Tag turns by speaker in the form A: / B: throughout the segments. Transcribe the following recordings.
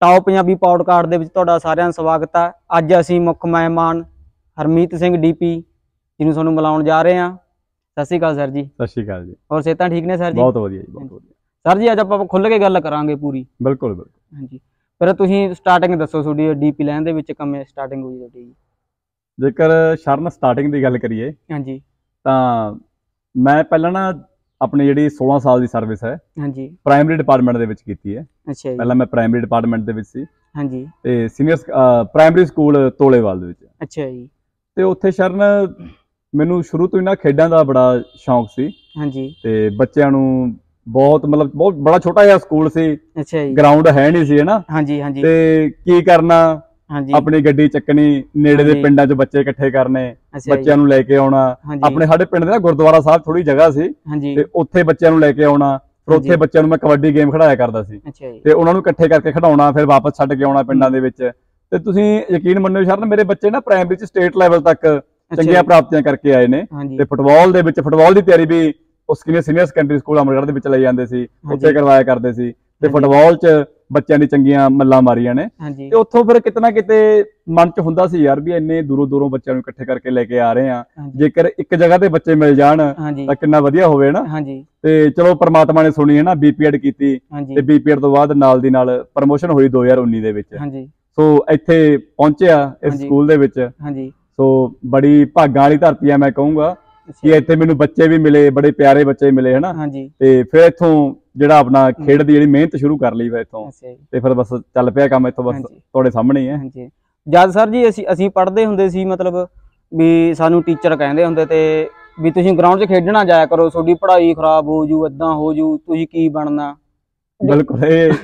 A: Top Punjabi podcast ਦੇ ਵਿੱਚ ਤੁਹਾਡਾ ਸਾਰਿਆਂ ਦਾ ਸਵਾਗਤ ਹੈ। ਅੱਜ ਅਸੀਂ ਮੁੱਖ ਮਹਿਮਾਨ ਹਰਮੀਤ ਸਿੰਘ ਡੀਪੀ ਜਿਹਨੂੰ ਤੁਹਾਨੂੰ ਮਿਲਾਉਣ ਜਾ ਰਹੇ ਹਾਂ। ਸਤਿ ਸ਼੍ਰੀ ਅਕਾਲ ਸਰ ਜੀ।
B: ਸਤਿ ਸ਼੍ਰੀ ਅਕਾਲ ਜੀ।
A: ਹੋਰ ਸਿਹਤਾਂ ਠੀਕ ਨੇ ਸਰ ਜੀ?
B: ਬਹੁਤ ਵਧੀਆ ਜੀ, ਬਹੁਤ ਵਧੀਆ
A: ਸਰ ਜੀ। ਅੱਜ ਆਪਾਂ ਖੁੱਲ੍ਹ ਕੇ ਗੱਲ ਕਰਾਂਗੇ ਪੂਰੀ।
B: ਬਿਲਕੁਲ ਬਿਲਕੁਲ।
A: ਹਾਂਜੀ, ਫਿਰ ਤੁਸੀਂ ਸਟਾਰਟਿੰਗ ਦੱਸੋ ਤੁਹਾਡੀ ਡੀਪੀ ਲੈਣ ਦੇ ਵਿੱਚ ਕਿਵੇਂ ਸਟਾਰਟਿੰਗ ਹੋਈ ਤੁਹਾਡੀ?
B: ਜੇਕਰ ਸ਼ਰਨ ਸਟਾਰਟਿੰਗ ਦੀ ਗੱਲ ਕਰੀਏ
A: ਹਾਂਜੀ
B: ਤਾਂ ਮੈਂ ਪਹਿਲਾਂ ਨਾ ਆਪਣੀ ਜਿਹੜੀ 16 ਸਾਲ ਦੀ ਸਰਵਿਸ ਹੈ
A: ਹਾਂਜੀ
B: ਪ੍ਰਾਇਮਰੀ ਡਿਪਾਰਟਮੈਂਟ ਦੇ ਵਿੱਚ ਕੀਤੀ ਹੈ।
A: ਅੱਛਾ ਜੀ।
B: ਪਹਿਲਾਂ ਮੈਂ ਪ੍ਰਾਇਮਰੀ ਡਿਪਾਰਟਮੈਂਟ ਦੇ ਵਿੱਚ ਸੀ
A: ਹਾਂਜੀ
B: ਤੇ ਸੀਨੀਅਰ ਪ੍ਰਾਇਮਰੀ ਸਕੂਲ ਤੋਲੇਵਾਲ ਦੇ ਵਿੱਚ।
A: ਅੱਛਾ ਜੀ।
B: ਤੇ ਉੱਥੇ ਸ਼ਰਨ ਮੈਨੂੰ ਸ਼ੁਰੂ ਤੋਂ ਹੀ ਨਾ ਖੇਡਾਂ ਦਾ ਬੜਾ ਸ਼ੌਂਕ ਸੀ।
A: ਹਾਂਜੀ।
B: ਤੇ ਬੱਚਿਆਂ ਨੂੰ ਬਹੁਤ ਬਹੁਤ ਬੜਾ ਛੋਟਾ ਜਿਹਾ ਸਕੂਲ ਸੀ।
A: ਅੱਛਾ ਜੀ।
B: ਗਰਾਊਂਡ ਹੈ ਨਹੀਂ ਸੀ ਹਨਾ।
A: ਹਾਂਜੀ ਹਾਂਜੀ।
B: ਤੇ ਕੀ ਕਰਨਾ,
A: ਹਾਂਜੀ
B: ਆਪਣੀ ਗੱਡੀ ਚੱਕਣੀ, ਨੇੜੇ ਦੇ ਪਿੰਡਾਂ 'ਚ ਬੱਚੇ ਇਕੱਠੇ ਕਰਨੇ, ਬੱਚਿਆਂ ਨੂੰ ਲੈ ਕੇ ਆਉਣਾ। ਆਪਣੇ ਸਾਡੇ ਪਿੰਡ ਦੇ ਨਾ ਗੁਰਦੁਆਰਾ ਸਾਹਿਬ ਥੋੜੀ ਜਗ੍ਹਾ ਸੀ ਤੇ ਉੱਥੇ ਬੱਚਿਆਂ ਨੂੰ ਲੈ ਕੇ ਆਉਣਾ। ਫਿਰ ਉੱਥੇ ਬੱਚਿਆਂ ਨੂੰ ਮੈਂ ਕਬੱਡੀ ਗੇਮ ਖਿਡਾਇਆ ਕਰਦਾ ਸੀ ਤੇ ਉਹਨਾਂ ਨੂੰ ਇਕੱਠੇ ਕਰਕੇ ਖਿਡਾਉਣਾ, ਫਿਰ ਵਾਪਸ ਛੱਡ ਕੇ ਆਉਣਾ ਪਿੰਡਾਂ ਦੇ ਵਿੱਚ। ਤੇ ਤੁਸੀਂ ਯਕੀਨ ਮੰਨਿਓ ਸ਼ਰਨ, ਮੇਰੇ ਬੱਚੇ ਨਾ ਪ੍ਰਾਇਮਰੀ 'ਚ ਸਟੇਟ ਲੈਵਲ ਤੱਕ ਚੰਗੀਆਂ ਪ੍ਰਾਪਤੀਆਂ ਕਰਕੇ ਆਏ ਨੇ। ਤੇ ਫੁੱਟਬਾਲ ਦੀ ਤਿਆਰੀ ਵੀ ਉਸ ਸੀਨੀਅਰ ਸੈਕੰਡਰੀ ਸਕੂਲ ਅਮਰਗੜ੍ਹ ਦੇ ਵਿੱਚ ਲਈ ਜਾਂਦੇ ਸੀ, ਉੱਥੇ ਕਰਵਾਇਆ ਕਰਦੇ ਸੀ। ਤੇ ਫੁੱਟਬਾਲ 'ਚ ਬੱਚਿਆਂ ਦੀ ਚੰਗੀਆਂ ਮੱਲਾਂ ਮਾਰੀਆਂ ਨੇ। ਤੇ ਉੱਥੋਂ ਫਿਰ ਕਿਤੇ ਨਾ ਕਿਤੇ ਮਨ 'ਚ ਹੁੰਦਾ ਸੀ ਯਾਰ ਵੀ ਇੰਨੇ ਦੂਰੋਂ ਬੱਚਿਆਂ ਨੂੰ ਇਕੱਠੇ ਕਰਕੇ ਲੈ ਕੇ ਆ ਰਹੇ ਆ, ਜੇਕਰ ਇੱਕ ਜਗ੍ਹਾ ਤੇ ਬੱਚੇ ਮਿਲ ਜਾਣ ਤਾਂ ਕਿੰਨਾ ਵਧੀਆ ਹੋਵੇ ਨਾ। ਤੇ ਚਲੋ ਪ੍ਰਮਾਤਮਾ ਨੇ ਸੁਣੀ ਹੈ ਨਾ, ਬੀਪੀਐਡ ਕੀਤੀ ਤੇ ਬੀਪੀਐਡ ਤੋਂ ਬਾਅਦ ਨਾਲ ਦੀ ਨਾਲ ਪ੍ਰਮੋਸ਼ਨ ਹੋਈ 2019 ਦੇ ਵਿੱਚ। ਸੋ ਇੱਥੇ ਪਹੁੰਚਿਆ ਇਸ ਸਕੂਲ ਦੇ ਵਿੱਚ। ਸੋ ਬੜੀ ਭਾਗਾਂ ਵਾਲੀ ਧਰਤੀ ਆ ਮੈਂ ਕਹੂੰਗਾ ਕਿ ਇੱਥੇ ਮੈਨੂੰ ਬੱਚੇ ਵੀ ਮਿਲੇ, ਬੜੇ ਪਿਆਰੇ ਬੱਚੇ ਮਿਲੇ ਹਨਾ। ਤੇ ਫਿਰ ਇੱਥੋਂ ਜਿਹੜਾ ਆਪਣਾ ਖੇਡ ਦੀ ਜਿਹੜੀ ਮਿਹਨਤ ਸ਼ੁਰੂ ਕਰ ਲਈ ਫਿਰ ਇੱਥੋਂ, ਤੇ ਫਿਰ ਬਸ ਚੱਲ ਪਿਆ ਕੰਮ ਇੱਥੋਂ, ਬਸ ਤੁਹਾਡੇ ਸਾਹਮਣੇ ਹੀ ਹੈ।
A: ਜਦ ਸਰ ਜੀ ਅਸੀਂ ਪੜ੍ਹਦੇ ਹੁੰਦੇ ਸੀ, ਮਤਲਬ ਵੀ ਸਾਨੂੰ ਟੀਚਰ ਕਹਿੰਦੇ ਹੁੰਦੇ ਤੇ ਵੀ ਤੁਸੀਂ ਗਰਾਊਂਡ 'ਚ ਖੇਡਣਾ ਜਾਇਆ ਕਰੋ, ਤੁਹਾਡੀ ਪੜ੍ਹਾਈ ਖਰਾਬ ਹੋ ਜੂ, ਏਦਾਂ ਹੋ ਜੂ, ਤੁਸੀਂ ਕੀ ਬਣਨਾ।
B: ਬਿਲਕੁਲ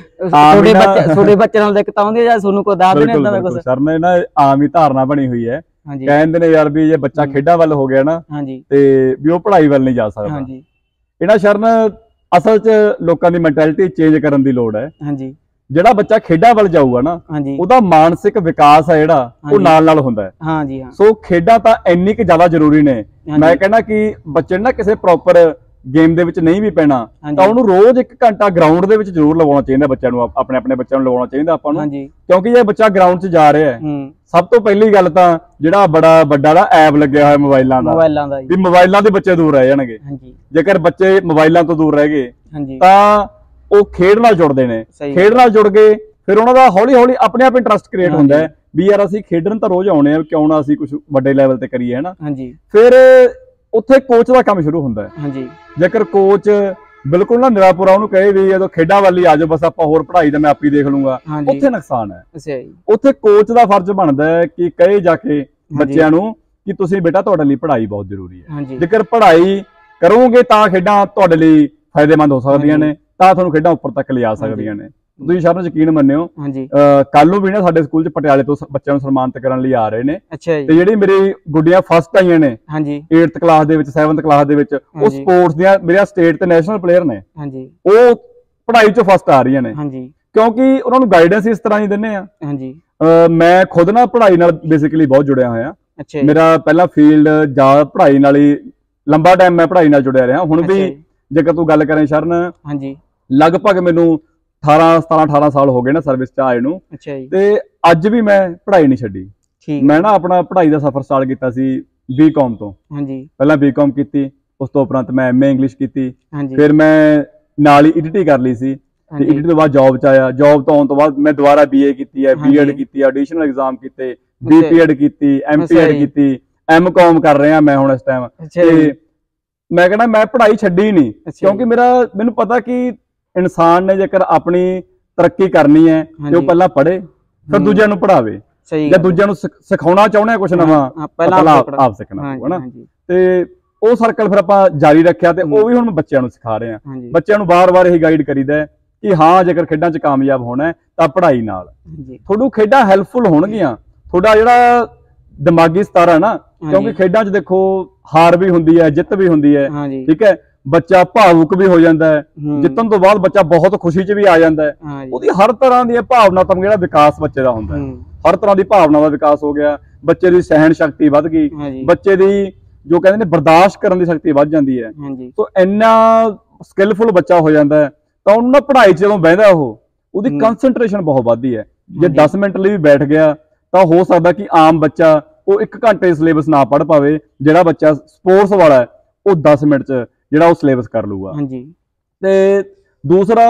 A: ਤੁਹਾਡੇ ਬੱਚੇ ਨਾਲ ਦਿੱਕਤ ਆਉਂਦੀ ਹੈ ਜਾਂ ਤੁਹਾਨੂੰ ਕੋਈ ਦੱਸ ਦੇਣਾ ਏਦਾਂ ਦਾ ਕੁਝ?
B: ਸਰ ਨੇ ਨਾ ਆਮ ਹੀ ਧਾਰਨਾ ਬਣੀ ਹੋਈ ਹੈ, ਕਹਿੰਦੇ ਨੇ ਯਾਰ ਵੀ ਜੇ ਬੱਚਾ ਖੇਡਾਂ ਵੱਲ ਹੋ ਗਿਆ ਨਾ ਤੇ ਵੀ ਉਹ ਪੜ੍ਹਾਈ ਵੱਲ ਨਹੀਂ ਜਾ ਸਕਦਾ। ਇਹਨਾਂ ਸ਼ਰਨ ਅਸਲ 'ਚ ਲੋਕਾਂ ਦੀ ਮੈਂਟੈਲਿਟੀ ਚੇਂਜ ਕਰਨ ਦੀ ਲੋੜ ਹੈ। ਜਿਹੜਾ ਬੱਚਾ ਖੇਡਾਂ ਵੱਲ ਜਾਊਗਾ ਨਾ, ਉਹਦਾ ਮਾਨਸਿਕ ਵਿਕਾਸ ਹੈ ਜਿਹੜਾ ਉਹ ਨਾਲ ਹੁੰਦਾ ਹੈ। ਸੋ ਖੇਡਾਂ ਤਾਂ ਇੰਨੀ ਕੁ ਜ਼ਿਆਦਾ ਜ਼ਰੂਰੀ ਨੇ। ਮੈਂ ਕਹਿੰਦਾ ਕਿ ਬੱਚੇ ਨਾ ਕਿਸੇ ਪ੍ਰੋਪਰ ਗੇਮ ਦੇ ਵਿੱਚ ਨਹੀਂ ਵੀ ਪੈਣਾ ਤਾਂ ਉਹਨੂੰ ਰੋਜ਼ 1 ਘੰਟਾ ਗਰਾਊਂਡ ਦੇ ਵਿੱਚ ਜ਼ਰੂਰ ਲਗਾਉਣਾ ਚਾਹੀਦਾ ਬੱਚਿਆਂ ਨੂੰ, ਆਪਣੇ ਬੱਚਿਆਂ ਨੂੰ ਲਗਾਉਣਾ ਚਾਹੀਦਾ ਆਪਾਂ ਨੂੰ। ਕਿਉਂਕਿ ਜੇ ਬੱਚਾ ਗਰਾਊਂਡ 'ਚ ਜਾ ਰਿਹਾ ਹੈ, ਸਭ ਤੋਂ ਪਹਿਲੀ ਗੱਲ ਤਾਂ ਜਿਹੜਾ ਬੜਾ ਵੱਡਾ ਦਾ ਐਪ ਲੱਗਿਆ ਹੋਇਆ ਮੋਬਾਈਲਾਂ ਦਾ ਵੀ ਮੋਬਾਈਲਾਂ ਦੇ ਬੱਚੇ ਦੂਰ ਰਹਿ ਜਾਣਗੇ। ਜੇਕਰ ਬੱਚੇ ਮੋਬਾਈਲਾਂ ਤੋਂ ਦੂਰ ਰਹਿ ਗਏ ਤਾਂ ਉਹ ਖੇਡ ਨਾਲ ਜੁੜਦੇ ਨੇ, ਖੇਡ ਨਾਲ ਜੁੜ ਗਏ ਫਿਰ ਉਹਨਾਂ ਦਾ ਹੌਲੀ ਹੌਲੀ ਆਪਣੇ ਆਪ ਇੰਟਰਸਟ ਕ੍ਰੀਏਟ ਹੁੰਦਾ ਹੈ ਵੀ ਯਾਰ ਅਸੀਂ ਖੇਡਣ ਤਾਂ ਰੋਜ਼ ਆਉਣੇ ਆ, ਕਿਉਂ ਨਾ ਅਸੀਂ ਕੁਝ ਵੱਡੇ ਲੈਵਲ ਤੇ ਕਰੀਏ ਹਨਾ। ਫਿਰ ਉੱਥੇ ਕੋਚ ਦਾ ਕੰਮ ਸ਼ੁਰੂ ਹੁੰਦਾ ਹੈ। ਜੇਕਰ ਕੋਚ ਬਿਲਕੁਲ ਨਾ ਨਿਰਾਪੁਰਾ ਉਹਨੂੰ ਕਹੇ ਵੀ ਜਦੋਂ ਖੇਡਾਂ ਵੱਲ ਹੀ ਆ ਜਾਓ, ਬਸ ਆਪਾਂ ਹੋਰ ਪੜ੍ਹਾਈ ਤਾਂ ਮੈਂ ਆਪ ਹੀ ਦੇਖ ਲੂੰਗਾ, ਉੱਥੇ ਨੁਕਸਾਨ ਹੈ। ਉੱਥੇ ਕੋਚ ਦਾ ਫਰਜ਼ ਬਣਦਾ ਹੈ ਕਿ ਕਹੇ ਜਾ ਕੇ ਬੱਚਿਆਂ ਨੂੰ ਕਿ ਤੁਸੀਂ ਬੇਟਾ ਤੁਹਾਡੇ ਲਈ ਪੜ੍ਹਾਈ ਬਹੁਤ ਜ਼ਰੂਰੀ ਹੈ। ਜੇਕਰ ਪੜ੍ਹਾਈ ਕਰੋਗੇ ਤਾਂ ਖੇਡਾਂ ਤੁਹਾਡੇ ਲਈ ਫਾਇਦੇਮੰਦ ਹੋ ਸਕਦੀਆਂ ਨੇ, ਤਾਂ ਤੁਹਾਨੂੰ ਖੇਡਾਂ ਉੱਪਰ ਤੱਕ ਲਿਜਾ ਸਕਦੀਆਂ ਨੇ। ਤੁਸੀਂ ਸ਼ਰਨ ਯਕੀਨ ਮੰਨਿਓ, ਕੱਲ ਨੂੰ ਵੀ ਨਾ ਸਾਡੇ ਸਕੂਲ 'ਚ ਪਟਿਆਲੇ ਤੋਂ ਬੱਚਿਆਂ ਨੂੰ ਸਨਮਾਨਿਤ ਕਰਨ ਲਈ ਆ ਰਹੇ ਨੇ। ਤੇ ਜਿਹੜੀ ਮੇਰੀ ਗੁੱਡੀਆਂ ਫਸਟ ਆਈਆਂ ਨੇ 8th ਕਲਾਸ ਦੇ ਵਿੱਚ, 7th ਕਲਾਸ ਦੇ ਵਿੱਚ, ਉਹ ਸਪੋਰਟਸ ਦੀਆਂ ਮੇਰੀਆਂ ਸਟੇਟ ਤੇ ਨੈਸ਼ਨਲ ਪਲੇਅਰ ਨੇ। ਉਹ ਪੜ੍ਹਾਈ 'ਚ ਫਸਟ ਆ ਰਹੀਆਂ ਨੇ ਕਿਉਂਕਿ ਉਹਨਾਂ ਨੂੰ ਗਾਈਡੈਂਸ ਇਸ ਤਰ੍ਹਾਂ ਹੀ ਦਿੰਦੇ ਆ। ਮੈਂ ਖੁਦ ਨਾ ਪੜ੍ਹਾਈ ਨਾਲ ਬੇਸਿਕਲੀ ਬਹੁਤ ਜੁੜਿਆ ਹੋਇਆ। ਮੇਰਾ ਪਹਿਲਾ ਫੀਲਡ ਜਾਂ ਪੜ੍ਹਾਈ ਨਾਲ ਹੀ, ਲੰਬਾ ਟਾਈਮ ਮੈਂ ਪੜ੍ਹਾਈ ਨਾਲ ਜੁੜਿਆ ਰਿਹਾ। ਹੁਣ ਵੀ ਜੇਕਰ ਤੂੰ ਗੱਲ ਕਰੇ ਸ਼ਰਨ, ਲਗਭਗ ਮੈਨੂੰ 18 ਸਾਲ ਹੋ ਗਏ ਨਾ ਸਰਵਿਸ 'ਚ ਆਏ ਨੂੰ, ਤੇ ਅੱਜ ਵੀ ਮੈਂ ਪੜ੍ਹਾਈ ਨਹੀਂ ਛੱਡੀ। ਮੈਂ ਨਾ ਆਪਣਾ ਪੜ੍ਹਾਈ ਦਾ ਸਫ਼ਰ ਸਟਾਰਟ ਕੀਤਾ ਸੀ BCom ਤੋਂ। ਪਹਿਲਾਂ BCom ਕੀਤੀ, ਉਸ ਤੋਂ ਉਪਰੰਤ ਮੈਂ MA ਇੰਗਲਿਸ਼ ਕੀਤੀ, ਫਿਰ ਮੈਂ ਨਾਲ ਹੀ EDT ਕਰ ਲਈ ਸੀ। ਤੇ EDT ਤੋਂ ਬਾਅਦ ਜੌਬ 'ਚ ਆਇਆ। ਜੌਬ ਤੋਂ ਆਉਣ ਤੋਂ ਬਾਅਦ ਮੈਂ ਦੁਬਾਰਾ BA ਕੀਤੀ ਹੈ, B.Ed ਕੀਤੀ, ਐਡੀਸ਼ਨਲ ਐਗਜ਼ਾਮ ਕੀਤੇ, BPEd ਕੀਤੀ, MPEd ਕੀਤੀ, MCom ਕਰ ਰਿਹਾ ਮੈਂ ਹੁਣ ਇਸ ਟਾਈਮ। ਤੇ ਮੈਂ ਕਹਿੰਦਾ ਮੈਂ ਪੜ੍ਹਾਈ ਛੱਡੀ ਨਹੀਂ, ਕਿਉਂਕਿ ਮੈਨੂੰ ਪਤਾ ਕਿ ਇਨਸਾਨ ਨੇ ਜੇਕਰ ਆਪਣੀ ਤਰੱਕੀ ਕਰਨੀ ਹੈ ਤੇ ਉਹ ਪਹਿਲਾਂ ਪੜ੍ਹੇ, ਫਿਰ ਦੂਜਿਆਂ ਨੂੰ ਪੜ੍ਹਾਵੇ। ਜਾਂ ਦੂਜਿਆਂ ਨੂੰ ਸਿਖਾਉਣਾ ਚਾਹੁੰਦੇ ਆ ਕੁਛ ਨਵਾਂ, ਪਹਿਲਾਂ ਆਪ ਸਿੱਖਣਾ ਪਊ ਹਨਾ। ਤੇ ਉਹ ਸਰਕਲ ਫਿਰ ਆਪਾਂ ਜਾਰੀ ਰੱਖਿਆ ਤੇ ਉਹ ਵੀ ਹੁਣ ਬੱਚਿਆਂ ਨੂੰ ਸਿਖਾ ਰਹੇ ਆ। ਬੱਚਿਆਂ ਨੂੰ ਵਾਰ-ਵਾਰ ਇਹੀ ਗਾਈਡ ਕਰੀਦਾ ਕਿ ਹਾਂ ਜੇਕਰ ਖੇਡਾਂ 'ਚ ਕਾਮਯਾਬ ਹੋਣਾ ਤਾਂ ਪੜ੍ਹਾਈ ਨਾਲ ਤੁਹਾਨੂੰ ਖੇਡਾਂ ਹੈਲਪਫੁਲ ਹੋਣਗੀਆਂ। ਤੁਹਾਡਾ ਜਿਹੜਾ ਦਿਮਾਗੀ ਸਤਰ ਹੈ ਨਾ, ਕਿਉਂਕਿ ਖੇਡਾਂ 'ਚ ਦੇਖੋ ਹਾਰ ਵੀ ਹੁੰਦੀ ਹੈ, ਜਿੱਤ ਵੀ ਹੁੰਦੀ ਹੈ, ਠੀਕ ਹੈ। ਬੱਚਾ ਭਾਵੁਕ ਵੀ ਹੋ ਜਾਂਦਾ ਹੈ, ਜਿੱਤਣ ਤੋਂ ਬਾਅਦ ਬੱਚਾ ਬਹੁਤ ਖੁਸ਼ੀ 'ਚ ਵੀ ਆ ਜਾਂਦਾ ਹੈ। ਉਹਦੀ ਹਰ ਤਰ੍ਹਾਂ ਦੀ ਭਾਵਨਾਤਮਕ ਜਿਹੜਾ ਵਿਕਾਸ ਬੱਚੇ ਦਾ ਹੁੰਦਾ ਹੈ, ਹਰ ਤਰ੍ਹਾਂ ਦੀ ਭਾਵਨਾ ਦਾ ਵਿਕਾਸ ਹੋ ਗਿਆ। ਬੱਚੇ ਦੀ ਸਹਿਣ ਸ਼ਕਤੀ ਵੱਧ ਗਈ, ਬੱਚੇ ਦੀ ਜੋ ਕਹਿੰਦੇ ਨੇ ਬਰਦਾਸ਼ਤ ਕਰਨ ਦੀ ਸ਼ਕਤੀ ਵੱਧ ਜਾਂਦੀ ਹੈ। ਸੋ ਇੰਨਾ ਸਕਿੱਲਫੁਲ ਬੱਚਾ ਹੋ ਜਾਂਦਾ ਹੈ ਤਾਂ ਉਹਨੂੰ ਨਾ ਪੜ੍ਹਾਈ 'ਚ ਜਦੋਂ ਬਹਿੰਦਾ ਉਹਦੀ ਕਨਸੈਂਟਰੇਸ਼ਨ ਬਹੁਤ ਵੱਧਦੀ ਹੈ। ਜੇ 10 ਮਿੰਟ ਲਈ ਵੀ ਬੈਠ ਗਿਆ ਤਾਂ ਹੋ ਸਕਦਾ ਕਿ ਆਮ ਬੱਚਾ ਉਹ 1 ਘੰਟੇ ਸਿਲੇਬਸ ਨਾ ਪੜ੍ਹ ਪਾਵੇ, ਜਿਹੜਾ ਬੱਚਾ ਸਪੋਰਟਸ ਵਾਲਾ ਉਹ 10 ਮਿੰਟ 'ਚ ਜਿਹੜਾ ਉਹ ਸਿਲੇਬਸ ਕਰ ਲੂਗਾ। ਤੇ ਦੂਸਰਾ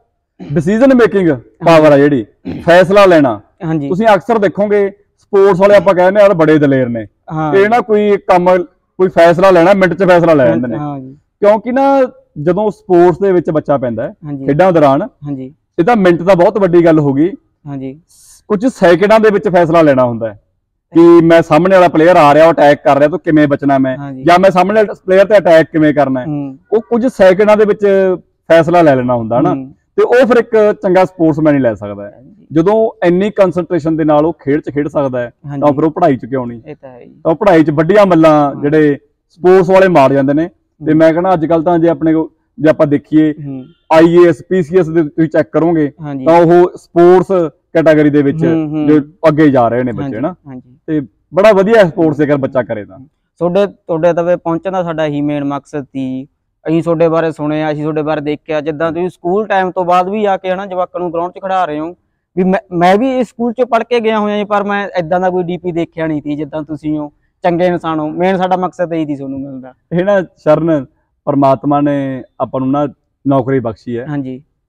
B: ਡਿਸੀਜਨ ਮੇਕਿੰਗ ਪਾਵਰ ਆ, ਜਿਹੜੀ ਫੈਸਲਾ ਲੈਣਾ। ਤੁਸੀਂ ਅਕਸਰ ਦੇਖੋਗੇ ਸਪੋਰਟਸ ਵਾਲੇ ਆਪਾਂ ਕਹਿੰਦੇ ਯਾਰ ਬੜੇ ਦਲੇਰ ਨੇ, ਇਹ ਨਾ ਕੋਈ ਕੰਮ ਕੋਈ ਫੈਸਲਾ ਲੈਣਾ ਮਿੰਟ 'ਚ ਫੈਸਲਾ ਲੈ ਜਾਂਦੇ ਨੇ। ਕਿਉਂਕਿ ਨਾ ਜਦੋਂ ਸਪੋਰਟਸ ਦੇ ਵਿੱਚ ਬੱਚਾ ਪੈਂਦਾ ਖੇਡਾਂ ਦੌਰਾਨ, ਇਹ ਤਾਂ ਮਿੰਟ ਤਾਂ ਬਹੁਤ ਵੱਡੀ ਗੱਲ ਹੋ ਗਈ, ਕੁਝ ਸੈਕਿੰਡਾਂ ਦੇ ਵਿੱਚ ਫੈਸਲਾ ਲੈਣਾ ਹੁੰਦਾ ਹੈ ਕਿ ਮੈਂ ਸਾਹਮਣੇ ਵਾਲਾ ਪਲੇਅਰ ਆ ਰਿਹਾ, ਉਹ ਅਟੈਕ ਕਰ ਰਿਹਾ, ਤਾਂ ਕਿਵੇਂ ਬਚਣਾ ਮੈਂ, ਜਾਂ ਮੈਂ ਸਾਹਮਣੇ ਪਲੇਅਰ ਤੇ ਅਟੈਕ ਕਿਵੇਂ ਕਰਨਾ ਹੈ। ਉਹ ਕੁਝ ਸੈਕਿੰਡਾਂ ਦੇ ਵਿੱਚ ਫੈਸਲਾ ਲੈ ਲੈਣਾ ਹੁੰਦਾ ਨਾ, ਤੇ ਉਹ ਫਿਰ ਇੱਕ ਚੰਗਾ ਸਪੋਰਟਸਮੈਨ ਹੀ ਲੈ ਸਕਦਾ ਹੈ। ਜਦੋਂ ਇੰਨੀ ਕਨਸੈਂਟਰੇਸ਼ਨ ਦੇ ਨਾਲ ਉਹ ਖੇਡ 'ਚ ਖੇਡ ਸਕਦਾ ਹੈ ਤਾਂ ਫਿਰ ਉਹ ਪੜ੍ਹਾਈ 'ਚ ਕਿਉਂ ਨਹੀਂ। ਤਾਂ ਉਹ ਪੜ੍ਹਾਈ 'ਚ ਵੱਡੀਆਂ ਮੱਲਾਂ ਜਿਹੜੇ ਸਪੋਰਟਸ ਵਾਲੇ ਮਾਰ ਜਾਂਦੇ ਨੇ। ਤੇ ਮੈਂ ਕਹਿੰਦਾ ਅੱਜ ਕੱਲ ਤਾਂ ਜੇ ਆਪਾਂ ਦੇਖੀਏ IAS PCS ਦੇ ਤੁਸੀਂ ਚੈੱਕ ਕਰੋਗੇ ਤਾਂ ਉਹ ਸਪੋਰਟਸ ਕੈਟਾਗਰੀ ਦੇ ਵਿੱਚ ਜੋ ਅੱਗੇ ਜਾ ਰਹੇ ਨੇ ਬੱਚੇ ਨਾ, ਤੇ ਬੜਾ ਵਧੀਆ ਸਪੋਰਟਸ ਜੇਕਰ ਬੱਚਾ ਕਰੇ ਤਾਂ।
A: ਤੁਹਾਡੇ ਤੱਕ ਪਹੁੰਚਣ ਦਾ ਸਾਡਾ ਇਹੀ ਮੇਨ ਮਕਸਦ ਸੀ। ਅਸੀਂ ਤੁਹਾਡੇ ਬਾਰੇ ਸੁਣਿਆ, ਅਸੀਂ ਤੁਹਾਡੇ ਬਾਰੇ ਦੇਖਿਆ, ਜਿੱਦਾਂ ਤੁਸੀਂ ਸਕੂਲ ਟਾਈਮ ਤੋਂ ਬਾਅਦ ਵੀ ਆ ਕੇ ਹਨਾ ਜਵਾਕਾਂ ਨੂੰ ਗਰਾਊਂਡ 'ਚ ਖੜਾ ਰਹੇ ਹੋ। ਵੀ ਮੈਂ ਵੀ ਇਸ ਸਕੂਲ 'ਚ ਪੜ੍ਹ ਕੇ ਗਿਆ ਹੋਇਆ ਜੀ, ਪਰ ਮੈਂ ਏਦਾਂ ਦਾ ਕੋਈ DP ਦੇਖਿਆ ਨਹੀਂ ਸੀ ਜਿੱਦਾਂ ਤੁਸੀਂ ਹੋ। ਚੰਗੇ ਇਨਸਾਨ ਹੋ, ਮੇਨ ਸਾਡਾ ਮਕਸਦ ਇਹੀ ਸੀ ਤੁਹਾਨੂੰ ਮਿਲਦਾ।
B: ਇਹ ਨਾ ਸ਼ਰਨ ਪਰਮਾਤਮਾ ਨੇ ਆਪਾਂ ਨੂੰ ਨਾ ਨੌਕਰੀ ਬਖਸ਼ੀ ਹੈ।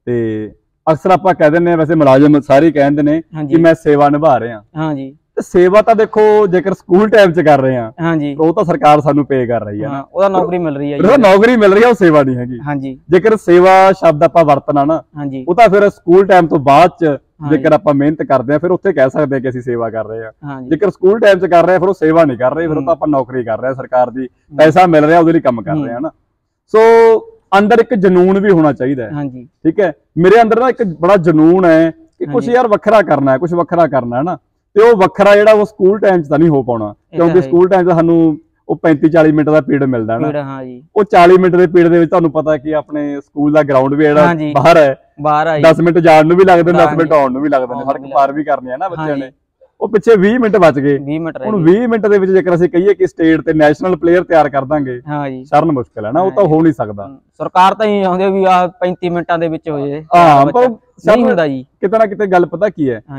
B: ਤੇ ਅਕਸਰ ਆਪਾਂ ਕਹਿ ਦਿੰਦੇ ਹਾਂ, ਵੈਸੇ ਮੁਲਾਜ਼ਮ ਸਾਰੇ ਕਹਿੰਦੇ ਨੇ ਕਿ ਮੈਂ ਸੇਵਾ ਨਿਭਾ ਰਿਹਾ। ਤੇ ਸੇਵਾ ਤਾਂ ਦੇਖੋ ਜੇਕਰ ਸਕੂਲ ਟਾਈਮ 'ਚ ਕਰ ਰਹੇ ਆ ਉਹ ਤਾਂ ਸਰਕਾਰ ਸਾਨੂੰ ਪੇ ਕਰ ਰਹੀ ਹੈ,
A: ਉਹਦਾ ਨੌਕਰੀ ਮਿਲ ਰਹੀ ਹੈ,
B: ਨੌਕਰੀ ਮਿਲ ਰਹੀ ਹੈ, ਉਹ ਸੇਵਾ ਨਹੀਂ ਹੈਗੀ। ਜੇਕਰ ਸੇਵਾ ਸ਼ਬਦ ਆਪਾਂ ਵਰਤਣਾ ਨਾ, ਉਹ ਤਾਂ ਫਿਰ ਸਕੂਲ ਟਾਈਮ ਤੋਂ ਬਾਅਦ 'ਚ ਜੇਕਰ ਆਪਾਂ ਮਿਹਨਤ ਕਰਦੇ ਆ ਫਿਰ ਉੱਥੇ ਕਹਿ ਸਕਦੇ ਆ ਕਿ ਅਸੀਂ ਸੇਵਾ ਕਰ ਰਹੇ ਆ। ਜੇਕਰ ਸਕੂਲ ਟਾਈਮ 'ਚ ਕਰ ਰਹੇ ਆ ਫਿਰ ਉਹ ਸੇਵਾ ਨਹੀਂ ਕਰ ਰਹੇ, ਫਿਰ ਉਹ ਤਾਂ ਆਪਾਂ ਨੌਕਰੀ ਕਰ ਰਹੇ ਆ, ਸਰਕਾਰ ਦੀ ਪੈਸਾ ਮਿਲ ਰਿਹਾ ਉਹਦੇ ਲਈ ਕੰਮ ਕਰ ਰਹੇ ਆ ਨਾ। ਸੋ ਅੰਦਰ ਇੱਕ ਜਨੂਨ ਵੀ ਹੋਣਾ ਚਾਹੀਦਾ ਹੈ। ਠੀਕ ਹੈ, ਮੇਰੇ ਅੰਦਰ ਨਾ ਇੱਕ ਬੜਾ ਜਨੂਨ ਹੈ ਕਿ ਕੁਛ ਯਾਰ ਵੱਖਰਾ ਕਰਨਾ ਹੈ, ਕੁਛ ਵੱਖਰਾ ਕਰਨਾ ਹੈ ਨਾ। ਤੇ ਉਹ ਵੱਖਰਾ ਜਿਹੜਾ ਉਹ ਸਕੂਲ ਟਾਈਮ 'ਚ ਤਾਂ ਨਹੀਂ ਹੋ ਪਾਉਣਾ, ਕਿਉਂਕਿ ਸਕੂਲ ਟਾਈਮ 'ਚ ਸਾਨੂੰ ਉਹ 35-40 ਮਿੰਟ ਦਾ ਪੀਰੀਅਡ ਮਿਲਦਾ ਨਾ। ਉਹ 40 ਮਿੰਟ ਦੇ ਪੀਰੀਅਡ ਦੇ ਵਿੱਚ ਤੁਹਾਨੂੰ ਪਤਾ ਕਿ ਆਪਣੇ ਸਕੂਲ ਦਾ ਗਰਾਊਂਡ ਵੀ ਜਿਹੜਾ ਬਾਹਰ ਹੈ, 10 ਮਿੰਟ ਜਾਣ ਨੂੰ ਵੀ ਲੱਗਦੇ ਨੇ, 10 ਮਿੰਟ ਆਉਣ ਨੂੰ ਵੀ ਲੱਗਦੇ ਨੇ, ਸੜਕ ਪਾਰ ਵੀ ਕਰਨੀ ਹੈ ਨਾ ਬੱਚਿਆਂ ਨੇ। ਉਹ ਪਿੱਛੇ 20 ਮਿੰਟ ਬਚ ਗਏ। ਹੁਣ 20 ਮਿੰਟ ਦੇ ਵਿੱਚ ਜੇਕਰ ਅਸੀਂ ਕਹੀਏ ਕਿ ਸਟੇਟ ਤੇ ਨੈਸ਼ਨਲ ਪਲੇਅਰ ਤਿਆਰ ਕਰ ਦਾਂਗੇ, ਸ਼ਰਨ ਮੁਸ਼ਕਿਲ ਹੈ ਨਾ, ਉਹ ਤਾਂ ਹੋ ਨਹੀਂ ਸਕਦਾ।
A: ਸਰਕਾਰ ਤਾਂ ਹੀ ਆਉਂਦੇ ਵੀ ਆ 35 ਮਿੰਟਾਂ ਦੇ ਵਿੱਚ ਹੋ ਜਾਏ, ਪਰ ਨਹੀਂ ਹੁੰਦਾ ਜੀ।
B: ਕਿਤੇ ਨਾ ਕਿਤੇ ਗੱਲ ਪਤਾ ਕੀ ਹੈ,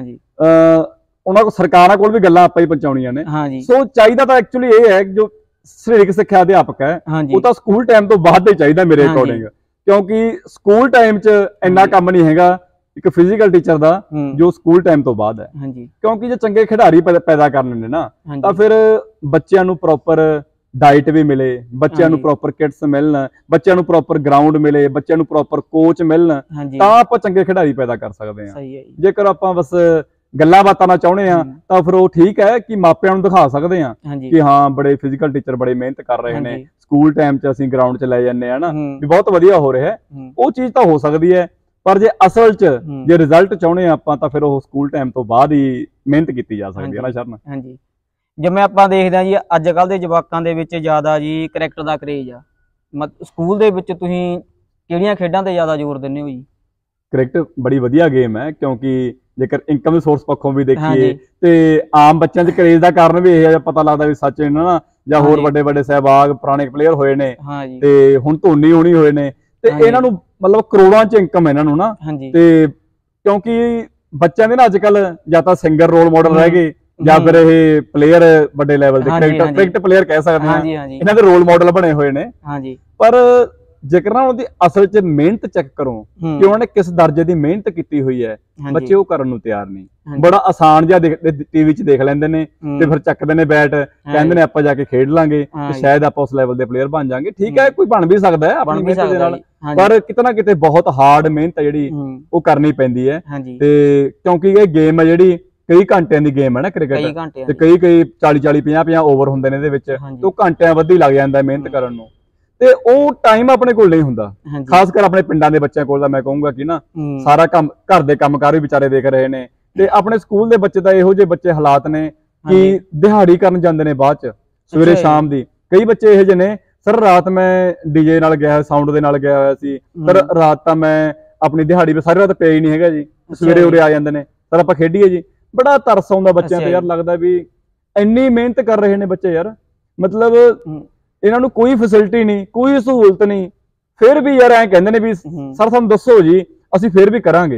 B: ਉਹਨਾਂ ਕੋਲ ਸਰਕਾਰਾਂ ਕੋਲ ਵੀ ਗੱਲਾਂ ਆਪਾਂ ਹੀ ਪਹੁੰਚਾਉਣੀਆਂ ਨੇ। ਸੋ ਚਾਹੀਦਾ ਤਾਂ ਐਕਚੁਅਲੀ ਇਹ ਹੈ ਜੋ ਸਰੀਰਕ ਸਿੱਖਿਆ ਅਧਿਆਪਕ ਹੈ ਉਹ ਤਾਂ ਸਕੂਲ ਟਾਈਮ ਤੋਂ ਬਾਅਦ ਹੀ ਚਾਹੀਦਾ ਮੇਰੇ ਅਕੋਰਡਿੰਗ, ਕਿਉਂਕਿ ਸਕੂਲ ਟਾਈਮ 'ਚ ਇੰਨਾ ਕੰਮ ਨਹੀਂ ਹੈਗਾ ਇੱਕ ਫਿਜ਼ੀਕਲ ਟੀਚਰ ਦਾ ਜੋ ਸਕੂਲ ਟਾਈਮ ਤੋਂ ਬਾਅਦ ਹੈ। ਕਿਉਂਕਿ ਜੇ ਚੰਗੇ ਖਿਡਾਰੀ ਪੈਦਾ ਕਰਨੇ ਨੇ ਨਾ ਤਾਂ ਫਿਰ ਬੱਚਿਆਂ ਨੂੰ ਪ੍ਰੋਪਰ ਡਾਈਟ ਵੀ ਮਿਲੇ, ਬੱਚਿਆਂ ਨੂੰ ਪ੍ਰੋਪਰ ਕਿਟਸ ਮਿਲਣ, ਬੱਚਿਆਂ ਨੂੰ ਪ੍ਰੋਪਰ ਗਰਾਊਂਡ ਮਿਲੇ, ਬੱਚਿਆਂ ਨੂੰ ਪ੍ਰੋਪਰ ਕੋਚ ਮਿਲਣ, ਤਾਂ ਆਪਾਂ ਚੰਗੇ ਖਿਡਾਰੀ ਪੈਦਾ ਕਰ ਸਕਦੇ ਹਾਂ। ਜੇਕਰ ਆਪਾਂ ਬਸ ਗੱਲਾਂ ਬਾਤਾਂ ਨਾਲ ਚਾਹੁੰਦੇ ਆ ਤਾਂ ਫਿਰ ਉਹ ਠੀਕ ਹੈ ਕਿ ਮਾਪਿਆਂ ਨੂੰ ਦਿਖਾ ਸਕਦੇ ਆ ਕਿ ਹਾਂ ਬੜੇ ਫਿਜ਼ੀਕਲ ਟੀਚਰ ਬੜੇ ਮਿਹਨਤ ਕਰ ਰਹੇ ਨੇ, ਸਕੂਲ ਟਾਈਮ 'ਚ ਅਸੀਂ ਗਰਾਊਂਡ 'ਚ ਲੈ ਜਾਂਦੇ ਆ ਨਾ ਵੀ ਬਹੁਤ ਵਧੀਆ ਹੋ ਰਿਹਾ, ਉਹ ਚੀਜ਼ ਤਾਂ ਹੋ ਸਕਦੀ ਹੈ। ਪਰ ਜੇ ਅਸਲ 'ਚ ਜੇ ਰਿਜ਼ਲਟ ਚਾਹੁੰਦੇ ਆ ਆਪਾਂ ਤਾਂ ਫਿਰ ਉਹ ਸਕੂਲ ਟਾਈਮ ਤੋਂ ਬਾਅਦ ਹੀ ਮਿਹਨਤ ਕੀਤੀ ਜਾ ਸਕਦੀ ਹੈ ਨਾ ਸ਼ਰਨ।
A: ਜਿਵੇਂ ਆਪਾਂ ਦੇਖਦੇ ਹਾਂ ਜੀ ਅੱਜ ਕੱਲ੍ਹ ਦੇ ਜਵਾਕਾਂ ਦੇ ਵਿੱਚ ਜ਼ਿਆਦਾ ਜੀ ਕ੍ਰਿਕਟ ਦਾ ਕਰੇਜ ਆ। ਸਕੂਲ ਦੇ ਵਿੱਚ ਤੁਸੀਂ ਕਿਹੜੀਆਂ ਖੇਡਾਂ ਤੇ ਜ਼ਿਆਦਾ ਜ਼ੋਰ ਦਿੰਦੇ ਹੋ ਜੀ?
B: ਕ੍ਰਿਕਟ ਬੜੀ ਵਧੀਆ ਗੇਮ ਹੈ, ਕਿਉਂਕਿ ਜੇਕਰ ਇਨਕਮ ਸੋਰਸ ਪੱਖੋਂ ਵੀ ਦੇਖੀਏ ਤੇ ਆਮ ਬੱਚਿਆਂ 'ਚ ਕਰੇਜ ਦਾ ਕਾਰਨ ਵੀ ਇਹ ਪਤਾ ਲੱਗਦਾ ਵੀ ਸਚਿਨ ਨਾ ਜਾਂ ਹੋਰ ਵੱਡੇ ਵੱਡੇ ਸਹਿਬਾਗ ਪੁਰਾਣੇ ਪਲੇਅਰ ਹੋਏ ਨੇ ਤੇ ਹੁਣ ਧੋਨੀ ਹੋਣੀ ਹੋਏ ਨੇ, ਤੇ ਇਹਨਾਂ ਨੂੰ ਮਤਲਬ ਕਰੋੜਾਂ 'ਚ ਇਨਕਮ ਇਹਨਾਂ ਨੂੰ ਨਾ। ਤੇ ਕਿਉਂਕਿ ਬੱਚਿਆਂ ਦੇ ਨਾ ਅੱਜ ਕੱਲ ਜਾਂ ਤਾਂ ਸਿੰਗਰ ਰੋਲ ਮਾਡਲ ਰਹਿ ਗਏ ਜਾਂ ਫਿਰ ਇਹ ਪਲੇਅਰ ਵੱਡੇ ਲੈਵਲ ਦੇ ਕ੍ਰਿਕਟ ਪਲੇਅਰ ਕਹਿ ਸਕਦੇ ਹਾਂ, ਇਹਨਾਂ ਦੇ ਰੋਲ ਮਾਡਲ ਬਣੇ ਹੋਏ ਨੇ। ਪਰ ਜੇਕਰ ਨਾ ਉਹਦੀ ਅਸਲ 'ਚ ਮਿਹਨਤ ਚੈੱਕ ਕਰੋ ਕਿ ਉਹਨਾਂ ਨੇ ਕਿਸ ਦਰਜੇ ਦੀ ਮਿਹਨਤ ਕੀਤੀ ਹੋਈ ਹੈ, ਬੱਚੇ ਉਹ ਕਰਨ ਨੂੰ ਤਿਆਰ ਨਹੀਂ। ਬੜਾ ਆਸਾਨ ਜਿਹਾ ਟੀਵੀ 'ਚ ਦੇਖ ਲੈਂਦੇ ਨੇ ਤੇ ਫਿਰ ਚੱਕਦੇ ਨੇ ਬੈਟ, ਕਹਿੰਦੇ ਨੇ ਆਪਾਂ ਜਾ ਕੇ ਖੇਡ ਲਾਂਗੇ ਤੇ ਸ਼ਾਇਦ ਆਪਾਂ ਉਸ ਲੈਵਲ ਦੇ ਪਲੇਅਰ ਬਣ ਜਾਾਂਗੇ। ਠੀਕ ਹੈ, ਕੋਈ ਬਣ ਵੀ ਸਕਦਾ ਹੈ ਆਪਣੀ ਮਿਹਨਤ ਦੇ ਨਾਲ, ਪਰ ਕਿਤੇ ਨਾ ਕਿਤੇ ਬਹੁਤ ਹਾਰਡ ਮਿਹਨਤ ਹੈ ਜਿਹੜੀ ਉਹ ਕਰਨੀ ਪੈਂਦੀ ਹੈ। ਤੇ ਕਿਉਂਕਿ ਇਹ ਗੇਮ ਹੈ ਜਿਹੜੀ ਕਈ ਘੰਟਿਆਂ ਦੀ ਗੇਮ ਹੈ ਨਾ ਕ੍ਰਿਕਟ, ਤੇ ਕਈ 40-40 50-50 ਓਵਰ ਹੁੰਦੇ ਨੇ ਇਹਦੇ ਵਿੱਚ, ਤੇ ਉਹ ਘੰਟਿਆਂ ਵੱਧ ਹੀ ਲੱਗ ਜਾਂਦਾ ਮਿਹਨਤ ਕਰਨ ਨੂੰ, ਤੇ ਉਹ ਟਾਈਮ ਆਪਣੇ ਕੋਲ ਨਹੀਂ ਹੁੰਦਾ। ਖਾਸ ਕਰ ਆਪਣੇ ਪਿੰਡਾਂ ਦੇ ਬੱਚਿਆਂ ਕੋਲ ਤਾਂ ਮੈਂ ਕਹੂੰਗਾ ਕਿ ਨਾ ਸਾਰਾ ਕੰਮ ਘਰ ਦੇ ਕੰਮਕਾਰ ਵੀ ਵਿਚਾਰੇ ਦੇਖ ਰਹੇ ਨੇ, ਤੇ ਆਪਣੇ ਸਕੂਲ ਦੇ ਬੱਚੇ ਤਾਂ ਇਹੋ ਜਿਹੇ ਬੱਚੇ ਹਾਲਾਤ ਨੇ ਕਿ ਦਿਹਾੜੀ ਕਰਨ ਜਾਂਦੇ ਨੇ ਬਾਅਦ 'ਚ ਸਵੇਰੇ ਸ਼ਾਮ ਦੀ। ਕਈ ਬੱਚੇ ਇਹੋ ਜਿਹੇ ਨੇ, ਸਰ ਰਾਤ ਮੈਂ ਡੀਜੇ ਨਾਲ ਗਿਆ, ਸਾਊਂਡ ਦੇ ਨਾਲ ਗਿਆ ਹੋਇਆ ਸੀ, ਸਰ ਰਾਤ ਤਾਂ ਮੈਂ ਆਪਣੀ ਦਿਹਾੜੀ ਵਿੱਚ ਸਾਰੀ ਰਾਤ ਪਿਆ ਹੀ ਨਹੀਂ ਹੈਗਾ ਜੀ, ਸਵੇਰੇ ਉਰੇ ਆ ਜਾਂਦੇ ਨੇ, ਸਰ ਆਪਾਂ ਖੇਡੀਏ ਜੀ। ਬੜਾ ਤਰਸ ਆਉਂਦਾ ਬੱਚਿਆਂ ਤੇ ਯਾਰ, ਲੱਗਦਾ ਵੀ ਇੰਨੀ ਮਿਹਨਤ ਕਰ ਰਹੇ ਨੇ ਬੱਚੇ ਯਾਰ, ਮਤਲਬ ਇਹਨਾਂ ਨੂੰ ਕੋਈ ਫੈਸਿਲਿਟੀ ਨਹੀਂ, ਕੋਈ ਸਹੂਲਤ ਨਹੀਂ, ਫਿਰ ਵੀ ਯਾਰ ਐਂ ਕਹਿੰਦੇ ਨੇ ਵੀ ਸਰ ਸਾਨੂੰ ਦੱਸੋ ਜੀ ਅਸੀਂ ਫਿਰ ਵੀ ਕਰਾਂਗੇ।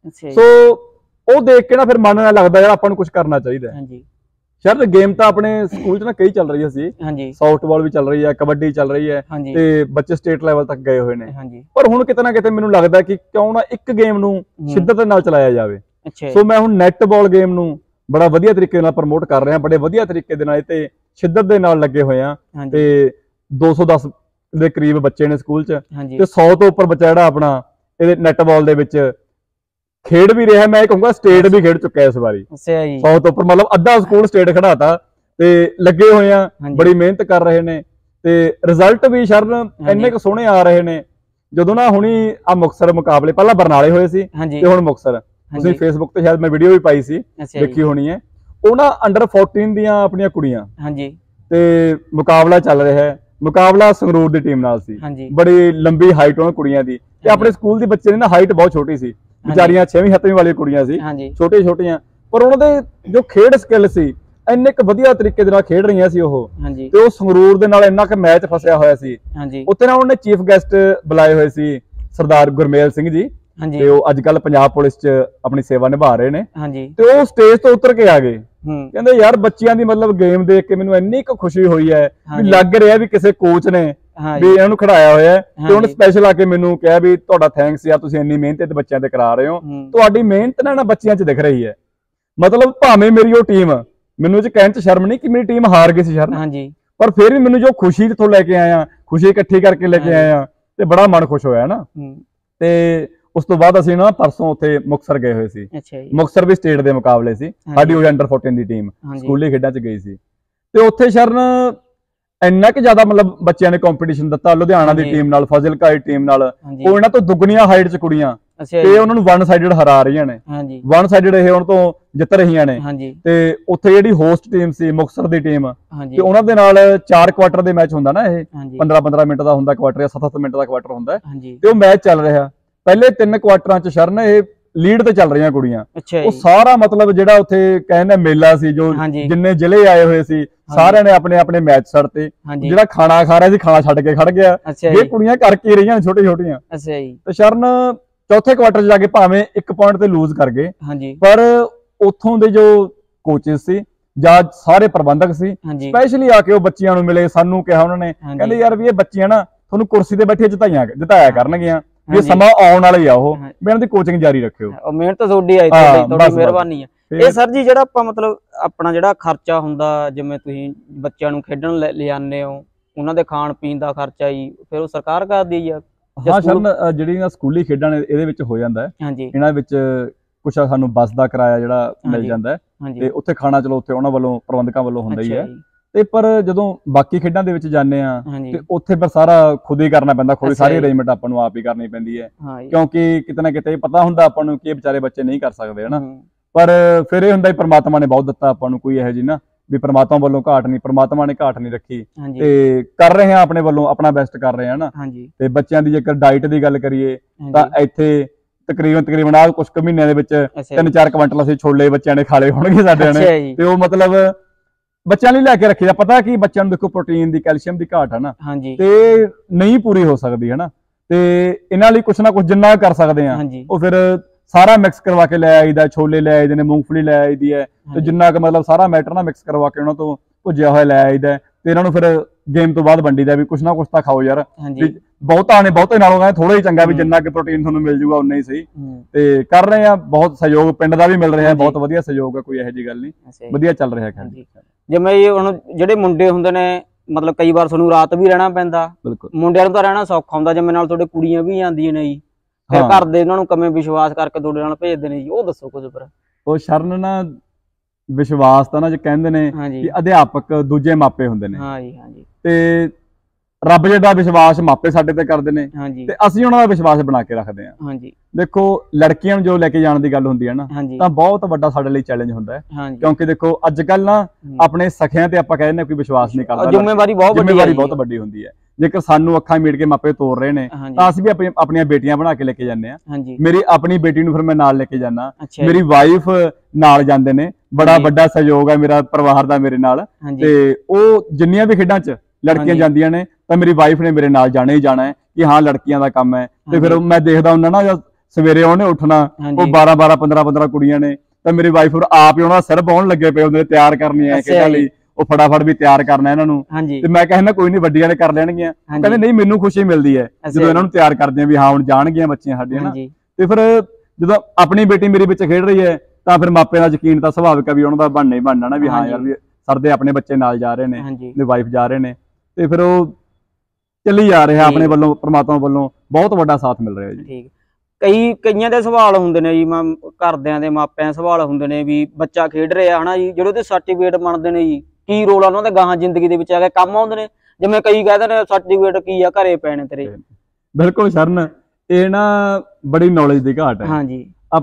B: ਸੋ ਉਹ ਦੇਖ ਕੇ ਨਾ ਫਿਰ ਮਨ ਨਾਲ ਲੱਗਦਾ ਯਾਰ ਆਪਾਂ ਨੂੰ ਕੁਝ ਕਰਨਾ ਚਾਹੀਦਾ।
A: ਹਾਂਜੀ
B: ਸ਼ਾਇਦ ਗੇਮ ਤਾਂ ਆਪਣੇ ਸਕੂਲ 'ਚ ਨਾ ਕਈ ਚੱਲ ਰਹੀ ਸੀ।
A: ਹਾਂਜੀ
B: ਸੌਫਟਬਾਲ ਵੀ ਚੱਲ ਰਹੀ ਹੈ, ਕਬੱਡੀ ਚੱਲ ਰਹੀ ਹੈ ਤੇ ਬੱਚੇ ਸਟੇਟ ਲੈਵਲ ਤੱਕ ਗਏ ਹੋਏ ਨੇ। ਪਰ ਹੁਣ ਕਿਤੇ ਨਾ ਕਿਤੇ ਮੈਨੂੰ ਲੱਗਦਾ ਕਿ ਕਿਉਂ ਨਾ ਇੱਕ ਗੇਮ ਨੂੰ ਸ਼ਿੱਦਤ ਨਾਲ ਚਲਾਇਆ ਜਾਵੇ। ਸੋ ਮੈਂ ਹੁਣ ਨੈਟਬਾਲ ਗੇਮ ਨੂੰ ਬੜਾ ਵਧੀਆ ਤਰੀਕੇ ਨਾਲ ਪ੍ਰਮੋਟ ਕਰ ਰਿਹਾ, ਬੜੇ ਵਧੀਆ ਤਰੀਕੇ ਦੇ ਨਾਲ ਤੇ ਸ਼ਿੱਦਤ ਦੇ ਨਾਲ ਲੱਗੇ ਹੋਏ ਆ ਤੇ 210 ਦੇ ਕਰੀਬ ਬੱਚੇ ਨੇ ਸਕੂਲ 'ਚ ਤੇ 100 ਤੋਂ ਉੱਪਰ ਬੱਚਾ ਜਿਹੜਾ ਆਪਣਾ ਇਹਦੇ ਨੈਟਬਾਲ ਦੇ ਵਿੱਚ ਖੇਡ ਵੀ ਰਿਹਾ। ਮੈਂ ਇਹ ਕਹੂੰਗਾ ਸਟੇਟ ਵੀ ਖੇਡ ਚੁੱਕਿਆ ਇਸ ਵਾਰੀ। 100 ਤੋਂ ਉੱਪਰ ਮਤਲਬ ਅੱਧਾ ਸਕੂਲ ਸਟੇਟ ਖੜਾਤਾ ਤੇ ਲੱਗੇ ਹੋਏ ਆ, ਬੜੀ ਮਿਹਨਤ ਕਰ ਰਹੇ ਨੇ ਤੇ ਰਿਜ਼ਲਟ ਵੀ ਸ਼ਰਨ ਇੰਨੇ ਕੁ ਸੋਹਣੇ ਆ ਰਹੇ ਨੇ। ਜਦੋਂ ਨਾ ਹੁਣੀ ਆ ਮੁਕਤਸਰ ਮੁਕਾਬਲੇ ਪਹਿਲਾਂ ਬਰਨਾਲੇ ਹੋਏ ਸੀ ਤੇ ਹੁਣ ਮੁਕਤਸਰ, ਤੁਸੀਂ ਫੇਸਬੁੱਕ ਤੇ ਸ਼ਾਇਦ ਮੈਂ ਵੀਡੀਓ ਵੀ ਪਾਈ ਸੀ, ਦੇਖੀ ਹੋਣੀ ਹੈ। ਉਹ ਨਾ ਅੰਡਰ 14 ਦੀਆਂ ਆਪਣੀਆਂ ਕੁੜੀਆਂ ਤੇ ਮੁਕਾਬਲਾ ਚੱਲ ਰਿਹਾ ਹੈ। ਮੁਕਾਬਲਾ ਸੰਗਰੂਰ ਦੀ ਟੀਮ ਨਾਲ ਸੀ। ਬੜੀ ਲੰਬੀ ਹਾਈਟ ਉਹਨਾਂ ਕੁੜੀਆਂ ਦੀ ਤੇ ਆਪਣੇ ਸਕੂਲ ਦੇ ਬੱਚੇ ਦੀ ਨਾ ਹਾਈਟ ਬਹੁਤ ਛੋਟੀ ਸੀ, ਵਿਚਾਰੀਆਂ 6ਵੀਂ 7ਵੀਂ ਵਾਲੀਆਂ ਕੁੜੀਆਂ ਸੀ, ਛੋਟੀਆਂ ਛੋਟੀਆਂ, ਪਰ ਉਹਨਾਂ ਦੇ ਜੋ ਖੇਡ ਸਕਿੱਲ ਸੀ ਇੰਨੇ ਕੁ ਵਧੀਆ ਤਰੀਕੇ ਦੇ ਨਾਲ ਖੇਡ ਰਹੀਆਂ ਸੀ ਉਹ। ਤੇ ਉਹ ਸੰਗਰੂਰ ਦੇ ਨਾਲ ਇੰਨਾ ਕੁ ਮੈਚ ਫਸਿਆ ਹੋਇਆ ਸੀ। ਉੱਥੇ ਨਾ ਉਹਨੇ ਚੀਫ ਗੈਸਟ ਬੁਲਾਏ ਹੋਏ ਸੀ ਸਰਦਾਰ ਗੁਰਮੇਲ ਸਿੰਘ ਜੀ ਤੇ ਉਹ ਅੱਜ ਕੱਲ ਪੰਜਾਬ ਪੁਲਿਸ 'ਚ ਆਪਣੀ ਸੇਵਾ ਨਿਭਾ ਰਹੇ ਨੇ। ਤੇ ਉਹ ਸਟੇਜ ਤੋਂ ਉਤਰ ਕੇ ਆ ਗਏ, ਕਹਿੰਦੇ ਯਾਰ ਬੱਚਿਆਂ ਦੀ ਮਤਲਬ ਗੇਮ ਦੇਖ ਕੇ ਮੈਨੂੰ ਇੰਨੀ ਕੁ ਖੁਸ਼ੀ ਹੋਈ ਹੈ ਵੀ ਲੱਗ ਰਿਹਾ ਵੀ ਕਿਸੇ ਕੋਚ ਨੇ ਵੀ ਇਹਨਾਂ ਨੂੰ ਖੜਾਇਆ ਹੋਇਆ ਹੈ ਤੇ ਉਹਨੇ ਸਪੈਸ਼ਲ ਆ ਕੇ ਮੈਨੂੰ ਕਿਹਾ ਵੀ ਤੁਹਾਡਾ ਥੈਂਕਸ ਯਾਰ, ਤੁਸੀਂ ਇੰਨੀ ਮਿਹਨਤ ਤੇ ਬੱਚਿਆਂ ਤੇ ਕਰਾ ਰਹੇ ਹੋ, ਤੁਹਾਡੀ ਮਿਹਨਤ ਨਾ ਬੱਚਿਆਂ 'ਚ ਦਿਖ ਰਹੀ ਹੈ। ਮਤਲਬ ਭਾਵੇਂ ਮੇਰੀ ਉਹ ਟੀਮ, ਮੈਨੂੰ ਇਹ ਕਹਿਣ 'ਚ ਸ਼ਰਮ ਨਹੀਂ ਕਿ ਮੇਰੀ ਟੀਮ ਹਾਰ ਗਈ ਸੀ ਸ਼ਰਨ, ਪਰ ਫਿਰ ਵੀ ਮੈਨੂੰ ਜੋ ਖੁਸ਼ੀ ਜਿੱਥੋਂ ਲੈ ਕੇ ਆਇਆ, ਖੁਸ਼ੀ ਇਕੱਠੀ ਕਰਕੇ ਲੈ ਕੇ ਆਇਆ ਤੇ ਬੜਾ ਮਨ ਖੁਸ਼ ਹੋਇਆ ਨਾ। ਤੇ ਉਸ ਤੋਂ ਬਾਅਦ ਅਸੀਂ ਨਾ ਪਰਸੋਂ ਉੱਥੇ ਮੁਕਤਸਰ ਗਏ ਹੋਏ ਸੀ। ਮੁਕਤਸਰ ਵੀ ਸਟੇਟ ਦੇ ਮੁਕਾਬਲੇ ਸੀ, ਸਾਡੀ ਉਹ ਅੰਡਰ 14 ਦੀ ਟੀਮ ਸਕੂਲੀ ਖੇਡਾਂ 'ਚ ਗਈ ਸੀ ਤੇ ਉੱਥੇ ਸ਼ਰਨ ਇੰਨਾ ਕਿ ਜ਼ਿਆਦਾ ਮਤਲਬ ਬੱਚਿਆਂ ਨੇ ਕੰਪੀਟੀਸ਼ਨ ਦਿੱਤਾ ਲੁਧਿਆਣਾ ਦੀ ਟੀਮ ਨਾਲ, ਫਾਜ਼ਿਲਕਾ ਦੀ ਟੀਮ ਨਾਲ। ਉਹ ਇਹਨਾਂ ਤੋਂ ਦੁੱਗਣੀਆਂ ਹਾਈਟ 'ਚ ਕੁੜੀਆਂ ਤੇ ਉਹਨਾਂ ਨੂੰ ਵਨ ਸਾਈਡਡ ਹਰਾ ਰਹੀਆਂ ਨੇ, ਵਨ ਸਾਈਡਡ ਇਹ ਉਹਨਾਂ ਤੋਂ ਜਿੱਤ ਰਹੀਆਂ ਨੇ। ਤੇ ਉੱਥੇ ਜਿਹੜੀ ਹੋਸਟ ਟੀਮ ਸੀ ਮੁਕਤਸਰ ਦੀ ਟੀਮ ਤੇ ਉਹਨਾਂ ਦੇ ਨਾਲ 4 ਕੁਆਟਰ ਦੇ ਮੈਚ ਹੁੰਦਾ ਨਾ, ਇਹ 15-15 ਮਿੰਟ ਦਾ ਹੁੰਦਾ ਕੁਆਟਰ ਜਾਂ 7-7 ਮਿੰਟ ਦਾ ਕੁਆਟਰ ਹੁੰਦਾ ਤੇ ਉਹ ਮੈਚ ਚੱਲ ਰਿਹਾ। ਪਹਿਲੇ 3 ਕੁਆਟਰਾਂ 'ਚ ਸ਼ਰਨ ਇਹ ਲੀਡ ਤੇ ਚੱਲ ਰਹੀਆਂ ਕੁੜੀਆਂ। ਉਹ ਸਾਰਾ ਮਤਲਬ ਜਿਹੜਾ ਉੱਥੇ ਕਹਿੰਦੇ ਮੇਲਾ ਸੀ, ਜੋ ਜਿੰਨੇ ਜ਼ਿਲ੍ਹੇ ਆਏ ਹੋਏ ਸੀ ਸਾਰਿਆਂ ਨੇ ਆਪਣੇ ਆਪਣੇ ਮੈਚ ਛੱਡ ਤੇ, ਜਿਹੜਾ ਖਾਣਾ ਖਾ ਰਿਹਾ ਸੀ ਖਾਣਾ ਛੱਡ ਕੇ ਖੜ ਗਿਆ। ਇਹ ਕੁੜੀਆਂ ਕਰਕੇ ਰਹੀਆਂ ਛੋਟੇ ਛੋਟੀਆਂ ਤੇ ਸ਼ਰਨ ਚੌਥੇ ਕੁਆਟਰ 'ਚ ਜਾ ਕੇ ਭਾਵੇਂ 1 ਪੁਆਇੰਟ ਤੇ ਲੂਜ਼ ਕਰ ਗਏ, ਪਰ ਉੱਥੋਂ ਦੇ ਜੋ ਕੋਚਿਸ ਸੀ ਜਾਂ ਸਾਰੇ ਪ੍ਰਬੰਧਕ ਸੀ ਸਪੈਸ਼ਲੀ ਆ ਕੇ ਉਹ ਬੱਚਿਆਂ ਨੂੰ ਮਿਲੇ, ਸਾਨੂੰ ਕਿਹਾ ਉਹਨਾਂ ਨੇ, ਕਹਿੰਦੇ ਯਾਰ ਵੀ ਇਹ ਬੱਚੀਆਂ ਨਾ ਤੁਹਾਨੂੰ ਕੁਰਸੀ ਤੇ ਬੈਠੇ ਜਿਤਾਇਆ ਕਰਨਗੀਆਂ, ਵੀ ਸਮਾਂ ਆਉਣ ਵਾਲਾ ਹੀ ਆ, ਉਹ ਵੀ ਇਹਨਾਂ ਦੀ ਕੋਚਿੰਗ ਜਾਰੀ ਰੱਖਿਓ।
A: ਮਿਹਨਤ ਤੁਹਾਡੀ ਆਈ, ਤੁਹਾਡੀ ਮਿਹਰਬਾਨੀ ਹੈ। ਇਹ ਸਰ ਜੀ ਜਿਹੜਾ ਆਪਾਂ ਮਤਲਬ ਆਪਣਾ ਜਿਹੜਾ ਖਰਚਾ ਹੁੰਦਾ, ਜਿਵੇਂ ਤੁਸੀਂ ਬੱਚਿਆਂ ਨੂੰ ਖੇਡਣ ਲਿਆਉਂਦੇ ਹੋ, ਉਹਨਾਂ ਦੇ ਖਾਣ ਪੀਣ ਦਾ ਖਰਚਾ ਹੀ ਫਿਰ ਉਹ ਸਰਕਾਰ ਕਰਦੀ ਆ?
B: ਹਾਂ ਸ਼ਰਨ, ਜਿਹੜੀਆਂ ਸਕੂਲੀ ਖੇਡਾਂ ਨੇ ਇਹਦੇ ਵਿੱਚ ਹੋ ਜਾਂਦਾ ਹੈ, ਇਹਨਾਂ ਵਿੱਚ ਕੁਛ ਸਾਨੂੰ ਬੱਸ ਦਾ ਕਿਰਾਇਆ ਜਿਹੜਾ ਮਿਲ ਜਾਂਦਾ ਹੈ ਤੇ ਉੱਥੇ ਖਾਣਾ ਚਲੋ ਉੱਥੇ ਉਹਨਾਂ ਵੱਲੋਂ ਪ੍ਰਬੰਧਕਾਂ ਵੱਲੋਂ ਹੁੰਦਾ ਹੀ ਹੈ। ਤੇ ਪਰ ਜਦੋਂ ਬਾਕੀ ਖੇਡਾਂ ਦੇ ਵਿੱਚ ਜਾਂਦੇ ਆ ਤੇ ਉੱਥੇ ਫਿਰ ਸਾਰਾ ਖੁਦ ਹੀ ਕਰਨਾ ਪੈਂਦਾ, ਖੁਦ ਸਾਰੀ ਅਰੇਂਜਮੈਂਟ ਆਪਾਂ ਨੂੰ ਆਪ ਹੀ ਕਰਨੀ ਪੈਂਦੀ ਹੈ, ਕਿਉਂਕਿ ਕਿਤੇ ਨਾ ਕਿਤੇ ਪਤਾ ਹੁੰਦਾ ਆਪਾਂ ਨੂੰ ਕਿ ਇਹ ਵਿਚਾਰੇ ਬੱਚੇ ਨਹੀਂ ਕਰ ਸਕਦੇ ਹਨਾ। ਪਰ ਫਿਰ ਇਹ ਹੁੰਦਾ ਪ੍ਰਮਾਤਮਾ ਨੇ ਬਹੁਤ ਦਿੱਤਾ ਆਪਾਂ ਨੂੰ, ਕੋਈ ਇਹੋ ਜਿਹੀ ਨਾ ਵੀ ਪ੍ਰਮਾਤਮਾ ਵੱਲੋਂ ਘਾਟ ਨਹੀਂ, ਪ੍ਰਮਾਤਮਾ ਨੇ ਘਾਟ ਨਹੀਂ ਰੱਖੀ ਤੇ ਕਰ ਰਹੇ ਆ ਆਪਣੇ ਵੱਲੋਂ, ਆਪਣਾ ਬੈਸਟ ਕਰ ਰਹੇ ਆ ਨਾ। ਤੇ ਬੱਚਿਆਂ ਦੀ ਜੇਕਰ ਡਾਈਟ ਦੀ ਗੱਲ ਕਰੀਏ ਤਾਂ ਇੱਥੇ ਤਕਰੀਬਨ ਆ ਕੁਝ ਕੁ ਮਹੀਨਿਆਂ ਦੇ ਵਿੱਚ 3-4 ਕੁਇੰਟਲ ਅਸੀਂ ਛੋਲੇ ਬੱਚਿਆਂ ਨੇ ਖਾ ਲਏ ਹੋਣਗੇ ਸਾਡਿਆਂ ਨੇ। ਤੇ ਉਹ ਮਤਲਬ ਬੱਚਿਆਂ ਲਈ ਲੈ ਕੇ ਰੱਖੀ ਦਾ, ਪਤਾ ਕਿ ਬੱਚਿਆਂ ਨੂੰ ਦੇਖੋ ਪ੍ਰੋਟੀਨ ਦੀ, ਕੈਲਸ਼ੀਅਮ ਦੀ ਘਾਟ ਹੈ ਨਾ ਤੇ ਨਹੀਂ ਪੂਰੀ ਹੋ ਸਕਦੀ ਹੈ ਨਾ, ਤੇ ਇਹਨਾਂ ਲਈ ਕੁਛ ਨਾ ਕੁਛ ਜਿੰਨਾ ਕਰ ਸਕਦੇ ਆ ਉਹ ਫਿਰ ਸਾਰਾ ਮਿਕਸ ਕਰਵਾ ਕੇ ਲੈ ਆਈਦਾ। ਛੋਲੇ ਲੈ ਆਈਦੇ ਨੇ, ਮੂੰਗਫਲੀ ਲੈ ਆਈਦੀ ਹੈ ਤੇ ਜਿੰਨਾ ਕੁ ਮਤਲਬ ਸਾਰਾ ਮੈਟਰ ਨਾ ਮਿਕਸ ਕਰਵਾ ਕੇ ਉਹਨਾਂ ਤੋਂ ਭੁੱਜਿਆ ਹੋਇਆ ਲੈ ਆਈਦਾ ਤੇ ਇਹਨਾਂ ਨੂੰ ਫਿਰ ਗੇਮ ਤੋਂ ਬਾਅਦ ਵੰਡੀਦਾ ਵੀ ਕੁਛ ਨਾ ਕੁਛ ਤਾਂ ਖਾਓ ਯਾਰ, ਬਹੁਤਾਂ ਨੇ ਬਹੁਤੇ ਨਾਲੋਂ ਕਹਿੰਦੇ ਥੋੜਾ ਹੀ ਚੰਗਾ, ਵੀ ਜਿੰਨਾ ਕਿ ਪ੍ਰੋਟੀਨ ਤੁਹਾਨੂੰ ਮਿਲ ਜੂਗਾ ਉਨਾ ਹੀ ਸਹੀ। ਤੇ ਕਰ ਰਹੇ ਆ, ਬਹੁਤ ਸਹਿਯੋਗ ਪਿੰਡ ਦਾ ਵੀ ਮਿਲ ਰਿਹਾ, ਬਹੁਤ ਵਧੀਆ ਸਹਿਯੋਗ ਹੈ, ਕੋਈ ਇਹੋ ਜਿਹੀ ਗੱਲ ਨਹੀਂ, ਵਧੀਆ ਚੱਲ ਰਿਹਾ ਹੈ।
A: ਜਿਵੇਂ ਹੁਣ ਜਿਹੜੇ ਮੁੰਡੇ ਹੁੰਦੇ ਨੇ, ਮਤਲਬ ਕਈ ਵਾਰ ਤੁਹਾਨੂੰ ਰਾਤ ਵੀ ਰਹਿਣਾ ਪੈਂਦਾ, ਮੁੰਡਿਆਂ ਨੂੰ ਤਾਂ ਰਹਿਣਾ ਸੌਖਾ ਹੁੰਦਾ, ਜਿਵੇਂ ਨਾਲ ਤੁਹਾਡੇ ਕੁੜੀਆਂ ਵੀ ਆਉਂਦੀਆਂ ਨੇ ਜੀ, ਫਿਰ ਘਰ ਦੇ ਉਹਨਾਂ ਨੂੰ ਕਿਵੇਂ ਵਿਸ਼ਵਾਸ ਕਰਕੇ ਤੁਹਾਡੇ ਨਾਲ ਭੇਜਦੇ ਨੇ ਜੀ, ਉਹ ਦੱਸੋ ਕੁਝ ਫਿਰ।
B: ਉਹ ਸ਼ਰਨ ਨਾ ਵਿਸ਼ਵਾਸ ਤਾਂ ਨਾ ਜੇ ਕਹਿੰਦੇ ਨੇ ਕਿ ਅਧਿਆਪਕ ਦੂਜੇ ਮਾਪੇ ਹੁੰਦੇ ਨੇ, ਤੇ ਰੱਬ ਜਿਹੜਾ ਵਿਸ਼ਵਾਸ ਮਾਪੇ ਸਾਡੇ ਤੇ ਕਰਦੇ ਨੇ ਤੇ ਅਸੀਂ ਉਹਨਾਂ ਦਾ ਵਿਸ਼ਵਾਸ ਬਣਾ ਕੇ ਰੱਖਦੇ ਹਾਂ। ਦੇਖੋ ਲੜਕੀਆਂ ਨੂੰ ਜੋ ਲੈ ਕੇ ਜਾਣ ਦੀ ਗੱਲ ਹੁੰਦੀ ਹੈ ਨਾ, ਤਾਂ ਬਹੁਤ ਵੱਡਾ ਸਾਡੇ ਲਈ ਚੈਲੰਜ ਹੁੰਦਾ ਹੈ, ਕਿਉਂਕਿ ਦੇਖੋ ਅੱਜ ਕੱਲ ਨਾ ਆਪਣੇ ਸਖਿਆਂ ਤੇ ਆਪਾਂ ਕਹਿੰਦੇ ਕੋਈ ਵਿਸ਼ਵਾਸ ਨਹੀਂ ਕਰਦਾ, ਜ਼ਿੰਮੇਵਾਰੀ ਬਹੁਤ ਵੱਡੀ ਹੁੰਦੀ ਹੈ। ਜੇਕਰ ਸਾਨੂੰ ਅੱਖਾਂ ਮੀਟ ਕੇ ਮਾਪੇ ਤੋਰ ਰਹੇ ਨੇ ਤਾਂ ਅਸੀਂ ਵੀ ਆਪਣੀਆਂ ਬੇਟੀਆਂ ਬਣਾ ਕੇ ਲੈ ਕੇ ਜਾਂਦੇ ਆ। ਮੇਰੀ ਆਪਣੀ ਬੇਟੀ ਨੂੰ ਫਿਰ ਮੈਂ ਨਾਲ ਲੈ ਕੇ ਜਾਣਾ, ਮੇਰੀ ਵਾਈਫ ਨਾਲ ਜਾਂਦੇ ਨੇ, ਬੜਾ ਵੱਡਾ ਸਹਿਯੋਗ ਹੈ ਮੇਰਾ ਪਰਿਵਾਰ ਦਾ ਮੇਰੇ ਨਾਲ। ਤੇ ਉਹ ਜਿੰਨੀਆਂ ਵੀ ਖੇਡਾਂ 'ਚ ਲੜਕੀਆਂ ਜਾਂਦੀਆਂ ਨੇ ਤਾਂ ਮੇਰੀ ਵਾਈਫ ਨੇ ਮੇਰੇ ਨਾਲ ਜਾਣਾ ਹੀ ਜਾਣਾ ਹੈ ਕਿ ਹਾਂ ਲੜਕੀਆਂ ਦਾ ਕੰਮ ਹੈ। ਤੇ ਫਿਰ ਮੈਂ ਦੇਖਦਾ ਹੁੰਦਾ ਨਾ ਸਵੇਰੇ ਉਹਨੇ ਉੱਠਣਾ, ਉਹ 12 15 ਕੁੜੀਆਂ ਨੇ, ਤਾਂ ਮੇਰੀ ਵਾਈਫ ਹੋਰ ਆਪ ਹੀ ਉਹਨਾਂ ਦਾ ਸਿਰ ਬਾਉਣ ਲੱਗੇ ਪਏ ਹੁੰਦੇ, ਤਿਆਰ ਕਰਨੀ ਹੈ ਖੇਡਾਂ ਲਈ, ਉਹ ਫਟਾਫਟ ਵੀ ਤਿਆਰ ਕਰਨਾ ਇਹਨਾਂ ਨੂੰ। ਤੇ ਮੈਂ ਕਹਿੰਦਾ ਕੋਈ ਨਹੀਂ, ਵੱਡੀਆਂ ਨੇ ਕਰ ਲੈਣਗੀਆਂ। ਕਹਿੰਦੇ ਨਹੀਂ, ਮੈਨੂੰ ਖੁਸ਼ੀ ਮਿਲਦੀ ਹੈ ਜਦੋਂ ਇਹਨਾਂ ਨੂੰ ਤਿਆਰ ਕਰਦੇ ਆ ਵੀ ਹਾਂ ਹੁਣ ਜਾਣਗੀਆਂ ਬੱਚੀਆਂ ਸਾਡੀਆਂ ਨਾ। ਤੇ ਫਿਰ ਜਦੋਂ ਆਪਣੀ ਬੇਟੀ ਮੇਰੀ ਵਿੱਚ ਖੇਡ ਰਹੀ ਹੈ ਤਾਂ ਫਿਰ ਮਾਪਿਆਂ ਦਾ ਯਕੀਨ ਤਾਂ ਸੁਭਾਵਿਕ ਹੈ ਵੀ ਉਹਨਾਂ ਦਾ ਬਣਨਾ ਹੀ ਬਣਨਾ ਨਾ, ਵੀ ਹਾਂ ਯਾਰ ਵੀ ਸਰ ਦੇ ਆਪਣੇ ਬੱਚੇ ਨਾਲ ਜਾ ਰਹੇ ਨੇ, ਤੇ ਵਾਈਫ ਜਾ ਰਹੇ ਨੇ, ਤੇ ਫਿਰ ਉਹ ਚੱਲੀ ਜਾ ਰਿਹਾ ਆਪਣੇ ਵੱਲੋਂ, ਪ੍ਰਮਾਤਮਾ ਵੱਲੋਂ ਬਹੁਤ ਵੱਡਾ ਸਾਥ ਮਿਲ ਰਿਹਾ ਜੀ।
A: ਕਈਆਂ ਦੇ ਸਵਾਲ ਹੁੰਦੇ ਨੇ ਜੀ, ਘਰਦਿਆਂ ਦੇ ਮਾਪਿਆਂ ਦੇ ਸਵਾਲ ਹੁੰਦੇ ਨੇ ਵੀ ਬੱਚਾ ਖੇਡ ਰਿਹਾ ਹਨਾ ਜੀ, ਜਿਹੜੇ ਉਹਦੇ ਸਰਟੀਫਿਕੇਟ ਬਣਦੇ ਨੇ ਜੀ, ਕੀ ਰੋਲ ਆ ਉਹਨਾਂ ਦਾ ਗਾਹਾਂ ਜ਼ਿੰਦਗੀ ਦੇ ਵਿੱਚ ਆ ਕੇ ਕੰਮ ਆਉਂਦੇ ਨੇ? ਜਿਵੇਂ ਕਈ ਕਹਿੰਦੇ ਨੇ ਸਰਟੀਫਿਕੇਟ ਕੀ ਆ, ਘਰੇ ਪੈਣੇ ਤੇਰੇ।
B: ਬਿਲਕੁਲ ਸ਼ਰਨ, ਇਹ ਨਾ ਬੜੀ ਨੌਲੇਜ ਦੀ ਘਾਟ ਹੈ। ਹਾਂਜੀ,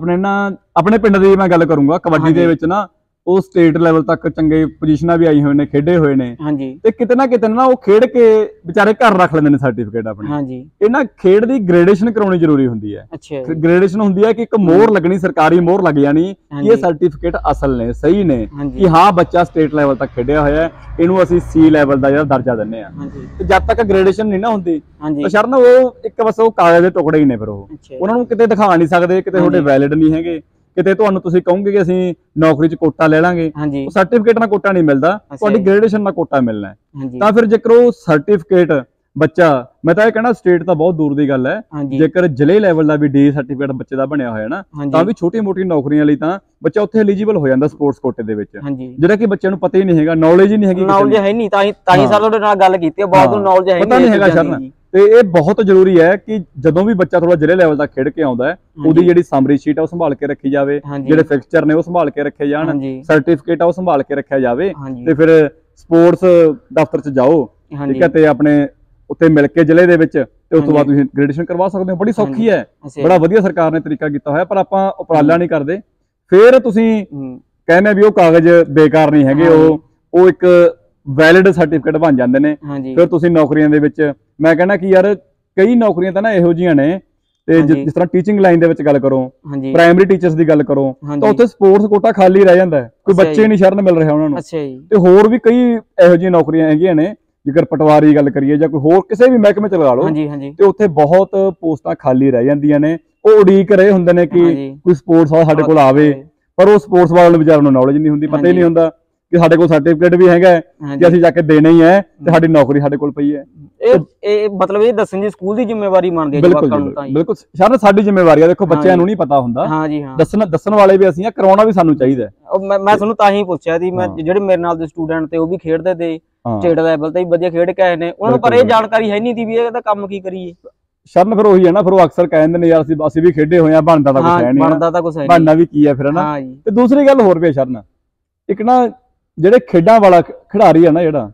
B: ਆਪਣੇ ਪਿੰਡ ਦੀ ਮੈਂ ਗੱਲ ਕਰੂੰਗਾ, ਕਬੱਡੀ ਦੇ ਵਿੱਚ ਨਾ ਉਹ ਸਟੇਟ ਲੈਵਲ ਤੱਕ ਚੰਗੇ ਪੋਜੀਸ਼ਨਾਂ ਵੀ ਆਈ ਹੋਏ ਨੇ, ਖੇਡੇ ਹੋਏ ਨੇ। ਤੇ ਕਿਤੇ ਨਾ ਉਹ ਖੇਡ ਕੇ ਵਿਚਾਰੇ ਘਰ ਰੱਖ ਲੈਂਦੇ ਨੇ ਸਰਟੀਫਿਕੇਟ ਆਪਣੇ। ਇਹਨਾਂ ਖੇਡ ਦੀ ਗ੍ਰੇਡੇਸ਼ਨ ਕਰਾਉਣੀ ਜ਼ਰੂਰੀ ਹੁੰਦੀ ਹੈ। ਗ੍ਰੇਡੇਸ਼ਨ ਹੁੰਦੀ ਹੈ ਕਿ ਇੱਕ ਮੋਹਰ ਲੱਗਣੀ, ਸਰਕਾਰੀ ਮੋਹਰ ਲੱਗ ਜਾਣੀ ਕਿ ਇਹ ਸਰਟੀਫਿਕੇਟ ਅਸਲ ਨੇ, ਸਹੀ ਨੇ, ਕਿ ਹਾਂ ਬੱਚਾ ਸਟੇਟ ਲੈਵਲ ਤੱਕ ਖੇਡਿਆ ਹੋਇਆ ਹੈ, ਇਹਨੂੰ ਅਸੀਂ C ਲੈਵਲ ਦਾ ਜਿਹੜਾ ਦਰਜਾ ਦਿੰਦੇ ਆ। ਤੇ ਜਦ ਤੱਕ ਗ੍ਰੇਡੇਸ਼ਨ ਨਹੀਂ ਨਾ ਹੁੰਦੀ ਤਾਂ ਸ਼ਰਨ ਉਹ ਇੱਕ ਬਸ ਉਹ ਕਾਗਜ਼ ਦੇ ਟੁਕੜੇ ਹੀ ਨੇ, ਫਿਰ ਉਹ ਉਹਨਾਂ ਨੂੰ ਕਿਤੇ ਦਿਖਾ ਨਹੀਂ ਸਕਦੇ, ਕਿਤੇ ਤੁਹਾਡੇ ਵੈਲਿਡ ਨਹੀਂ ਹੈਗੇ, ਕਿਤੇ ਤੁਹਾਨੂੰ ਤੁਸੀਂ ਕਹੋਗੇ ਕਿ ਅਸੀਂ ਨੌਕਰੀ 'ਚ ਕੋਟਾ ਲੈ ਲਾਂਗੇ, ਉਹ ਸਰਟੀਫਿਕੇਟ ਨਾਲ ਕੋਟਾ ਨਹੀਂ ਮਿਲਦਾ, ਤੁਹਾਡੀ ਗ੍ਰੇਡੇਸ਼ਨ ਨਾਲ ਕੋਟਾ ਮਿਲਣਾ ਹੈ। ਤਾਂ ਫਿਰ ਜੇਕਰ ਉਹ ਸਰਟੀਫਿਕੇਟ ਬੱਚਾ, ਮੈਂ ਤਾਂ ਇਹ ਕਹਿਣਾ ਸਟੇਟ ਤਾਂ ਬਹੁਤ ਦੂਰ ਦੀ ਗੱਲ ਹੈ, ਜੇਕਰ ਜ਼ਿਲ੍ਹੇ ਲੈਵਲ ਦਾ ਵੀ D ਸਰਟੀਫਿਕੇਟ ਬੱਚੇ ਦਾ ਬਣਿਆ ਹੋਇਆ ਨਾ, ਤਾਂ ਵੀ ਛੋਟੀ ਮੋਟੀ ਨੌਕਰੀਆਂ ਲਈ ਤਾਂ ਬੱਚਾ ਉੱਥੇ ਐਲੀਜੀਬਲ ਹੋ ਜਾਂਦਾ ਸਪੋਰਟਸ ਕੋਟੇ ਦੇ ਵਿੱਚ, ਜਿਹੜਾ ਕਿ ਬੱਚਿਆਂ ਨੂੰ ਪਤਾ ਹੀ ਨਹੀਂ ਹੈਗਾ, ਨੌਲੇਜ ਹੀ ਨਹੀਂ ਹੈਗੀ,
A: ਨੌਲੇਜ ਹੈ ਨਹੀਂ। ਤਾਂ ਹੀ ਸਰ ਤੁਹਾਡੇ ਨਾਲ ਗੱਲ ਕੀਤੀ ਹੈ, ਬਹੁਤ ਨੌਲੇਜ ਹੈ
B: ਪਤਾ ਨਹੀਂ ਹੈਗਾ ਸ਼ਰਨ। ਤੇ ਇਹ ਬਹੁਤ ਜ਼ਰੂਰੀ ਹੈ ਕਿ ਜਦੋਂ ਵੀ ਬੱਚਾ ਥੋੜਾ ਜ਼ਿਲ੍ਹੇ ਲੈਵਲ ਤੱਕ ਖੇਡ ਕੇ ਆਉਂਦਾ ਹੈ, ਉਹਦੀ ਜਿਹੜੀ ਸਮਰੀ ਸ਼ੀਟ ਆ ਉਹ ਸੰਭਾਲ ਕੇ ਰੱਖੀ ਜਾਵੇ, ਜਿਹੜੇ ਫਿਕਸਚਰ ਨੇ ਉਹ ਸੰਭਾਲ ਕੇ ਰੱਖੇ ਜਾਣ, ਸਰਟੀਫਿਕੇਟ ਆ ਉਹ ਸੰਭਾਲ ਕੇ ਰੱਖਿਆ ਜਾਵੇ। ਤੇ ਫਿਰ ਸਪੋਰਟਸ ਦਫ਼ਤਰ 'ਚ ਜਾਓ, ਠੀਕ ਹੈ, ਤੇ ਆਪਣੇ ਉੱਥੇ ਮਿਲ ਕੇ ਜ਼ਿਲ੍ਹੇ ਦੇ ਵਿੱਚ, ਤੇ ਉਸ ਤੋਂ ਬਾਅਦ ਤੁਸੀਂ ਗ੍ਰੇਡੇਸ਼ਨ ਕਰਵਾ ਸਕਦੇ ਹੋ। ਬੜੀ ਸੌਖੀ ਹੈ, ਬੜਾ ਵਧੀਆ ਸਰਕਾਰ ਨੇ ਤਰੀਕਾ ਕੀਤਾ ਹੋਇਆ, ਪਰ ਆਪਾਂ ਉਪਰਾਲਾ ਨਹੀਂ ਕਰਦੇ। ਫਿਰ ਤੁਸੀਂ ਕਹਿੰਦੇ ਵੀ ਉਹ ਕਾਗਜ਼ ਬੇਕਾਰ ਨਹੀਂ ਹੈਗੇ, ਉਹ ਇੱਕ ਵੈਲਿਡ ਸਰਟੀਫਿਕੇਟ ਬਣ ਜਾਂਦੇ ਨੇ। ਫਿਰ ਤੁਸੀਂ ਨੌਕਰੀਆਂ ਦੇ ਵਿੱਚ, ਮੈਂ ਕਹਿੰਦਾ ਕਿ ਯਾਰ ਕਈ ਨੌਕਰੀਆਂ ਤਾਂ ਨਾ ਇਹੋ ਜਿਹੀਆਂ ਨੇ, ਤੇ ਜਿਸ ਤਰ੍ਹਾਂ ਟੀਚਿੰਗ ਲਾਈਨ ਦੇ ਵਿੱਚ ਗੱਲ ਕਰੋ, ਪ੍ਰਾਇਮਰੀ ਟੀਚਰਸ ਦੀ ਗੱਲ ਕਰੋ, ਤਾਂ ਉੱਥੇ ਸਪੋਰਟਸ ਕੋਟਾ ਖਾਲੀ ਰਹਿ ਜਾਂਦਾ ਹੈ, ਕੋਈ ਬੱਚੇ ਨਹੀਂ ਸ਼ਰਨ ਮਿਲ ਰਿਹਾ ਉਹਨਾਂ ਨੂੰ। ਤੇ ਹੋਰ ਵੀ ਕਈ ਇਹੋ ਜਿਹੀਆਂ ਨੌਕਰੀਆਂ ਹੈਗੀਆਂ ਨੇ, ਜੇਕਰ ਪਟਵਾਰੀ ਦੀ ਗੱਲ ਕਰੀਏ ਜਾਂ ਕੋਈ ਹੋਰ ਕਿਸੇ ਵੀ ਮਹਿਕਮੇ ਚ ਲਗਾ ਲਓ, ਤੇ ਉੱਥੇ ਬਹੁਤ ਪੋਸਟਾਂ ਖਾਲੀ ਰਹਿ ਜਾਂਦੀਆਂ ਨੇ। ਉਹ ਉਡੀਕ ਰਹੇ ਹੁੰਦੇ ਨੇ ਕਿ ਕੋਈ ਸਪੋਰਟਸ ਵਾਲਾ ਸਾਡੇ ਕੋਲ ਆਵੇ, ਪਰ ਉਹ ਸਪੋਰਟਸ ਵਾਲੇ ਨੂੰ ਵਿਚਾਰਿਆਂ ਨੂੰ ਨੌਲੇਜ ਨਹੀਂ ਹੁੰਦੀ, ਪਤਾ ਹੀ ਨਹੀਂ ਹੁੰਦਾ ਕਿ ਸਾਡੇ ਕੋਲ ਸਰਟੀਫਿਕੇਟ ਵੀ ਹੈਗਾ ਕਿ ਅਸੀਂ ਜਾ ਕੇ ਦੇਣਾ ਹੀ ਹੈ, ਤੇ ਸਾਡੀ ਨੌਕਰੀ ਸਾਡੇ ਕੋਲ ਪਈ ਹੈ।
A: ਇਹ ਮਤਲਬ ਇਹ ਦੱਸਣ ਦੀ ਸਕੂਲ ਦੀ ਜ਼ਿੰਮੇਵਾਰੀ ਮੰਨਦੇ ਆ ਜਵਾਕਾਂ ਨੂੰ। ਤਾਂ
B: ਬਿਲਕੁਲ ਸ਼ਰਨ, ਸਾਡੀ ਜ਼ਿੰਮੇਵਾਰੀ ਆ। ਦੇਖੋ ਬੱਚਿਆਂ ਨੂੰ ਨਹੀਂ ਪਤਾ ਹੁੰਦਾ, ਦੱਸਣ ਵਾਲੇ ਵੀ ਅਸੀਂ ਆ, ਕਰਾਉਣਾ ਵੀ ਸਾਨੂੰ ਚਾਹੀਦਾ।
A: ਮੈਂ ਤੁਹਾਨੂੰ ਤਾਂ ਹੀ ਪੁੱਛਿਆ ਸੀ, ਮੈਂ ਜਿਹੜੇ ਮੇਰੇ ਨਾਲ ਦੇ ਸਟੂਡੈਂਟ ਤੇ ਉਹ ਵੀ ਖੇਡਦੇ ਤੇ ਸਟੇਟ ਲੈਵਲ ਤੇ ਵੀ ਵਧੀਆ ਖੇਡ ਕੇ ਆਏ ਨੇ, ਉਹਨਾਂ ਨੂੰ ਪਰ ਇਹ ਜਾਣਕਾਰੀ ਹੈ ਨਹੀਂ ਸੀ ਵੀ ਇਹਦਾ ਕੰਮ ਕੀ ਕਰੀਏ।
B: ਸ਼ਰਨ ਫਿਰ ਉਹੀ ਹੈ ਨਾ, ਫਿਰ ਉਹ ਅਕਸਰ ਕਹਿੰਦੇ ਨੇ ਯਾਰ ਅਸੀਂ ਵੀ ਖੇਡੇ ਹੋਏ ਆ, ਬਣਦਾ ਤਾਂ ਕੁਛ ਹੈ ਨਹੀਂ,
A: ਬਣਦਾ ਤਾਂ ਕੁਛ ਹੈ ਨਹੀਂ,
B: ਬਣਨਾ ਵੀ ਕੀ ਹੈ ਫਿਰ ਨਾ। ਤੇ ਦੂਸਰੀ ਗੱਲ ਹੋਰ ਵੀ ਹੈ ਸ਼ਰਨ, ਇੱਕ ਨਾ ਜਿਹੜੇ ਖੇਡਾਂ ਵਾਲਾ ਖਿਡਾਰੀ ਆ ਨਾ ਜਿਹੜਾ,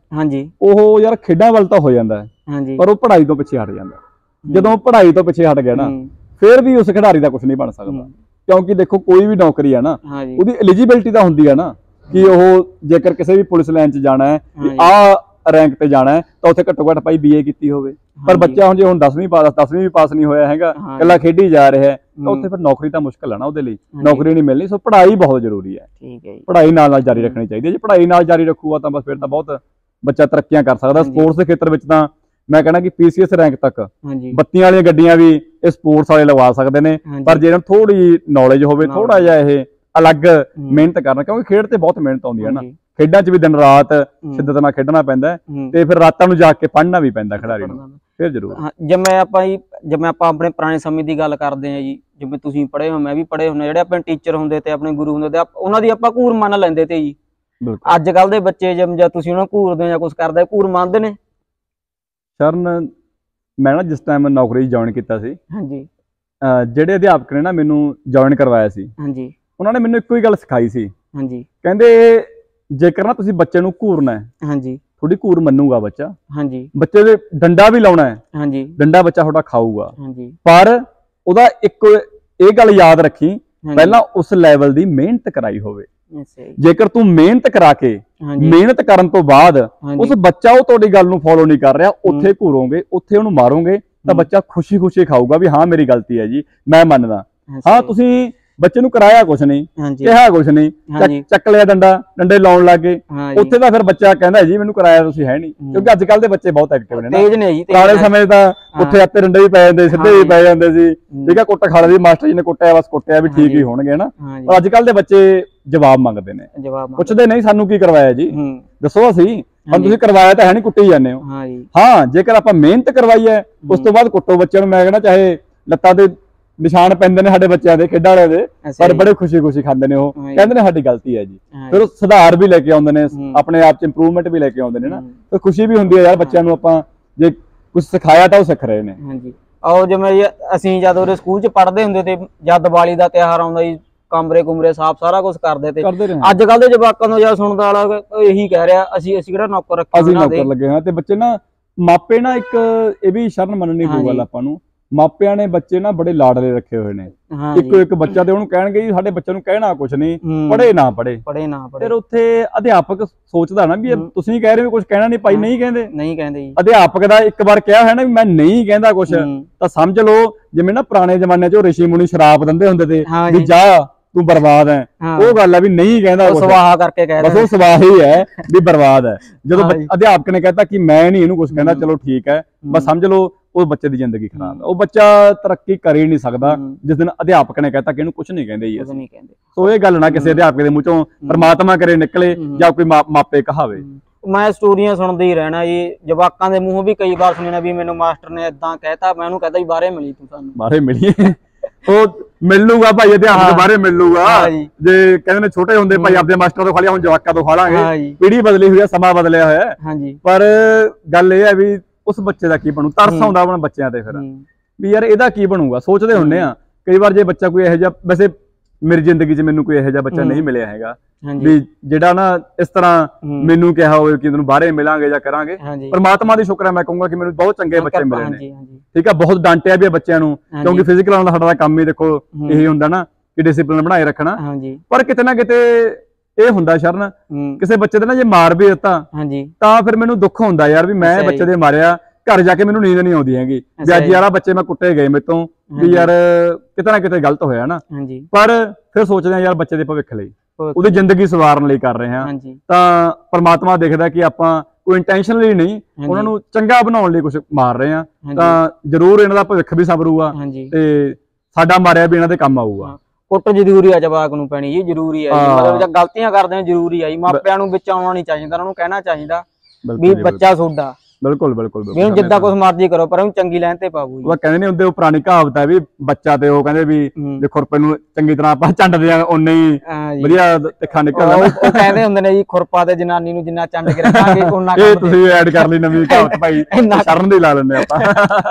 B: ਉਹ ਯਾਰ ਖੇਡਾਂ ਵੱਲ ਤਾਂ ਹੋ ਜਾਂਦਾ ਹੈ, ਪਰ ਉਹ ਪੜ੍ਹਾਈ ਤੋਂ ਪਿੱਛੇ ਹਟ ਜਾਂਦਾ। ਜਦੋਂ ਪੜ੍ਹਾਈ ਤੋਂ ਪਿੱਛੇ ਹਟ ਗਿਆ ਨਾ, ਫਿਰ ਵੀ ਉਸ ਖਿਡਾਰੀ ਦਾ ਕੁਛ ਨਹੀਂ ਬਣ ਸਕਦਾ। ਕਿਉਂਕਿ ਦੇਖੋ ਕੋਈ ਵੀ ਨੌਕਰੀ ਆ ਨਾ, ਉਹਦੀ ਐਲੀਜੀਬਿਲਟੀ ਤਾਂ ਹੁੰਦੀ ਆ ਨਾ, ਕਿ ਉਹ ਜੇਕਰ ਕਿਸੇ ਵੀ ਪੁਲਿਸ ਲਾਈਨ 'ਚ ਜਾਣਾ ਹੈ, ਆਹ ਰੈਂਕ ਤੇ ਜਾਣਾ ਹੈ, ਤਾਂ ਉੱਥੇ ਘੱਟੋ ਘੱਟ ਭਾਈ BA ਕੀਤੀ ਹੋਵੇ। ਪਰ ਬੱਚਾ ਹੁਣ ਜੇ 10ਵੀਂ ਵੀ ਪਾਸ ਨਹੀਂ ਹੋਇਆ ਹੈਗਾ, ਇਕੱਲਾ ਖੇਡੀ ਜਾ ਰਿਹਾ ਹੈ, ਤਾਂ ਉੱਥੇ ਫਿਰ ਨੌਕਰੀ ਤਾਂ ਮੁਸ਼ਕਲ ਹੈ ਨਾ, ਉਹਦੇ ਲਈ ਨੌਕਰੀ ਨਹੀਂ ਮਿਲਣੀ। ਸੋ ਪੜ੍ਹਾਈ ਬਹੁਤ ਜ਼ਰੂਰੀ ਹੈ, ਪੜ੍ਹਾਈ ਨਾਲ ਜਾਰੀ ਰੱਖਣੀ ਚਾਹੀਦੀ ਹੈ। ਜੇ ਪੜ੍ਹਾਈ ਨਾਲ ਜਾਰੀ ਰੱਖੂਗਾ ਤਾਂ ਬਸ ਫਿਰ ਤਾਂ ਬਹੁਤ ਬੱਚਾ ਤਰੱਕੀਆਂ ਕਰ ਸਕਦਾ। ਸਪੋਰਟਸ ਦੇ ਖੇਤਰ ਵਿੱਚ ਤਾਂ ਮੈਂ ਕਹਿਣਾ ਕਿ PCS ਰੈਂਕ ਤੱਕ ਬੱਤੀਆਂ ਵਾਲੀਆਂ ਗੱਡੀਆਂ ਵੀ ਇਹ ਸਪੋਰਟਸ ਵਾਲੇ ਲਵਾ ਸਕਦੇ ਨੇ, ਪਰ ਜੇ ਇਹਨਾਂ ਨੂੰ ਥੋੜੀ ਨੌਲੇਜ ਹੋਵੇ, ਥੋੜਾ ਜਿਹਾ ਇਹ ਅਲੱਗ ਮਿਹਨਤ ਕਰਨਾ, ਕਿਉਂਕਿ ਖੇਡ ਤੇ ਬਹੁਤ ਮਿਹਨਤ ਆਉਂਦੀ ਹੈ ਨਾ, ਖੇਡਾਂ 'ਚ ਵੀ ਦਿਨ ਰਾਤ ਸ਼ਿੱਦਤ ਨਾਲ ਖੇਡਣਾ ਪੈਂਦਾ, ਤੇ ਫਿਰ ਰਾਤਾਂ ਨੂੰ ਜਾ ਕੇ ਪੜ੍ਹਨਾ ਵੀ ਪੈਂਦਾ ਖਿਡਾਰੀ ਨੂੰ, ਫਿਰ ਜ਼ਰੂਰ।
A: ਜਿਵੇਂ ਆਪਾਂ ਆਪਣੇ ਪੁਰਾਣੇ ਸਮੇਂ ਦੀ ਗੱਲ ਕਰਦੇ ਹਾਂ ਜੀ, ਜਿਵੇਂ ਤੁਸੀਂ ਪੜ੍ਹੇ ਹੋ, ਮੈਂ ਵੀ ਪੜ੍ਹੇ ਹੁੰਦੇ, ਜਿਹੜੇ ਆਪਣੇ ਟੀਚਰ ਹੁੰਦੇ ਤੇ ਆਪਣੇ ਗੁਰੂ ਹੁੰਦੇ ਤੇ ਉਹਨਾਂ ਦੀ ਆਪਾਂ ਘੂਰ ਮੰਨ ਲੈਂਦੇ ਤੇ ਜੀ। ਅੱਜ ਕੱਲ ਦੇ ਬੱਚੇ ਜਾਂ ਤੁਸੀਂ ਉਹਨਾਂ ਨੂੰ ਘੂਰਦੇ ਜਾਂ ਕੁਛ ਕਰਦੇ, ਘੂਰ ਮੰਨਦੇ ਨੇ? ਸ਼ਰਨ,
B: ਮੈਂ ਨਾ ਜਿਸ ਟਾਈਮ ਨੌਕਰੀ ਜੁਆਇਨ ਕੀਤਾ ਸੀ, ਜਿਹੜੇ ਅਧਿਆਪਕ ਨੇ ਨਾ ਮੈਨੂੰ ਜੁਆਇਨ ਕਰਵਾਇਆ ਸੀ, ਉਹਨਾਂ ਨੇ ਮੈਨੂੰ ਇੱਕੋ ਹੀ ਗੱਲ ਸਿਖਾਈ ਸੀ। ਕਹਿੰਦੇ ਜੇਕਰ ਨਾ ਤੁਸੀਂ ਬੱਚੇ ਨੂੰ ਘੂਰਨਾ ਹੈ, ਤੁਹਾਡੀ ਘੂਰ ਮੰਨੂਗਾ ਬੱਚਾ, ਬੱਚੇ ਦੇ ਡੰਡਾ ਵੀ ਲਾਉਣਾ ਹੈ, ਡੰਡਾ ਬੱਚਾ ਤੁਹਾਡਾ ਖਾਊਗਾ, ਪਰ ਉਹਦਾ ਇੱਕ ਇਹ ਗੱਲ ਯਾਦ ਰੱਖੀ, ਪਹਿਲਾਂ ਉਸ ਲੈਵਲ ਦੀ ਮਿਹਨਤ ਕਰਾਈ ਹੋਵੇ। ਜੇਕਰ ਤੂੰ ਮਿਹਨਤ ਕਰਾ ਕੇ, ਮਿਹਨਤ ਕਰਨ ਤੋਂ ਬਾਅਦ ਉਸ ਬੱਚਾ ਉਹ ਤੁਹਾਡੀ ਗੱਲ ਨੂੰ ਫੋਲੋ ਨਹੀਂ ਕਰ ਰਿਹਾ, ਉੱਥੇ ਘੂਰੋਗੇ, ਉੱਥੇ ਉਹਨੂੰ ਮਾਰੋਗੇ, ਤਾਂ ਬੱਚਾ ਖੁਸ਼ੀ ਖਾਊਗਾ ਵੀ ਹਾਂ ਮੇਰੀ ਗਲਤੀ ਹੈ ਜੀ, ਮੈਂ ਮੰਨਦਾ। ਹਾਂ, ਤੁਸੀਂ ਬੱਚੇ ਨੂੰ ਕਰਾਇਆ ਕੁਛ ਨਹੀਂ, ਕਿਹਾ ਕੁਛ ਨਹੀਂ, ਚੱਕ ਲਿਆ ਡੰਡੇ ਲਾਉਣ ਲੱਗ ਗਏ। ਉੱਥੇ ਤਾਂ ਫਿਰ ਬੱਚਾ ਕਹਿੰਦਾ ਜੀ ਮੈਨੂੰ ਕਰਾਇਆ ਤੁਸੀਂ ਹੈ ਨਹੀਂ, ਕਿਉਂਕਿ ਅੱਜ ਕੱਲ ਦੇ ਬੱਚੇ ਬਹੁਤ ਐਕਟਿਵ ਨੇ ਨਾ। ਪੁਰਾਣੇ ਸਮੇਂ ਤਾਂ ਉੱਥੇ ਅੱਤੇ ਡੰਡੇ ਵੀ ਪੈ ਜਾਂਦੇ, ਸਿੱਧੇ ਵੀ ਪੈ ਜਾਂਦੇ ਸੀ, ਠੀਕ ਹੈ, ਕੁੱਟ ਖਾ ਲਈ ਮਾਸਟਰ ਜੀ ਨੇ ਕੁੱਟਿਆ ਬਸ ਕੁੱਟਿਆ ਵੀ ਠੀਕ ਹੀ ਹੋਣਗੇ ਨਾ। ਪਰ ਅੱਜ ਕੱਲ ਦੇ ਬੱਚੇ ਜਵਾਬ ਮੰਗਦੇ ਨੇ, ਪੁੱਛਦੇ ਨਹੀਂ ਸਾਨੂੰ ਕੀ ਕਰਵਾਇਆ ਜੀ, ਦੱਸੋ ਅਸੀਂ, ਹੁਣ ਤੁਸੀਂ ਕਰਵਾਇਆ ਤਾਂ ਹੈ ਨਹੀਂ, ਕੁੱਟੀ ਜਾਂਦੇ ਹੋ। ਹਾਂ ਜੇਕਰ ਆਪਾਂ ਮਿਹਨਤ ਕਰਵਾਈ ਹੈ ਉਸ ਤੋਂ ਬਾਅਦ ਕੁੱਟੋ ਬੱਚਿਆਂ ਨੂੰ, ਮੈਂ ਕਹਿੰਦਾ ਚਾਹੇ ਲੱਤਾਂ ਤੇ ਨਿਸ਼ਾਨ ਪੈਂਦੇ ਨੇ ਸਾਡੇ ਬੱਚਿਆਂ ਦੇ ਖੇਡਾਂ ਵਾਲਿਆਂ ਦੇ, ਪਰ ਬੜੇ ਖੁਸ਼ੀ ਖਾਂਦੇ ਨੇ, ਉਹ ਕਹਿੰਦੇ ਨੇ ਸਾਡੀ ਗਲਤੀ ਹੈ ਜੀ, ਫਿਰ ਉਹ ਸੁਧਾਰ ਵੀ ਲੈ ਕੇ ਆਉਂਦੇ ਨੇ, ਆਪਣੇ ਆਪ ਚ ਇੰਪਰੂਵਮੈਂਟ ਵੀ ਲੈ ਕੇ ਆਉਂਦੇ ਨੇ ਨਾ, ਤੇ ਖੁਸ਼ੀ ਵੀ ਹੁੰਦੀ ਹੈ ਯਾਰ ਬੱਚਿਆਂ ਨੂੰ ਆਪਾਂ ਜੇ ਕੁਝ ਸਿਖਾਇਆ ਤਾਂ ਉਹ ਸਿੱਖ ਰਹੇ ਨੇ।
A: ਹਾਂਜੀ ਆਓ ਜਿਵੇਂ ਅਸੀਂ ਜਦ ਉਹਦੇ ਸਕੂਲ ਚ ਪੜ੍ਹਦੇ ਹੁੰਦੇ ਤੇ ਜਦ ਦੀਵਾਲੀ ਦਾ ਤਿਉਹਾਰ ਆਉਂਦਾ ਜੀ ਕਮਰੇ ਕੁਮਰੇ ਸਾਫ ਸਾਰਾ ਕੁਝ ਕਰਦੇ ਤੇ, ਅੱਜ ਕੱਲ ਦੇ ਜਵਾਕਾਂ ਨੂੰ ਜਾਂ ਸੁਣਦਾ ਵਾਲਾ ਇਹੀ ਕਹਿ ਰਿਹਾ ਅਸੀਂ ਕਿਹੜਾ ਨੌਕਰ ਰੱਖਿਆ,
B: ਅਸੀਂ ਨੌਕਰ ਲੱਗੇ ਹਾਂ। ਤੇ ਬੱਚੇ ਨਾ ਮਾਪੇ ਨਾ ਇੱਕ ਇਹ ਵੀ ਸ਼ਰਨ ਮੰਨਣੀ ਪਊ ਗੱਲ ਆਪਾਂ ਨੂੰ, ਮਾਪਿਆਂ ਨੇ ਬੱਚੇ ਨਾ ਬੜੇ ਲਾਡਲੇ ਰੱਖੇ ਹੋਏ ਨੇ, ਇੱਕੋ ਇੱਕ ਬੱਚਾ ਤੇ ਉਹਨੂੰ ਕਹਿਣਗੇ ਜੀ ਸਾਡੇ ਬੱਚੇ ਨੂੰ ਕਹਿਣਾ ਕੁਛ ਨਹੀਂ, ਪੜ੍ਹੇ ਨਾ ਪੜ੍ਹੇ। ਫਿਰ ਉੱਥੇ ਅਧਿਆਪਕ ਸੋਚਦਾ ਨਾ ਵੀ ਤੁਸੀਂ ਕਹਿ ਰਹੇ ਹੋ ਕੁਛ ਕਹਿਣਾ ਨਹੀਂ, ਭਾਈ ਨਹੀਂ ਕਹਿੰਦੇ ਜੀ। ਅਧਿਆਪਕ ਦਾ ਇੱਕ ਵਾਰ ਕਿਹਾ ਹੋਇਆ ਨਾ ਵੀ ਮੈਂ ਨਹੀਂ ਕਹਿੰਦਾ ਕੁਛ, ਤਾਂ ਸਮਝ ਲਓ ਜਿਵੇਂ ਨਾ ਪੁਰਾਣੇ ਜ਼ਮਾਨੇ 'ਚ ਰਿਸ਼ੀ ਮੁਨੀ ਸ਼ਰਾਪ ਦਿੰਦੇ ਹੁੰਦੇ ਤੇ ਵੀ ਜਾ ਤੂੰ ਬਰਬਾਦ ਹੈ, ਉਹ ਗੱਲ ਹੈ ਵੀ ਨਹੀਂ ਕਹਿੰਦਾ,
A: ਸਵਾਹਾ ਕਰਕੇ ਕਹਿ
B: ਬਸ ਉਹ ਸਵਾਹ ਹੀ ਹੈ ਵੀ ਬਰਬਾਦ ਹੈ। ਜਦੋਂ ਅਧਿਆਪਕ ਨੇ ਕਹਿਤਾ ਕਿ ਮੈਂ ਨਹੀਂ ਇਹਨੂੰ ਕੁਛ ਕਹਿੰਦਾ, ਚਲੋ ਠੀਕ ਹੈ, ਬਸ ਸਮਝ ਲਓ ਉਹ ਬੱਚੇ ਦੀ ਜ਼ਿੰਦਗੀ ਖਰਾਬ ਹੈ। ਉਹ ਬੱਚਾ ਤਰੱਕੀ ਕਰ ਹੀ ਨਹੀਂ ਸਕਦਾ ਜਿਸ ਦਿਨ ਅਧਿਆਪਕ ਨੇ ਕਹਿਤਾ ਕਿ ਇਹਨੂੰ ਕੁਛ ਨਹੀਂ ਕਹਿੰਦੇ ਜੀ ਅਸੀਂ। ਸੋ ਇਹ ਗੱਲ ਨਾ ਕਿਸੇ ਅਧਿਆਪਕ ਦੇ ਮੂੰਹ ਚੋਂ ਪਰਮਾਤਮਾ ਕਰੇ ਨਿਕਲੇ ਜਾਂ ਕੋਈ ਮਾਪੇ ਕਹਾਵੇ।
A: ਮੈਂ ਸਟੋਰੀਆਂ ਸੁਣਦੇ ਹੀ ਰਹਿਣਾ ਜੀ, ਜਵਾਕਾਂ ਦੇ ਮੂੰਹੋਂ ਵੀ ਕਈ ਵਾਰ ਸੁਣਿਆ ਵੀ ਮੈਨੂੰ ਮਾਸਟਰ ਨੇ ਏਦਾਂ ਕਹਿਤਾ, ਮੈਂ ਉਹਨੂੰ ਕਹਤਾ ਵੀ ਬਾਹਰੇ ਮਿਲੀ ਤੂੰ, ਸਾਨੂੰ
B: ਬਾਹਰੇ ਮਿਲੀਏ, ਉਹ ਮਿਲੂਗਾ ਭਾਈ ਅਧਿਆਪਕ ਬਾਰੇ ਮਿਲੂਗਾ। ਜੇ ਕਹਿੰਦੇ ਨੇ ਛੋਟੇ ਹੁੰਦੇ ਭਾਈ ਆਪਦੇ ਮਾਸਟਰਾਂ ਤੋਂ ਖਾ ਲਿਆ, ਹੁਣ ਜਵਾਕਾਂ ਤੋਂ ਖਾ ਲਾਂਗੇ, ਪੀੜ੍ਹੀ ਬਦਲੀ ਹੋਈ ਹੈ, ਸਮਾਂ ਬਦਲਿਆ ਹੋਇਆ, ਪਰ ਗੱਲ ਇਹ ਹੈ ਵੀ ਉਸ ਬੱਚੇ ਦਾ ਕੀ ਬਣੂ, ਤਰਸ ਆਉਂਦਾ ਆਪਣੇ ਬੱਚਿਆਂ ਤੇ ਫਿਰ ਵੀ ਯਾਰ ਇਹਦਾ ਕੀ ਬਣੂਗਾ। ਸੋਚਦੇ ਹੁੰਦੇ ਆ ਕਈ ਵਾਰ ਜੇ ਬੱਚਾ ਕੋਈ ਇਹੋ ਜਿਹਾ, ਵੈਸੇ ਮੇਰੀ ਜ਼ਿੰਦਗੀ 'ਚ ਮੈਨੂੰ ਕੋਈ ਇਹੋ ਜਿਹਾ ਬੱਚਾ ਨਹੀਂ ਮਿਲਿਆ ਹੈਗਾ ਵੀ ਜਿਹੜਾ ਨਾ ਇਸ ਤਰ੍ਹਾਂ ਮੈਨੂੰ ਕਿਹਾ ਹੋਵੇ ਕਿ ਤੈਨੂੰ ਬਾਹਰੇ ਮਿਲਾਂਗੇ ਜਾਂ ਕਰਾਂਗੇ। ਪਰਮਾਤਮਾ ਦੀ ਸ਼ੁਕਰ ਹੈ, ਮੈਂ ਕਹੂੰਗਾ ਕਿ ਮੈਨੂੰ ਬਹੁਤ ਚੰਗੇ ਬੱਚੇ ਮਿਲੇ ਨੇ, ਠੀਕ ਆ। ਬਹੁਤ ਡਾਂਟਿਆ ਵੀ ਬੱਚਿਆਂ ਨੂੰ, ਕਿਉਂਕਿ ਫਿਜ਼ੀਕਲ ਨਾਲ ਸਾਡਾ ਕੰਮ ਹੀ ਦੇਖੋ ਇਹੀ ਹੁੰਦਾ ਨਾ ਕਿ ਡਿਸਿਪਲਿਨ ਬਣਾਏ ਰੱਖਣਾ, ਪਰ ਕਿਤੇ ਨਾ ਕਿਤੇ ਇਹ ਹੁੰਦਾ ਸ਼ਰਨ ਕਿਸੇ ਬੱਚੇ ਦੇ ਨਾ ਜੇ ਮਾਰ ਵੀ ਦਿੱਤਾ ਤਾਂ ਫਿਰ ਮੈਨੂੰ ਦੁੱਖ ਹੁੰਦਾ ਯਾਰ ਵੀ ਮੈਂ ਬੱਚੇ ਦੇ ਮਾਰਿਆ, ਘਰ ਜਾ ਕੇ ਮੈਨੂੰ ਨੀਂਦ ਨਹੀਂ ਆਉਂਦੀ ਹੈਗੀ ਵੀ ਅੱਜ ਯਾਰ ਬੱਚੇ ਮੈਂ ਕੁੱਟੇ ਗਏ ਮੇਰੇ ਤੋਂ, ਵੀ ਯਾਰ ਕਿਤੇ ਨਾ ਕਿਤੇ ਗਲਤ ਹੋਇਆ ਨਾ। ਪਰ ਫਿਰ ਸੋਚਦੇ ਆ ਯਾਰ ਬੱਚੇ ਦੇ ਭਵਿੱਖ ਲਈ, ਉਹਦੀ ਜ਼ਿੰਦਗੀ ਸਵਾਰਨ ਲਈ ਕਰ ਰਹੇ ਹਾਂ, ਤਾਂ ਪਰਮਾਤਮਾ ਦੇਖਦਾ ਕਿ ਆਪਾਂ ਕੋਈ ਇੰਟੈਂਸ਼ਨਲੀ ਨਹੀਂ, ਉਹਨਾਂ ਨੂੰ ਚੰਗਾ ਬਣਾਉਣ ਲਈ ਕੁਝ ਮਾਰ ਰਹੇ ਹਾਂ, ਤਾਂ ਜ਼ਰੂਰ ਇਹਨਾਂ ਦਾ ਭਵਿੱਖ ਵੀ ਸੰਵਰੂਗਾ ਤੇ ਸਾਡਾ ਮਾਰਿਆ ਵੀ ਇਹਨਾਂ ਦੇ ਕੰਮ ਆਊਗਾ।
A: ਕੁੱਟ ਜ਼ਰੂਰੀ ਆ ਜਵਾਕ ਨੂੰ ਪੈਣੀ ਜੀ, ਜ਼ਰੂਰੀ ਆ, ਮਤਲਬ ਜਦ ਗਲਤੀਆਂ ਕਰਦੇ ਆ ਜ਼ਰੂਰੀ ਆ ਜੀ, ਮਾਪਿਆਂ ਨੂੰ ਵਿੱਚ ਆਉਣਾ ਨਹੀਂ ਚਾਹੀਦਾ, ਉਹਨਾਂ ਨੂੰ ਕਹਿਣਾ ਚਾਹੀਦਾ ਵੀ ਬੱਚਾ ਤੁਹਾਡਾ
B: ਬਿਲਕੁਲ
A: ਵੀ ਜਿੱਦਾਂ ਕੁਛ ਮਰਜ਼ੀ ਕਰੋ ਪਰ ਉਹਨੂੰ ਚੰਗੀ ਲਾਈਨ ਤੇ ਪਾਵੋ।
B: ਉਹ ਕਹਿੰਦੇ ਨੇ ਹੁੰਦੇ, ਉਹ ਪੁਰਾਣੀ ਕਹਾਵਤ ਹੈ ਵੀ ਬੱਚਾ ਤੇ ਉਹ ਕਹਿੰਦੇ ਵੀ ਜੇ ਖੁਰਪੇ ਨੂੰ ਚੰਗੀ ਤਰ੍ਹਾਂ ਆਪਾਂ ਚੰਡਦੇ ਆ ਉਨੇ ਹੀ ਵਧੀਆ ਤਿੱਖਾ ਨਿਕਲਦਾ।
A: ਉਹ ਕਹਿੰਦੇ ਹੁੰਦੇ ਨੇ ਜੀ ਖੁਰਪਾ ਤੇ ਜਨਾਨੀ ਨੂੰ ਜਿੰਨਾ ਚੰਡ ਕੇ ਰੱਖਾਂਗੇ ਉਹਨਾਂ
B: ਇਹ ਤੁਸੀਂ ਐਡ ਕਰ ਲਈ ਨਵੀਂ ਕਹਾਵਤ ਭਾਈ, ਸ਼ਰਨ ਦੀ ਲਾ ਲੈਂਦੇ ਆਪਾਂ।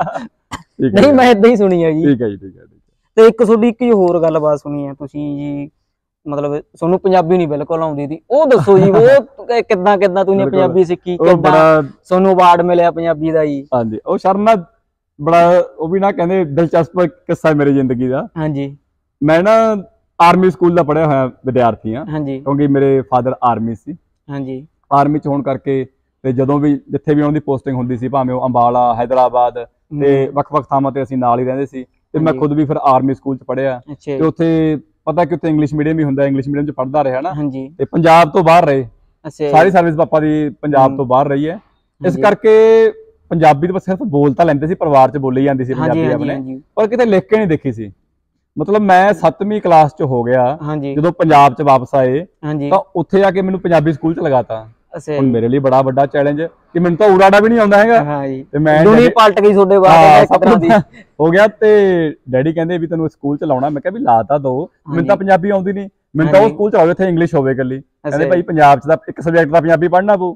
A: ਨਹੀਂ ਮੈਂ ਏਦਾਂ ਹੀ ਸੁਣੀ ਹੈ ਜੀ।
B: ਠੀਕ ਹੈ ਜੀ, ਠੀਕ ਹੈ।
A: ਤੇ ਇੱਕ ਤੁਹਾਡੀ ਇੱਕ ਹੋਰ ਗੱਲਬਾਤ ਸੁਣੀ ਹੈ ਤੁਸੀਂ ਜੀ, ਮਤਲਬ ਤੁਹਾਨੂੰ ਪੰਜਾਬੀ ਨਹੀਂ ਬਿਲਕੁਲ ਆਉਂਦੀ ਸੀ, ਉਹ ਦੱਸੋ ਜੀ ਉਹ ਕਿੱਦਾਂ ਤੁਸੀਂ ਪੰਜਾਬੀ ਸਿੱਖੀ, ਕਿੱਦਾਂ ਤੁਹਾਨੂੰ ਅਵਾਰਡ ਮਿਲਿਆ ਪੰਜਾਬੀ ਦਾ ਜੀ?
B: ਹਾਂਜੀ ਉਹ ਸ਼ਰਨ ਨਾ ਬੜਾ ਉਹ ਵੀ ਨਾ ਕਹਿੰਦੇ ਦਿਲਚਸਪ ਕਿੱਸਾ ਮੇਰੀ ਜ਼ਿੰਦਗੀ ਦਾ। ਮੈਂ ਨਾ ਆਰਮੀ ਸਕੂਲ ਦਾ ਪੜ੍ਹਿਆ ਹੋਇਆ ਵਿਦਿਆਰਥੀ ਹਾਂ, ਕਿਉਂਕਿ ਮੇਰੇ ਫਾਦਰ ਆਰਮੀ ਸੀ। ਆਰਮੀ ਚ ਹੋਣ ਕਰਕੇ ਤੇ ਜਦੋਂ ਵੀ ਜਿੱਥੇ ਵੀ ਉਹਨਾਂ ਦੀ ਪੋਸਟਿੰਗ ਹੁੰਦੀ ਸੀ, ਭਾਵੇਂ ਉਹ ਅੰਬਾਲਾ, ਹੈਦਰਾਬਾਦ ਤੇ ਵੱਖ-ਵੱਖ ਥਾਵਾਂ ਤੇ ਅਸੀਂ ਨਾਲ ਹੀ ਰਹਿੰਦੇ ਸੀ, ਤੇ ਮੈਂ ਖੁਦ ਵੀ ਫਿਰ ਆਰਮੀ ਸਕੂਲ ਚ ਪੜ੍ਹਿਆ ਤੇ ਉੱਥੇ ਪਤਾ ਕਿ ਉੱਥੇ ਇੰਗਲਿਸ਼ ਮੀਡੀਅਮ ਹੀ ਹੁੰਦਾ, ਇੰਗਲਿਸ਼ ਮੀਡੀਅਮ ਚ ਪੜ੍ਹਦਾ ਰਿਹਾ ਨਾ, ਤੇ ਪੰਜਾਬ ਤੋਂ ਬਾਹਰ ਰਹੇ, ਸਾਰੀ ਸਰਵਿਸ ਪਾਪਾ ਦੀ ਪੰਜਾਬ ਤੋਂ ਬਾਹਰ ਰਹੀ ਹੈ, ਇਸ ਕਰਕੇ ਪੰਜਾਬੀ ਤਾਂ ਸਿਰਫ ਬੋਲ ਤਾਂ ਲੈਂਦੇ ਸੀ, ਪਰਿਵਾਰ ਚ ਬੋਲੀ ਜਾਂਦੀ ਸੀ ਪੰਜਾਬੀ ਆਪਣੇ, ਪਰ ਕਿਤੇ ਲਿਖ ਕੇ ਨਹੀਂ ਦੇਖੀ ਸੀ। ਮਤਲਬ ਮੈਂ 7ਵੀਂ ਕਲਾਸ ਚ ਹੋ ਗਿਆ ਜਦੋਂ ਪੰਜਾਬ ਚ ਵਾਪਸ ਆਏ, ਤਾਂ ਉੱਥੇ ਆ ਕੇ ਮੈਨੂੰ ਪੰਜਾਬੀ ਸਕੂਲ ਚ ਲਗਾਤਾ। ਹੁਣ ਮੇਰੇ ਲਈ ਬੜਾ ਵੱਡਾ ਚੈਲੰਜ ਕਿ ਮੈਨੂੰ ਤਾਂ ਉੜਾੜਾ ਵੀ ਨਹੀਂ ਆਉਂਦਾ ਹੈਗਾ, ਤੇ ਮੈਂ
A: ਪਲਟ ਗਈ ਤੁਹਾਡੇ ਬਾਅਦ
B: ਹੋ ਗਿਆ। ਤੇ ਡੈਡੀ ਕਹਿੰਦੇ ਵੀ ਤੈਨੂੰ ਸਕੂਲ ਚ ਲਾਉਣਾ, ਮੈਂ ਕਿਹਾ ਵੀ ਲਾ ਤਾਂ ਦੋ, ਮੈਨੂੰ ਤਾਂ ਪੰਜਾਬੀ ਆਉਂਦੀ ਨਹੀਂ, ਮੈਨੂੰ ਤਾਂ ਉਹ ਸਕੂਲ ਚ ਆਵੇ ਇੱਥੇ ਇੰਗਲਿਸ਼ ਹੋਵੇ ਇਕੱਲੀ। ਕਹਿੰਦੇ ਭਾਈ ਪੰਜਾਬ ਚ ਤਾਂ ਇੱਕ ਸਬਜੈਕਟ ਦਾ ਪੰਜਾਬੀ ਪੜ੍ਹਨਾ ਪਊ।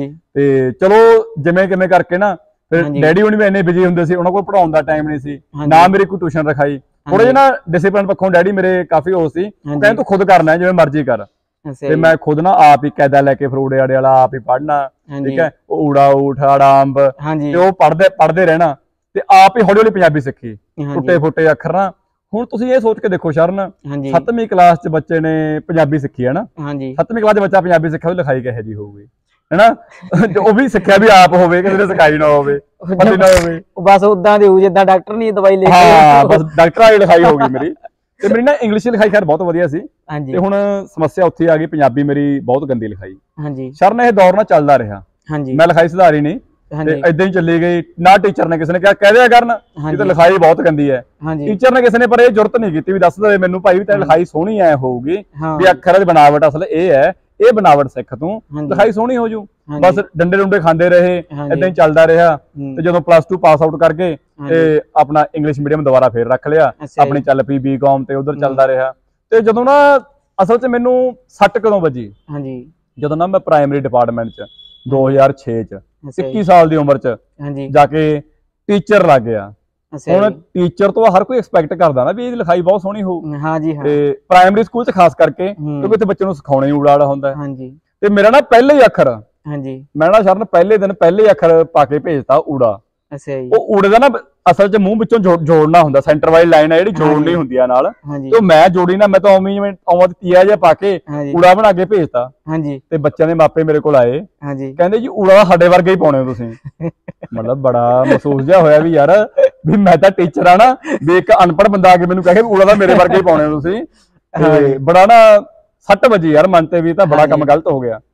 B: ਤੇ ਚਲੋ ਜਿਵੇਂ ਕਿਵੇਂ ਕਰਕੇ ਨਾ ਫਿਰ ਡੈਡੀ ਹੁਣ ਵੀ ਇੰਨੇ ਬਿਜੀ ਹੁੰਦੇ ਸੀ, ਉਹਨਾਂ ਕੋਲ ਪੜ੍ਹਾਉਣ ਦਾ ਟਾਈਮ ਨਹੀਂ ਸੀ, ਨਾ ਮੇਰੀ ਕੋਈ ਟਿਊਸ਼ਨ ਰਖਾਈ। ਥੋੜੇ ਜਿਹੇ ਨਾ ਡਿਸਿਪਲਿਨ ਪੱਖੋਂ ਡੈਡੀ ਮੇਰੇ ਕਾਫੀ ਹੋ ਸੀ, ਕਹਿੰਦੇ ਤੂੰ ਖੁਦ ਕਰਨਾ ਜਿਵੇਂ ਮਰਜ਼ੀ ਕਰ, ਤੇ ਮੈਂ ਖੁਦ ਨਾ ਆਪ ਹੀ ਕਾਇਦਾ ਲੈ ਕੇ ਫਰੂੜੇ ਆੜੇ ਵਾਲਾ ਆਪ ਹੀ ਪੜ੍ਹਨਾ, ਠੀਕ ਹੈ, ਉਹ ਊੜਾ ਊਠ ਆੜਾ ਅੰਬ, ਤੇ ਉਹ ਪੜ੍ਹਦੇ ਰਹਿਣਾ, ਤੇ ਆਪ ਹੀ ਹੌਲੀ ਹੌਲੀ ਪੰਜਾਬੀ ਸਿੱਖੀ, ਟੁੱਟੇ ਫੁੱਟੇ ਅੱਖਰ ਨਾ। ਹੁਣ ਤੁਸੀਂ ਇਹ ਸੋਚ ਕੇ ਦੇਖੋ ਸ਼ਰਨ, 7ਵੀਂ ਕਲਾਸ ਚ ਬੱਚੇ ਨੇ ਪੰਜਾਬੀ ਸਿੱਖੀ ਹੈ ਨਾ, 7ਵੀਂ ਕਲਾਸ ਚ ਬੱਚਾ ਪੰਜਾਬੀ ਸਿੱਖਿਆ, ਉਹਦੀ ਲਿਖਾਈ ਕਿਹੋ ਜਿਹੀ ਹੋਊਗੀ ਹੈਨਾ, ਉਹ ਵੀ ਸਿੱਖਿਆ ਵੀ ਆਪ ਹੋਵੇ, ਕਿਸੇ ਨੇ ਸਿਖਾਈ ਨਾ ਹੋਵੇ, ਪਤਾ ਨਾ ਹੋਵੇ,
A: ਬਸ ਉਦਾਂ ਦੀ ਹੋਊ ਜਿੱਦਾਂ ਡਾਕਟਰ ਨਹੀਂ ਦਵਾਈ ਲਿਖ ਕੇ,
B: ਹਾਂ ਬਸ ਡਾਕਟਰ ਵਾਲੀ ਲਿਖਾਈ ਹੋਊਗੀ ਮੇਰੀ। ਤੇ ਮੇਰੀ ਨਾ ਇੰਗਲਿਸ਼ ਲਿਖਾਈ ਖੈਰ ਬਹੁਤ ਵਧੀਆ ਸੀ ਤੇ ਹੁਣ ਸਮੱਸਿਆ ਉੱਥੇ ਆ ਗਈ, ਪੰਜਾਬੀ ਮੇਰੀ ਬਹੁਤ ਗੰਦੀ ਲਿਖਾਈ। ਹਾਂਜੀ ਸਰ ਨੇ ਇਹ ਦੌਰ ਨਾਲ ਚੱਲਦਾ ਰਿਹਾ। ਹਾਂਜੀ ਮੈਂ ਲਿਖਾਈ ਸੁਧਾਰੀ ਨਹੀਂ ਤੇ ਇਦਾਂ ਹੀ ਚੱਲੀ ਗਈ ਨਾ। ਟੀਚਰ ਨੇ ਕਿਸੇ ਨੇ ਕਿਹਾ ਕਹਿ ਦਿਆ ਕਰਨ ਇਹ ਤਾਂ ਲਿਖਾਈ ਬਹੁਤ ਗੰਦੀ ਹੈ। ਟੀਚਰ ਨੇ ਕਿਸੇ ਨੇ ਪਰ ਇਹ ਜ਼ਰੂਰਤ ਨਹੀਂ ਕੀਤੀ ਵੀ ਦੱਸ ਦੇ ਮੈਨੂੰ ਭਾਈ ਵੀ ਤੇਰੀ ਲਿਖਾਈ ਸੋਹਣੀ ਐ ਹੋਊਗੀ ਵੀ ਅੱਖਰਾਂ ਦੀ ਬਣਾਵਟ ਅਸਲ ਇਹ ਹੈ, ਇਹ ਬਣਾਵਟ ਸਿੱਖ ਤੂੰ ਲਿਖਾਈ ਸੋਹਣੀ ਹੋ ਜੂ। ਬਸ ਡੰਡੇ ਡੁੰਡੇ ਖਾਂਦੇ ਰਹੇ, ਏਦਾਂ ਹੀ ਚੱਲਦਾ ਰਿਹਾ। ਤੇ ਜਦੋਂ +2 ਪਾਸ ਆਊਟ ਕਰਕੇ ਤੇ ਆਪਣਾ ਇੰਗਲਿਸ਼ ਮੀਡੀਅਮ ਦੁਬਾਰਾ ਫੇਰ ਰੱਖ ਲਿਆ, ਆਪਣੀ ਚੱਲ ਪਈ B.Com ਤੇ ਉਧਰ ਚੱਲਦਾ ਰਿਹਾ। ਤੇ ਜਦੋਂ ਨਾ ਅਸਲ 'ਚ ਮੈਨੂੰ ਸੱਟ ਕਦੋਂ ਵੱਜੀ, ਜਦੋਂ ਨਾ ਮੈਂ ਪ੍ਰਾਇਮਰੀ ਡਿਪਾਰਟਮੈਂਟ 'ਚ 2006 ਚ 21 ਸਾਲ ਦੀ ਉਮਰ 'ਚ ਜਾ ਕੇ ਟੀਚਰ ਲੱਗ ਗਿਆ। ਹੁਣ ਟੀਚਰ ਤੋਂ ਹਰ ਕੋਈ ਐਕਸਪੈਕਟ ਕਰਦਾ ਨਾ ਵੀ ਇਹਦੀ ਲਿਖਾਈ ਬਹੁਤ ਸੋਹਣੀ ਹੋਊ। ਤੇ ਪ੍ਰਾਇਮਰੀ ਸਕੂਲ 'ਚ ਖਾਸ ਕਰਕੇ ਕਿਉਂਕਿ ਇੱਥੇ ਬੱਚੇ ਨੂੰ ਸਿਖਾਉਣਾ ਹੀ ਊੜਾ ਹੁੰਦਾ। ਤੇ ਮੇਰਾ ਨਾ ਪਹਿਲੇ ਹੀ ਅੱਖਰ ਮੈਂ ਨਾ ਸਰ ਪਹਿਲੇ ਦਿਨ ਪਹਿਲੇ ਅੱਖਰ ਪਾ ਕੇ ਭੇਜਤਾ ਊੜਾ। ਉਹ ਊੜੇ ਦਾ ਨਾ ਅਸਲ 'ਚ ਮੂੰਹ ਵਿੱਚੋਂ ਜੋੜਨਾ ਹੁੰਦਾ, ਸੈਂਟਰ ਵਾਲੀ ਲਾਈਨ ਹੈ ਜਿਹੜੀ ਜੋੜਨੀ ਹੁੰਦੀ ਆ ਨਾਲ। ਤੇ ਮੈਂ ਜੋੜੀ ਨਾ, ਮੈਂ ਤਾਂ ਉਵੇਂ ਤੀਆ ਜਿਹਾ ਪਾ ਕੇ ਊੜਾ ਬਣਾ ਕੇ ਭੇਜਤਾ। ਤੇ ਬੱਚਿਆਂ ਦੇ ਮਾਪੇ ਮੇਰੇ ਕੋਲ ਆਏ, ਕਹਿੰਦੇ ਜੀ ਊੜਾ ਸਾਡੇ ਵਰਗੇ ਹੀ ਪਾਉਣੇ ਹੋ ਤੁਸੀਂ। ਮਤਲਬ ਬੜਾ ਮਹਿਸੂਸ ਜਿਹਾ ਹੋਇਆ ਵੀ ਯਾਰ ਵੀ ਮੈਂ ਤਾਂ ਟੀਚਰ ਆ ਨਾ, ਵੀ ਇੱਕ ਅਨਪੜ੍ਹ ਬੰਦਾ ਆ ਕੇ ਮੈਨੂੰ ਕਹੇ ਊੜਾ ਦਾ ਮੇਰੇ ਵਰਗੇ ਹੀ ਪਾਉਣੇ ਹੋ ਤੁਸੀਂ। ਤੇ ਬੜਾ ਨਾ ਸੱਟ ਵੱਜੀ ਯਾਰ ਮਨ ਤੇ ਵੀ, ਤਾਂ ਬੜਾ ਕੰਮ ਗਲਤ ਹੋ ਗਿਆ।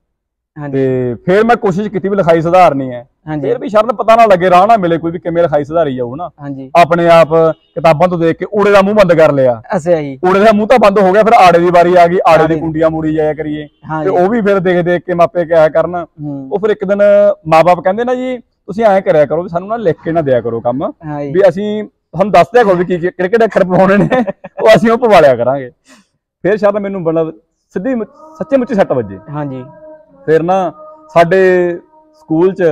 B: ਤੇ ਫਿਰ ਮੈਂ ਕੋਸ਼ਿਸ਼ ਕੀਤੀ ਵੀ ਲਿਖਾਈ ਸੁਧਾਰਨੀ ਹੈ। ਫਿਰ ਵੀ ਸ਼ਰਨ ਪਤਾ ਨਾ ਲੱਗੇ, ਰਾਹ ਨਾ ਮਿਲੇ ਕੋਈ ਵੀ ਕਿਵੇਂ ਲਿਖਾਈ ਸੁਧਾਰੀ ਜਾਊ ਨਾ। ਆਪਣੇ ਆਪ ਕਿਤਾਬਾਂ ਤੋਂ ਦੇਖ ਕੇ ਊੜੇ ਦਾ ਮੂੰਹ ਬੰਦ ਕਰ ਲਿਆ। ਊੜੇ ਦਾ ਮੂੰਹ ਤਾਂ ਬੰਦ ਹੋ ਗਿਆ, ਫਿਰ ਆੜੇ ਦੀ ਵਾਰੀ ਆ ਗਈ, ਆੜੇ ਦੀ ਕੁੰਡੀਆਂ ਮੂੜੀ ਜਾਇਆ ਕਰੀਏ। ਤੇ ਉਹ ਵੀ ਫਿਰ ਦੇਖ ਦੇਖ ਕੇ ਮਾਪੇ ਕਿਹਾ ਕਰਨ। ਉਹ ਫਿਰ ਇੱਕ ਦਿਨ ਮਾਂ-ਬਾਪ ਕਹਿੰਦੇ ਨਾ ਜੀ ਤੁਸੀਂ ਐਂ ਕਰਿਆ ਕਰੋ ਵੀ ਸਾਨੂੰ ਨਾ ਲਿਖ ਕੇ ਨਾ ਦਿਆ ਕਰੋ ਕੰਮ, ਵੀ ਅਸੀਂ ਤੁਹਾਨੂੰ ਦੱਸ ਦਿਆ ਕਰੋ ਵੀ ਕੀ ਕਿਹੜੇ ਕਿਹੜੇ ਅੱਖਰ ਪਵਾਉਣੇ ਨੇ, ਉਹ ਅਸੀਂ ਉਹ ਪਵਾ ਲਿਆ ਕਰਾਂਗੇ। ਫਿਰ ਸ਼ਰਨ ਮੈਨੂੰ ਮਤਲਬ ਸਿੱਧੀ ਸੱਚੇ ਮੁੱਚੀ ਸੱਟ ਵੱਜੇ। ਫਿਰ ਨਾ ਸਾਡੇ ਸਕੂਲ 'ਚ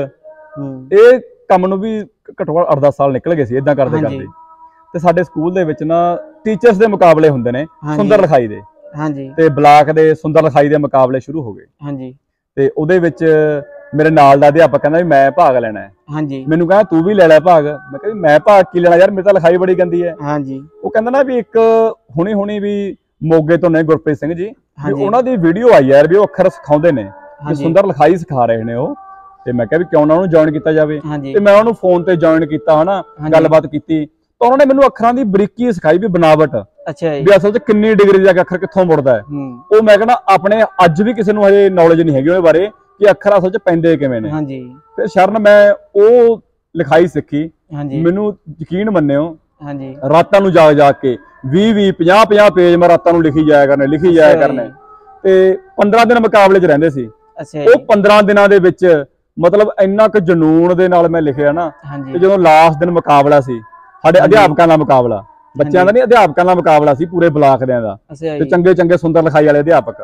B: ਇਹ ਕੰਮ ਨੂੰ ਵੀ ਘੱਟੋ ਘੱਟ 8-10 ਸਾਲ ਨਿਕਲ ਗਏ ਸੀ ਏਦਾਂ ਕਰਦੇ ਕਰਦੇ। ਤੇ ਸਾਡੇ ਸਕੂਲ ਦੇ ਵਿੱਚ ਨਾ ਟੀਚਰਸ ਦੇ ਮੁਕਾਬਲੇ ਹੁੰਦੇ ਨੇ ਸੁੰਦਰ ਲਿਖਾਈ ਦੇ, ਤੇ ਬਲਾਕ ਦੇ ਸੁੰਦਰ ਲਿਖਾਈ ਦੇ ਮੁਕਾਬਲੇ ਸ਼ੁਰੂ ਹੋ ਗਏ। ਤੇ ਉਹਦੇ ਵਿੱਚ ਮੇਰੇ ਨਾਲ ਦਾ ਅਧਿਆਪਕ ਕਹਿੰਦਾ ਵੀ ਮੈਂ ਭਾਗ ਲੈਣਾ ਹੈ। ਮੈਨੂੰ ਕਹਿੰਦਾ ਤੂੰ ਵੀ ਲੈ ਲੈ ਭਾਗ। ਮੈਂ ਕਿਹਾ ਮੈਂ ਭਾਗ ਕੀ ਲੈਣਾ ਯਾਰ, ਮੇਰੀ ਤਾਂ ਲਿਖਾਈ ਬੜੀ ਗੰਦੀ ਹੈ। ਉਹ ਕਹਿੰਦਾ ਨਾ ਵੀ ਇੱਕ ਹੁਣੀ ਵੀ ਮੋਗੇ ਤੋਂ ਨੇ ਗੁਰਪ੍ਰੀਤ ਸਿੰਘ ਜੀ, ਉਹਨਾਂ ਦੀ ਵੀਡੀਓ ਆਈ ਯਾਰ ਵੀ ਉਹ ਅੱਖਰ ਸਿਖਾਉਂਦੇ ਨੇ, ਸੁੰਦਰ ਲਿਖਾਈ ਸਿਖਾ ਰਹੇ ਨੇ ਉਹ। ਤੇ ਮੈਂ ਕਿਹਾ ਵੀ ਕਿਉਂ ਨਾ ਉਹਨੂੰ ਜੁਆਇਨ ਕੀਤਾ ਜਾਵੇ। ਤੇ ਮੈਂ ਉਹਨੂੰ ਫੋਨ ਤੇ ਜੁਆਇਨ ਕੀਤਾ, ਹਨਾ ਗੱਲਬਾਤ ਕੀਤੀ ਤਾਂ ਉਹਨਾਂ ਨੇ ਮੈਨੂੰ ਅੱਖਰਾਂ ਦੀ ਬਰੀਕੀ ਸਿਖਾਈ ਵੀ ਬਣਾਵਟ ਵੀ ਅਸਲ 'ਚ ਕਿੰਨੀ ਡਿਗਰੀ ਜਾ ਕੇ ਅੱਖਰ ਕਿੱਥੋਂ ਮੁੜਦਾ ਹੈ। ਉਹ ਮੈਂ ਕਹਿੰਦਾ ਆਪਣੇ ਅੱਜ ਵੀ ਕਿਸੇ ਨੂੰ ਹਜੇ ਨੌਲੇਜ ਨਹੀਂ ਹੈਗੀ ਉਹਦੇ ਬਾਰੇ ਕਿ ਅੱਖਰ ਅਸਲ 'ਚ ਪੈਂਦੇ ਕਿਵੇਂ ਨੇ। ਫਿਰ ਸ਼ਰਨ ਮੈਂ ਉਹ ਲਿਖਾਈ ਸਿੱਖੀ। ਮੈਨੂੰ ਯਕੀਨ ਮੰਨਿਓ ਰਾਤਾਂ ਨੂੰ ਜਾਗ ਕੇ 20-20 50-50 ਪੇਜ ਮੈਂ ਰਾਤਾਂ ਨੂੰ ਲਿਖੀ ਜਾਇਆ ਕਰਨੇ। ਤੇ 15 ਦਿਨ ਮੁਕਾਬਲੇ 'ਚ ਰਹਿੰਦੇ ਸੀ। ਉਹ 15 ਦਿਨਾਂ ਦੇ ਵਿੱਚ ਮਤਲਬ ਇੰਨਾ ਕੁ ਜਨੂਨ ਦੇ ਨਾਲ ਮੈਂ ਲਿਖਿਆ ਨਾ। ਤੇ ਜਦੋਂ ਲਾਸਟ ਦਿਨ ਮੁਕਾਬਲਾ ਸੀ, ਸਾਡੇ ਅਧਿਆਪਕਾਂ ਦਾ ਮੁਕਾਬਲਾ, ਬੱਚਿਆਂ ਦਾ ਨਹੀਂ ਅਧਿਆਪਕਾਂ ਦਾ ਮੁਕਾਬਲਾ ਸੀ ਪੂਰੇ ਬਲਾਕ ਦਿਆਂ ਦਾ, ਤੇ ਚੰਗੇ ਚੰਗੇ ਸੁੰਦਰ ਲਿਖਾਈ ਵਾਲੇ ਅਧਿਆਪਕ।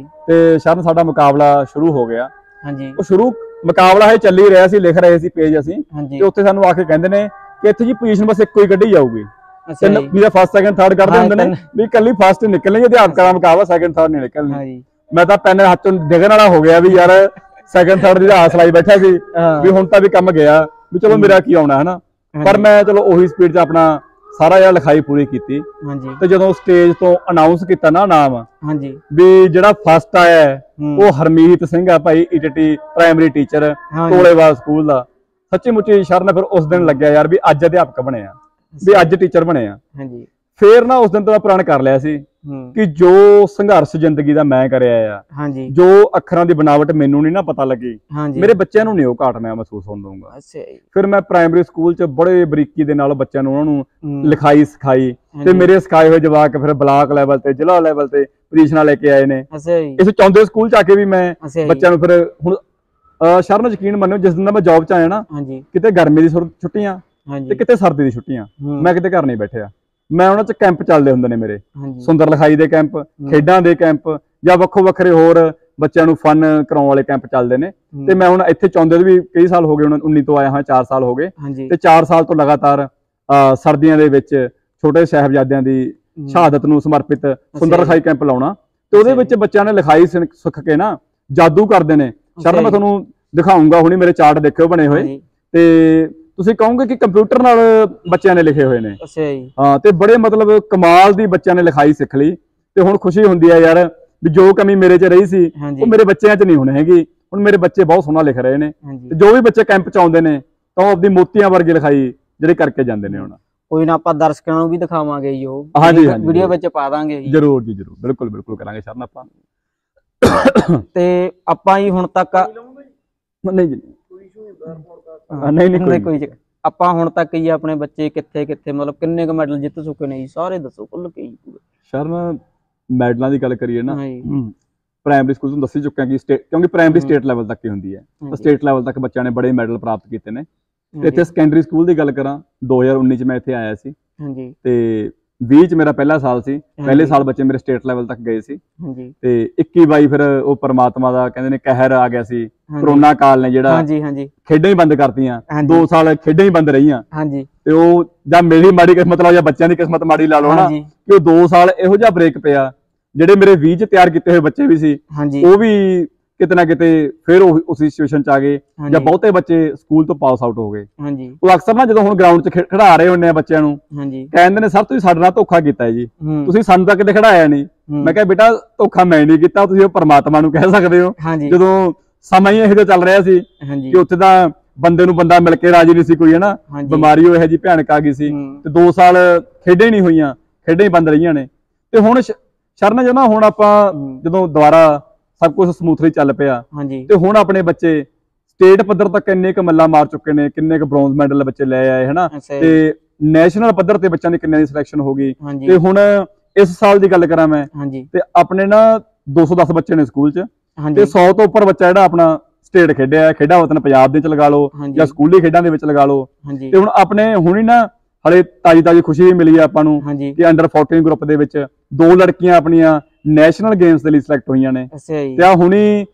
B: ਤੇ ਸ਼ਰਨ ਸਾਡਾ ਮੁਕਾਬਲਾ ਸ਼ੁਰੂ ਹੋ ਗਿਆ। ਉਹ ਮੁਕਾਬਲਾ ਹੈ ਚੱਲੀ ਰਿਹਾ ਸੀ, ਲਿਖ ਰਹੇ ਸੀ ਪੇਜ ਅਸੀਂ। ਤੇ ਉੱਥੇ ਸਾਨੂੰ ਆ ਕੇ ਕਹਿੰਦੇ ਨੇ ਕਿ ਇੱਥੇ ਜੀ ਪੋਜੀਸ਼ਨ ਬਸ ਇੱਕੋ ਹੀ ਕੱਢੀ ਜਾਊਗੀ। ਮੇਰਾ ਫਸਟ ਸੈਕਿੰਡ ਥਰਡ ਕੱਢਦੇ ਹੁੰਦੇ ਨੇ ਵੀ ਇਕੱਲੀ ਫਸਟ ਨਿਕਲਣੀ, ਅਧਿਆਪਕਾਂ ਦਾ ਮੁਕਾਬਲਾ ਸੈਕਿੰਡ ਥਰਡ ਨਹੀਂ ਨਿਕਲਣੀ। ਮੈਂ ਤਾਂ ਪੈਨ ਹੱਥ ਤੋਂ ਡਿੱਗਣ ਵਾਲਾ ਹੋ ਗਿਆ ਵੀ ਯਾਰ ਸੈਕਿੰਡ ਥਰਡ ਦੀ ਆਸ ਲਾਈ ਬੈਠਾ ਸੀ ਵੀ ਹੁਣ ਤਾਂ ਵੀ ਕੰਮ ਗਿਆ ਵੀ ਚਲੋ ਮੇਰਾ ਕੀ ਆਉਣਾ ਹਨਾ। ਪਰ ਮੈਂ ਚਲੋ ਉਹੀ ਸਪੀਡ 'ਚ ਆਪਣਾ ਸਾਰਾ ਯਾਰ ਲਿਖਾਈ ਪੂਰੀ ਕੀਤੀ। ਤੇ ਜਦੋਂ ਸਟੇਜ ਤੋਂ ਅਨਾਉਂਸ ਕੀਤਾ ਨਾ ਨਾਮ ਵੀ ਜਿਹੜਾ ਫਸਟ ਆਇਆ ਉਹ ਹਰਮੀਤ ਸਿੰਘ ਆ ਭਾਈ, ETT primary teacher Kolewal school ਦਾ। ਸੱਚੀ ਮੁੱਚੀ ਸ਼ਰਨ ਫਿਰ ਉਸ ਦਿਨ ਲੱਗਿਆ ਯਾਰ ਵੀ ਅੱਜ ਅਧਿਆਪਕ ਬਣੇ ਆ, ਵੀ ਅੱਜ ਟੀਚਰ ਬਣੇ ਆ। ਫੇਰ ਨਾ ਉਸ ਦਿਨ ਤੋਂ ਪ੍ਰਣ ਕਰ ਲਿਆ ਸੀ ਕਿ ਜੋ ਸੰਘਰਸ਼ ਜ਼ਿੰਦਗੀ ਦਾ ਮੈਂ ਕਰਿਆ ਆ, ਜੋ ਅੱਖਰਾਂ ਦੀ ਬਣਾਵਟ ਮੈਨੂੰ ਨਹੀਂ ਨਾ ਪਤਾ ਲੱਗੀ, ਮੇਰੇ ਬੱਚਿਆਂ ਨੂੰ ਨਹੀਂ ਉਹ ਘਾਟ ਮੈਂ ਮਹਿਸੂਸ ਹੋਣ ਦਊਂਗਾ। ਫਿਰ ਮੈਂ ਪ੍ਰਾਇਮਰੀ ਸਕੂਲ 'ਚ ਬੜੇ ਬਰੀਕੀ ਦੇ ਨਾਲ ਬੱਚਿਆਂ ਨੂੰ ਉਹਨਾਂ ਨੂੰ ਲਿਖਾਈ ਸਿਖਾਈ। ਤੇ ਮੇਰੇ ਸਿਖਾਏ ਹੋਏ ਜਵਾਕ ਫਿਰ ਬਲਾਕ ਲੈਵਲ ਤੇ ਜ਼ਿਲ੍ਹਾ ਲੈਵਲ ਤੇ ਪੋਜੀਸ਼ਨਾਂ ਲੈ ਕੇ ਆਏ ਨੇ। ਇਸ ਚਾਹੁੰਦੇ ਸਕੂਲ 'ਚ ਆ ਕੇ ਵੀ ਮੈਂ ਬੱਚਿਆਂ ਨੂੰ ਫਿਰ ਹੁਣ ਸ਼ਰਨ ਯਕੀਨ ਮੰਨਿਓ ਜਿਸ ਦਿਨ ਦਾ ਮੈਂ ਜੌਬ 'ਚ ਆਇਆ ਨਾ, ਕਿਤੇ ਗਰਮੀ ਦੀ ਛੁੱਟੀਆਂ ਤੇ ਕਿਤੇ ਸਰਦੀ ਦੀ ਛੁੱਟੀਆਂ, ਮੈਂ ਕਿਤੇ ਘਰ ਨਹੀਂ ਬੈਠਿਆ। ਮੈਂ ਉਹਨਾਂ 'ਚ ਕੈਂਪ ਚੱਲਦੇ ਹੁੰਦੇ ਨੇ ਮੇਰੇ, ਸੁੰਦਰ ਲਿਖਾਈ ਦੇ ਕੈਂਪ, ਖੇਡਾਂ ਦੇ ਕੈਂਪ, ਜਾਂ ਵੱਖੋ ਵੱਖਰੇ ਹੋਰ ਬੱਚਿਆਂ ਨੂੰ ਫਨ ਕਰਾਉਣ ਵਾਲੇ ਕੈਂਪ ਚੱਲਦੇ ਨੇ। ਤੇ ਮੈਂ ਹੁਣ ਇੱਥੇ ਚਾਹੁੰਦੇ ਵੀ ਕਈ ਸਾਲ ਹੋ ਗਏ, ਹੁਣ 19 ਤੋਂ ਆਇਆ ਹਾਂ, 4 ਸਾਲ ਹੋ ਗਏ। ਤੇ 4 ਸਾਲ ਤੋਂ ਲਗਾਤਾਰ ਸਰਦੀਆਂ ਦੇ ਵਿੱਚ ਛੋਟੇ ਸਾਹਿਬਜ਼ਾਦਿਆਂ ਦੀ ਸ਼ਹਾਦਤ ਨੂੰ ਸਮਰਪਿਤ ਸੁੰਦਰ ਲਿਖਾਈ ਕੈਂਪ ਲਾਉਣਾ। ਤੇ ਉਹਦੇ ਵਿੱਚ ਬੱਚਿਆਂ ਨੇ ਲਿਖਾਈ ਸਿੱਖ ਕੇ ਨਾ ਜਾਦੂ ਕਰਦੇ ਨੇ। ਸ਼ਰਨ ਮੈਂ ਤੁਹਾਨੂੰ ਦਿਖਾਊਂਗਾ, ਹੁਣੀ ਮੇਰੇ ਚਾਰਟ ਦੇਖਿਓ ਬਣੇ ਹੋਏ, ਤੇ ਤੁਸੀਂ ਕਹੋਗੇ ਕਿ ਕੰਪਿਊਟਰ ਨਾਲ ਬੱਚਿਆਂ ਨੇ ਲਿਖੇ ਹੋਏ ਨੇ। ਹਾਂ, ਤੇ ਬੜੇ ਮਤਲਬ ਕਮਾਲ ਦੀ ਬੱਚਿਆਂ ਨੇ ਲਿਖਾਈ ਸਿੱਖ ਲਈ। ਤੇ ਹੁਣ ਖੁਸ਼ੀ ਹੁੰਦੀ ਹੈ ਯਾਰ ਵੀ ਜੋ ਕਮੀ ਮੇਰੇ 'ਚ ਰਹੀ ਸੀ ਉਹ ਮੇਰੇ ਬੱਚਿਆਂ 'ਚ ਨਹੀਂ ਹੁਣ ਹੈਗੀ। ਹੁਣ ਮੇਰੇ ਬੱਚੇ ਬਹੁਤ ਸੋਹਣਾ ਲਿਖ ਰਹੇ ਨੇ। ਤੇ ਜੋ ਵੀ ਬੱਚੇ ਕੈਂਪ 'ਚ ਆਉਂਦੇ ਨੇ ਤਾਂ ਉਹ ਆਪਣੀ ਮੋਤੀਆਂ ਵਰਗੀ ਲਿਖਾਈ ਜਿਹੜੇ ਕਰਕੇ ਜਾਂਦੇ ਨੇ। ਹੁਣ
A: ਕੋਈ ਨਾ ਆਪਾਂ ਦਰਸ਼ਕਾਂ ਨੂੰ ਵੀ ਦਿਖਾਵਾਂਗੇ ਜੀ, ਉਹ
B: ਹਾਂਜੀ
A: ਵੀਡੀਓ ਵਿੱਚ ਪਾ ਦਾਂਗੇ ਜੀ।
B: ਜਰੂਰ ਜੀ ਜਰੂਰ, ਬਿਲਕੁਲ ਬਿਲਕੁਲ ਕਰਾਂਗੇ ਸ਼ਰਨ ਆਪਾਂ।
A: ਤੇ ਆਪਾਂ ਜੀ ਹੁਣ ਤੱਕ
B: ਨਹੀਂ ਜੀ
A: ਨਹੀਂ ਕੋਈ ਆਪਾਂ ਹੁਣ ਤੱਕ ਜੀ ਆਪਣੇ ਬੱਚੇ ਕਿੱਥੇ ਕਿੱਥੇ ਮਤਲਬ ਕਿੰਨੇ ਕੁ ਮੈਡਲ ਜਿੱਤ ਚੁੱਕੇ ਨੇ ਜੀ, ਸਾਰੇ ਦੱਸੋ ਖੁੱਲ ਕੇ ਜੀ।
B: ਸ਼ਰਨ ਮੈਡਲਾਂ ਦੀ ਗੱਲ ਕਰੀਏ ਨਾ, ਪ੍ਰਾਇਮਰੀ ਸਕੂਲ ਤੋਂ ਦੱਸ ਹੀ ਚੁੱਕਿਆ ਕਿ ਕਿਉਂਕਿ ਪ੍ਰਾਇਮਰੀ ਸਟੇਟ ਲੈਵਲ ਤੱਕ ਹੀ ਹੁੰਦੀ ਹੈ, ਸਟੇਟ ਲੈਵਲ ਤੱਕ ਬੱਚਿਆਂ ਨੇ ਬੜੇ ਮੈਡਲ ਪ੍ਰਾਪਤ ਕੀਤੇ ਨੇ। ਤੇ ਇੱਥੇ ਸੈਕੰਡਰੀ ਸਕੂਲ ਦੀ ਗੱਲ ਕਰਾਂ, 2019 ਚ ਮੈਂ ਇੱਥੇ ਆਇਆ ਸੀ ਤੇ 20 ਚ ਮੇਰਾ ਪਹਿਲਾ ਸਾਲ ਸੀ। ਪਹਿਲੇ ਸਾਲ ਬੱਚੇ ਮੇਰੇ ਸਟੇਟ ਲੈਵਲ ਤੱਕ ਗਏ ਸੀ ਤੇ 21-22 ਫਿਰ ਉਹ ਪਰਮਾਤਮਾ ਦਾ ਕਹਿੰਦੇ ਨੇ ਕਹਿਰ ਆ ਗਿਆ ਸੀ, ਕਰੋਨਾ ਕਾਲ ਨੇ ਜਿਹੜਾ ਖੇਡਾਂ ਹੀ ਬੰਦ ਕਰਤੀਆਂ, 2 ਸਾਲ ਖੇਡਾਂ ਹੀ ਬੰਦ ਰਹੀਆਂ ਤੇ ਉਹ ਜਾਂ ਮੇਰੀ ਮਾੜੀ ਕਿਸਮਤ ਲਾ ਜਾਂ ਬੱਚਿਆਂ ਦੀ ਕਿਸਮਤ ਮਾੜੀ ਲਾ ਲਓ ਨਾ, ਕਿ ਉਹ 2 ਸਾਲ ਇਹੋ ਜਿਹਾ ਬ੍ਰੇਕ ਪਿਆ। ਜਿਹੜੇ ਮੇਰੇ 20 ਚ ਤਿਆਰ ਕੀਤੇ ਹੋਏ ਬੱਚੇ ਵੀ ਸੀ ਉਹ ਵੀ ਕਿਤੇ ਨਾ ਕਿਤੇ ਫਿਰ ਉਸੇ ਸਿਚੁਏਸ਼ਨ ਚ ਆ ਗਏ, ਜਾਂ ਬਹੁਤੇ ਬੱਚੇ ਸਕੂਲ ਤੋਂ ਪਾਸ ਆਊਟ ਹੋ ਗਏ। ਉਹ ਅਕਸਰ ਨਾ ਜਦੋਂ ਹੁਣ ਗਰਾਊਂਡ 'ਚ ਖਿਡਾ ਰਹੇ ਹੁੰਦੇ ਆ ਬੱਚਿਆਂ ਨੂੰ, ਕਹਿੰਦੇ ਨੇ ਸਰ ਤੁਸੀਂ ਸਾਡੇ ਨਾਲ ਧੋਖਾ ਕੀਤਾ ਹੈ ਜੀ, ਤੁਸੀਂ ਸਾਨੂੰ ਤਾਂ ਕਿਤੇ ਖਿਡਾਇਆ ਨਹੀਂ। ਮੈਂ ਕਿਹਾ ਬੇਟਾ ਧੋਖਾ ਮੈਂ ਨਹੀਂ ਕੀਤਾ, ਤੁਸੀਂ ਉਹ ਪਰਮਾਤਮਾ ਨੂੰ ਕਹਿ ਸਕਦੇ ਹੋ। ਜਦੋਂ ਸਮਾਂ ਹੀ ਇਹੋ ਜਿਹਾ ਚੱਲ ਰਿਹਾ ਸੀ ਕਿ ਉੱਥੇ ਤਾਂ ਬੰਦੇ ਨੂੰ ਬੰਦਾ ਮਿਲ ਕੇ ਰਾਜੀ ਨਹੀਂ ਸੀ ਕੋਈ, ਹਨਾ, ਬਿਮਾਰੀ ਉਹ ਇਹੋ ਜਿਹੀ ਭਿਆਨਕ ਆ ਗਈ ਸੀ ਤੇ 2 ਸਾਲ ਖੇਡਾਂ ਹੀ ਨਹੀਂ ਹੋਈਆਂ, ਖੇਡਾਂ ਹੀ ਬੰਦ ਰਹੀਆਂ ਨੇ। ਤੇ ਹੁਣ ਸ਼ਰਨ ਜੋ ਨਾ, ਹੁਣ ਆਪਾਂ ਜਦੋਂ ਦੁਬਾਰਾ ਸਭ ਕੁਝ ਸਮੂਥਲੀ ਚੱਲ ਪਿਆ ਤੇ ਹੁਣ ਆਪਣੇ ਬੱਚੇ ਸਟੇਟ ਪੱਧਰ ਤੱਕ ਕਿੰਨੇ ਕੁ ਮੱਲਾਂ ਮਾਰ ਚੁੱਕੇ ਨੇ, ਕਿੰਨੇ ਕੁ ਬ੍ਰੌਂਜ਼ ਮੈਡਲ ਬੱਚੇ ਲੈ ਆਏ, ਹਨਾ, ਤੇ ਨੈਸ਼ਨਲ ਪੱਧਰ ਤੇ ਬੱਚਿਆਂ ਦੀ ਕਿੰਨਿਆਂ ਦੀ ਸਿਲੈਕਸ਼ਨ ਹੋ ਗਈ। ਤੇ ਹੁਣ ਇਸ ਸਾਲ ਦੀ ਗੱਲ ਕਰਾਂ ਮੈਂ ਤੇ ਆਪਣੇ ਨਾ 210 ਬੱਚੇ ਨੇ ਸਕੂਲ 'ਚ ਤੇ 100 ਤੋਂ ਉੱਪਰ ਬੱਚਾ ਜਿਹੜਾ ਆਪਣਾ ਸਟੇਟ ਖੇਡਿਆ, ਖੇਡਾਂ ਵਤਨ ਪੰਜਾਬ ਦੇ ਚ ਲਗਾ ਲਓ ਜਾਂ ਸਕੂਲੀ ਖੇਡਾਂ ਦੇ ਵਿੱਚ ਲਗਾ ਲਓ। ਤੇ ਹੁਣ ਆਪਣੇ ਹੁਣੀ ਨਾ ਹਲੇ ਤਾਜੀ ਖੁਸ਼ੀ ਵੀ ਮਿਲੀ ਆ ਆਪਾਂ ਨੂੰ ਕਿ ਅੰਡਰ 14 ਗਰੁੱਪ ਦੇ ਵਿੱਚ 2 ਲੜਕੀਆਂ ਆਪਣੀਆਂ ਨੈਸ਼ਨਲ ਗੇਮਸ ਦੇ ਲਈ ਸਿਲੈਕਟ ਹੋਈਆਂ ਨੇ ਤੇ ਆ ਹੁਣੀ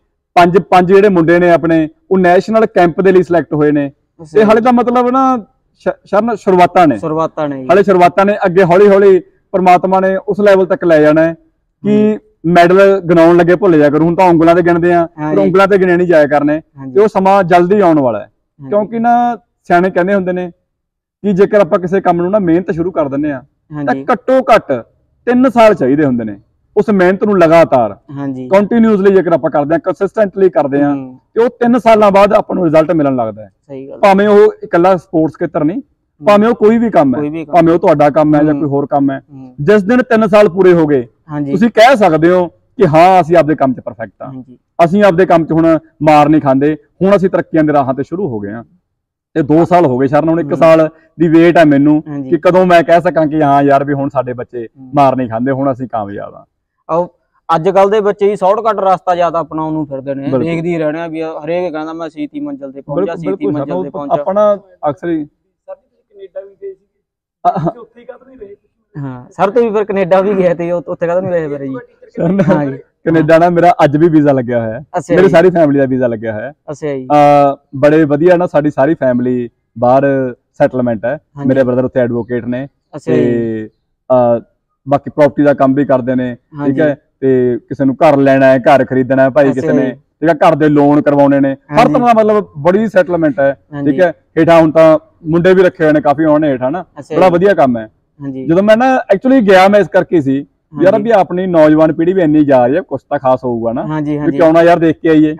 B: 5 ਜਿਹੜੇ ਮੁੰਡੇ ਨੇ ਆਪਣੇ ਉਹ ਨੈਸ਼ਨਲ ਕੈਂਪ ਦੇ ਲਈ ਸਿਲੈਕਟ ਹੋਏ ਨੇ। ਤੇ ਹਲੇ ਤਾਂ ਮਤਲਬ ਨਾ ਸ਼ਰਨ ਸ਼ੁਰੂਆਤਾਂ ਨੇ ਹਲੇ ਸ਼ੁਰੂਆਤਾਂ ਨੇ, ਅੱਗੇ ਹੌਲੀ ਹੌਲੀ ਪਰਮਾਤਮਾ ਨੇ ਉਸ ਲੈਵਲ ਤੱਕ ਲੈ ਜਾਣਾ ਹੈ ਕਿ ਮੈਡਲ ਗਿਣਾਉਣ ਲੱਗੇ ਭੁੱਲ ਜਾ ਕਰੂ। ਹੁਣ ਤਾਂ ਉਂਗਲਾਂ ਤੇ ਗਿਣਦੇ ਆ, ਪਰ ਉਂਗਲਾਂ ਤੇ ਗਿਣੇ ਨਹੀਂ ਜਾਇਆ ਕਰਨੇ ਤੇ ਉਹ ਸਮਾਂ ਜਲਦੀ ਆਉਣ ਵਾਲਾ ਹੈ। ਕਿਉਂਕਿ ਨਾ ਸਿਆਣੇ ਕਹਿੰਦੇ ਹੁੰਦੇ ਨੇ ਕਿ ਜੇਕਰ ਆਪਾਂ ਕਿਸੇ ਕੰਮ ਨੂੰ ਨਾ ਮਿਹਨਤ ਸ਼ੁਰੂ ਕਰ ਦਿੰਦੇ ਆ ਤਾਂ ਘੱਟੋ ਘੱਟ 3 ਸਾਲ ਚਾਹੀਦੇ ਹੁੰਦੇ ਨੇ ਉਸ ਮਿਹਨਤ ਨੂੰ ਲਗਾਤਾਰ ਕੰਟੀਨਿਊਸਲੀ ਜੇਕਰ ਆਪਾਂ ਕਰਦੇ ਆ, ਕੰਸਿਸਟੈਂਟਲੀ ਕਰਦੇ ਆ ਤੇ ਉਹ 3 ਸਾਲਾਂ ਬਾਅਦ ਆਪਾਂ ਨੂੰ ਰਿਜ਼ਲਟ ਮਿਲਣ ਲੱਗਦਾ ਹੈ। ਭਾਵੇਂ ਉਹ ਇਕੱਲਾ ਸਪੋਰਟਸ ਖੇਤਰ ਨਹੀਂ, ਭਾਵੇਂ ਉਹ ਕੋਈ ਵੀ ਕੰਮ ਹੈ, ਭਾਵੇਂ ਉਹ ਤੁਹਾਡਾ ਕੰਮ ਹੈ ਜਾਂ ਕੋਈ ਹੋਰ ਕੰਮ ਹੈ, ਜਿਸ ਦਿਨ 3 ਸਾਲ ਪੂਰੇ ਹੋ ਗਏ ਤੁਸੀਂ ਕਹਿ ਸਕਦੇ ਹੋ ਕਿ ਹਾਂ ਅਸੀਂ ਆਪਦੇ ਕੰਮ 'ਚ ਪਰਫੈਕਟ ਆ, ਅਸੀਂ ਆਪਦੇ ਕੰਮ 'ਚ ਹੁਣ ਮਾਰ ਨਹੀਂ ਖਾਂਦੇ, ਹੁਣ ਅਸੀਂ ਤਰੱਕੀਆਂ ਦੇ ਰਾਹਾਂ ਤੇ ਸ਼ੁਰੂ ਹੋ ਗਏ ਆ। ਤੇ 2 ਸਾਲ ਹੋ ਗਏ ਸ਼ਰਨ, ਹੁਣ 1 ਸਾਲ ਦੀ ਵੇਟ ਹੈ ਮੈਨੂੰ ਕਿ ਕਦੋਂ ਮੈਂ ਕਹਿ ਸਕਾਂ ਕਿ ਹਾਂ ਯਾਰ ਵੀ ਹੁਣ ਸਾਡੇ ਬੱਚੇ ਮਾਰ ਨਹੀਂ ਖਾਂਦੇ, ਹੁਣ ਅਸੀਂ ਕਾਮਯਾਬ ਆ।
A: ਅੱਜ ਕੱਲ ਦੇ ਬੱਚੇ ਹੀ ਸ਼ਾਰਟਕਟ ਰਸਤਾ ਜ਼ਿਆਦਾ ਅਪਣਾਉਣ ਨੂੰ ਫਿਰਦੇ ਨੇ, ਦੇਖਦੇ ਹੀ ਰਹਿਣਾ ਵੀ ਹਰੇਕ ਕਹਿੰਦਾ ਮੈਂ ਛੇਤੀ ਮੰਜ਼ਿਲ ਤੇ ਪਹੁੰਚਾ, ਛੇਤੀ ਮੰਜ਼ਿਲ ਤੇ ਪਹੁੰਚਾ।
B: ਆਪਣਾ ਅਕਸਰ ਹੀ
C: ਕੈਨੇਡਾ ਵੀ ਗਏ ਸੀ, ਉੱਥੇ ਕਦ ਨਹੀਂ ਰਹੇ।
A: ਹਾਂ ਸਰ ਤੇ ਵੀ ਫਿਰ ਕੈਨੇਡਾ ਵੀ ਗਿਆ ਤੇ ਉੱਥੇ ਕਦ ਨਹੀਂ ਰਹੇ ਫਿਰ ਜੀ?
B: ਹਾਂ ਜੀ, ਕੈਨੇਡਾ ਨਾ ਮੇਰਾ ਅੱਜ ਵੀ ਵੀਜ਼ਾ ਲੱਗਿਆ ਹੋਇਆ, ਮੇਰੀ ਸਾਰੀ ਫੈਮਿਲੀ ਦਾ ਵੀਜ਼ਾ ਲੱਗਿਆ ਹੋਇਆ।
A: ਅੱਛਾ ਜੀ।
B: ਬੜੇ ਵਧੀਆ ਨਾ, ਸਾਡੀ ਸਾਰੀ ਫੈਮਿਲੀ ਬਾਹਰ ਸੈਟਲਮੈਂਟ ਹੈ। ਮੇਰੇ ਬ੍ਰਦਰ ਉੱਥੇ ਐਡਵੋਕੇਟ ਨੇ ਤੇ ਬਾਕੀ ਪ੍ਰਾਪਰਟੀ ਦਾ ਕੰਮ ਵੀ ਕਰਦੇ ਨੇ, ਠੀਕ ਹੈ। ਤੇ ਕਿਸੇ ਨੂੰ ਘਰ ਲੈਣਾ ਹੈ, ਘਰ ਖਰੀਦਣਾ ਹੈ ਭਾਈ, ਕਿਸੇ ਨੇ ਠੀਕ ਹੈ ਘਰ ਦੇ ਲੋਨ ਕਰਵਾਉਣੇ ਨੇ, ਹਰ ਤਰ੍ਹਾਂ ਦਾ ਮਤਲਬ ਬੜੀ ਸੈਟਲਮੈਂਟ ਹੈ, ਠੀਕ ਹੈ। ਹੇਠਾਂ ਹੁਣ ਤਾਂ ਮੁੰਡੇ ਵੀ ਰੱਖੇ ਹੋਏ ਨੇ ਕਾਫੀ ਉਹਨਾਂ ਨੇ ਹੇਠਾਂ ਨਾ, ਬੜਾ ਵਧੀਆ ਕੰਮ ਹੈ। ਜਦੋਂ ਮੈਂ ਨਾ ਐਕਚੁਅਲੀ ਗਿਆ ਮੈਂ ਇਸ ਕਰਕੇ ਸੀ ਯਾਰ ਵੀ ਆਪਣੀ ਨੌਜਵਾਨ ਪੀੜ੍ਹੀ ਵੀ ਇੰਨੀ ਜਾ ਰਹੀ ਹੈ, ਕੁਛ ਤਾਂ ਖਾਸ ਹੋਊਗਾ ਨਾ, ਵੀ ਕਿਉਂ ਨਾ ਯਾਰ ਦੇਖ ਕੇ ਆਈਏ।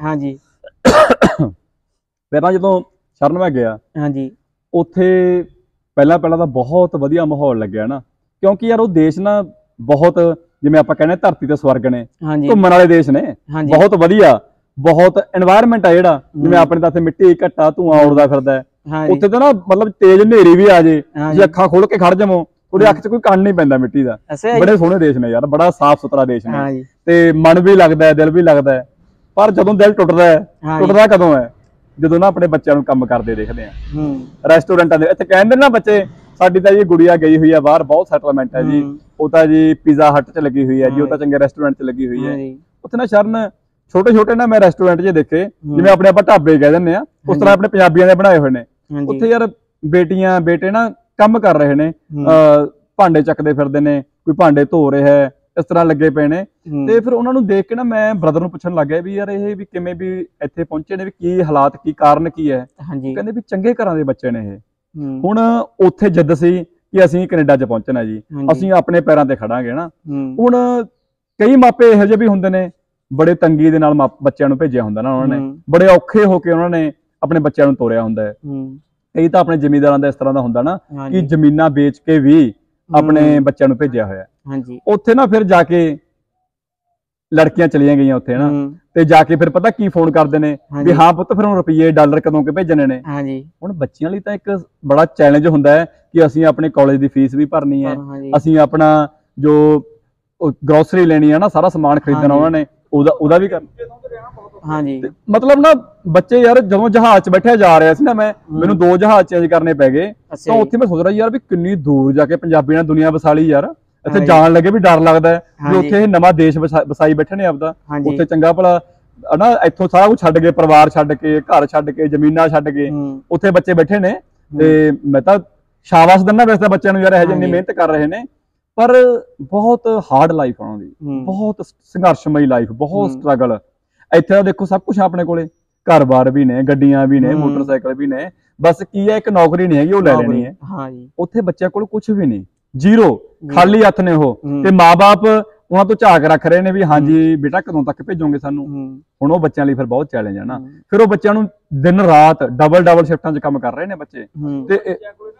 B: ਫਿਰ ਨਾ ਜਦੋਂ ਸ਼ਰਨ ਮੈਂ ਗਿਆ ਉੱਥੇ ਪਹਿਲਾਂ ਤਾਂ ਬਹੁਤ ਵਧੀਆ ਮਾਹੌਲ ਲੱਗਿਆ ਨਾ, ਕਿਉਂਕਿ ਯਾਰ ਉਹ ਦੇਸ਼ ਨਾ ਬਹੁਤ ਜਿਵੇਂ ਆਪਾਂ ਕਹਿੰਦੇ ਧਰਤੀ ਤੇ ਸਵਰਗ ਨੇ, ਘੁੰਮਣ ਵਾਲੇ ਦੇਸ਼ ਨੇ, ਬਹੁਤ ਵਧੀਆ, ਬਹੁਤ এনवायरमेंट ਆ ਜਿਹੜਾ, ਜਿਵੇਂ ਆਪਣੇ ਤਾਂ ਇੱਥੇ ਮਿੱਟੀ ਘੱਟਾ ਧੂਆਂ ਉੜਦਾ ਫਿਰਦਾ ਹੈ, ਉੱਥੇ ਤਾਂ ਨਾ ਮਤਲਬ ਤੇਜ਼ ਹਨੇਰੀ ਵੀ ਆ ਜੇ, ਜੇ ਅੱਖਾਂ ਖੋਲ ਕੇ ਖੜ ਜਾਵੋ ਉਹਦੇ ਅੱਖ 'ਚ ਕੋਈ ਕੰਨ ਨਹੀਂ ਪੈਂਦਾ ਮਿੱਟੀ ਦਾ। ਬੜੇ ਸੋਹਣੇ ਦੇਸ਼ ਨੇ ਯਾਰ, ਬੜਾ ਸਾਫ਼ ਸੁਥਰਾ ਦੇਸ਼ ਨੇ ਤੇ ਮਨ ਵੀ ਲੱਗਦਾ ਹੈ, ਦਿਲ ਵੀ ਲੱਗਦਾ ਹੈ। ਪਰ ਜਦੋਂ ਦਿਲ ਟੁੱਟਦਾ ਕਦੋਂ ਹੈ? ਜਦੋਂ ਨਾ ਆਪਣੇ ਬੱਚਿਆਂ ਨੂੰ ਕੰਮ ਕਰਦੇ ਦੇਖਦੇ ਆ ਰੈਸਟੋਰੈਂਟਾਂ ਦੇ। ਇੱਥੇ ਕਹਿੰਦੇ ਨਾ ਬੱਚੇ, ਸਾਡੀ ਤਾਂ ਜੀ ਗੁੜੀਆ ਗਈ ਹੋਈ ਹੈ ਬਾਹਰ, ਬਹੁਤ ਸੈਟਲਮੈਂਟ ਹੈ ਜੀ, ਉਹ ਤਾਂ ਜੀ ਪੀਜ਼ਾ ਹੱਟ 'ਚ ਲੱਗੀ ਹੋਈ ਹੈ ਜੀ, ਉਹ ਤਾਂ ਚੰਗੇ ਰੈਸਟੋਰੈਂਟ 'ਚ ਲੱਗੀ ਹੋਈ ਹੈ। ਉੱਥੇ ਨਾ ਸ਼ਰਨ ਛੋਟੇ ਨਾ ਮੈਂ ਰੈਸਟੋਰੈਂਟ 'ਚ ਦੇਖੇ, ਜਿਵੇਂ ਆਪਣੇ ਆਪਾਂ ਢਾਬੇ ਕਹਿ ਦਿੰਦੇ ਆ, ਉਸ ਤਰ੍ਹਾਂ ਆਪਣੇ ਪੰਜਾਬੀਆਂ ਦੇ ਬਣਾਏ ਹੋਏ ਨੇ। ਉੱਥੇ ਯਾਰ ਬੇਟੀਆਂ ਬੇਟੇ ਨਾ ਕੰਮ ਕਰ ਰਹੇ ਨੇ, ਭਾਂਡੇ ਚੱਕਦੇ ਫਿਰਦੇ ਨੇ, ਕੋਈ ਭਾਂਡੇ ਧੋ ਰਿਹਾ ਹੈ, ਇਸ ਤਰ੍ਹਾਂ ਲੱਗੇ ਪਏ ਨੇ। ਤੇ ਫਿਰ ਉਹਨਾਂ ਨੂੰ ਦੇਖ ਕੇ ਨਾ ਮੈਂ ਬ੍ਰਦਰ ਨੂੰ ਪੁੱਛਣ ਲੱਗ ਗਿਆ ਵੀ ਯਾਰ ਇਹ ਵੀ ਕਿਵੇਂ ਵੀ ਇੱਥੇ ਪਹੁੰਚੇ ਨੇ, ਵੀ ਕੀ ਹਾਲਾਤ, ਕੀ ਕਾਰਨ ਕੀ ਹੈ? ਕਹਿੰਦੇ ਵੀ ਚੰਗੇ ਘਰਾਂ ਦੇ ਬੱਚੇ ਨੇ ਇਹ। ਹੁਣ ਉੱਥੇ ਜਿੱਦ ਸੀ ਕਿ ਅਸੀਂ ਕੈਨੇਡਾ 'ਚ ਪਹੁੰਚਣਾ ਜੀ, ਅਸੀਂ ਆਪਣੇ ਪੈਰਾਂ ਤੇ ਖੜਾਂਗੇ ਨਾ। ਹੁਣ ਕਈ ਮਾਪੇ ਇਹੋ ਜਿਹੇ ਵੀ ਹੁੰਦੇ ਨੇ, ਬੜੇ ਤੰਗੀ ਦੇ ਨਾਲ ਬੱਚਿਆਂ ਨੂੰ ਭੇਜਿਆ ਹੁੰਦਾ ਨਾ ਉਹਨਾਂ ਨੇ, ਬੜੇ ਔਖੇ ਹੋ ਕੇ ਉਹਨਾਂ ਨੇ ਆਪਣੇ ਬੱਚਿਆਂ ਨੂੰ ਤੋਰਿਆ ਹੁੰਦਾ ਹੈ। ਕਈ ਤਾਂ ਆਪਣੇ ਜ਼ਿਮੀਂਦਾਰਾਂ ਦਾ ਇਸ ਤਰ੍ਹਾਂ ਦਾ ਹੁੰਦਾ ਨਾ ਕਿ ਜ਼ਮੀਨਾਂ ਵੇਚ ਕੇ ਵੀ ਆਪਣੇ ਬੱਚਿਆਂ ਨੂੰ ਭੇਜਿਆ ਹੋਇਆ।
A: ਹਾਂਜੀ,
B: ਉੱਥੇ ਨਾ ਫਿਰ ਜਾ ਕੇ ਲੜਕੀਆਂ ਚਲੀਆਂ ਗਈਆਂ ਉੱਥੇ ਨਾ, ਤੇ ਜਾ ਕੇ ਫਿਰ ਪਤਾ ਕੀ ਫੋਨ ਕਰਦੇ ਨੇ ਵੀ ਹਾਂ ਪੁੱਤ ਫਿਰ ਹੁਣ ਰੁਪਈਏ ਡਾਲਰ ਕਦੋਂ ਕੇ ਭੇਜਣੇ ਨੇ। ਹੁਣ ਬੱਚਿਆਂ ਲਈ ਤਾਂ ਇੱਕ ਬੜਾ ਚੈਲੰਜ ਹੁੰਦਾ ਹੈ ਕਿ ਅਸੀਂ ਆਪਣੇ ਕਾਲਜ ਦੀ ਫੀਸ ਵੀ ਭਰਨੀ ਹੈ, ਅਸੀਂ ਆਪਣਾ ਜੋ ਗਰੋਸਰੀ ਲੈਣੀ ਹੈ ਨਾ, ਸਾਰਾ ਸਮਾਨ ਖਰੀਦਣਾ ਉਹਨਾਂ ਨੇ, ਉਹਦਾ ਵੀ ਕਰਨਾ।
A: ਹਾਂਜੀ,
B: ਮਤਲਬ ਨਾ ਬੱਚੇ ਯਾਰ ਜਦੋਂ ਜਹਾਜ਼ 'ਚ ਬੈਠਿਆ ਜਾ ਰਿਹਾ ਸੀ ਨਾ, ਮੈਨੂੰ 2 ਜਹਾਜ਼ ਚੇਂਜ ਕਰਨੇ ਪੈ ਗਏ, ਤਾਂ ਉੱਥੇ ਮੈਂ ਸੋਚ ਰਿਹਾ ਯਾਰ ਵੀ ਕਿੰਨੀ ਦੂਰ ਜਾ ਕੇ ਪੰਜਾਬੀ ਨਾਲ ਦੁਨੀਆ ਵਸਾ ਲਈ ਯਾਰ, ਇੱਥੇ ਜਾਣ ਲੱਗੇ ਵੀ ਡਰ ਲੱਗਦਾ ਵੀ ਉੱਥੇ ਨਵਾਂ ਦੇਸ਼ ਵਸਾਈ ਬੈਠੇ ਨੇ ਆਪਦਾ, ਉੱਥੇ ਚੰਗਾ ਭਲਾ ਹਨਾ, ਇੱਥੋਂ ਸਾਰਾ ਕੁਝ ਛੱਡ ਕੇ, ਪਰਿਵਾਰ ਛੱਡ ਕੇ, ਘਰ ਛੱਡ ਕੇ, ਜ਼ਮੀਨਾਂ ਛੱਡ ਕੇ ਉੱਥੇ ਬੱਚੇ ਬੈਠੇ ਨੇ। ਤੇ ਮੈਂ ਤਾਂ ਸ਼ਾਬਾਸ਼ ਦਿੰਦਾ ਵੈਸੇ ਤਾਂ ਬੱਚਿਆਂ ਨੂੰ ਯਾਰ, ਇਹੋ ਜਿਹੀ ਇੰਨੀ ਮਿਹਨਤ ਕਰ ਰਹੇ ਨੇ, ਪਰ ਬਹੁਤ ਹਾਰਡ ਲਾਈਫ ਉਹਨਾਂ ਦੀ, ਬਹੁਤ ਸੰਘਰਸ਼ਮਈ ਲਾਈਫ, ਬਹੁਤ ਸਟਰਗਲ। ਇੱਥੇ ਤਾਂ ਦੇਖੋ ਸਭ ਕੁਛ ਆਪਣੇ ਕੋਲੇ, ਘਰ-ਬਾਰ ਵੀ ਨੇ, ਗੱਡੀਆਂ ਵੀ ਨੇ, ਮੋਟਰਸਾਈਕਲ ਵੀ ਨੇ, ਬਸ ਕੀ ਹੈ ਇੱਕ ਨੌਕਰੀ ਨਹੀਂ ਹੈਗੀ, ਉਹ ਲੈ ਲੈਣੀ ਹੈ। ਉੱਥੇ ਬੱਚਿਆਂ ਕੋਲ ਕੁਛ ਵੀ ਨਹੀਂ, ਜ਼ੀਰੋ, ਖਾਲੀ ਹੱਥ ਨੇ ਉਹ, ਤੇ ਮਾਂ-ਬਾਪ ਉਹਨਾਂ ਤੋਂ ਝਾਕ ਰੱਖ ਰਹੇ ਨੇ ਵੀ ਹਾਂਜੀ ਬੇਟਾ ਕਦੋਂ ਤੱਕ ਭੇਜੋਗੇ ਸਾਨੂੰ। ਹੁਣ ਉਹ ਬੱਚਿਆਂ ਲਈ ਫਿਰ ਬਹੁਤ ਚੈਲੰਜ ਹੈ ਨਾ, ਫਿਰ ਉਹ ਬੱਚਿਆਂ ਨੂੰ ਦਿਨ ਰਾਤ ਡਬਲ ਸ਼ਿਫਟਾਂ 'ਚ ਕੰਮ ਕਰ ਰਹੇ ਨੇ ਬੱਚੇ। ਤੇ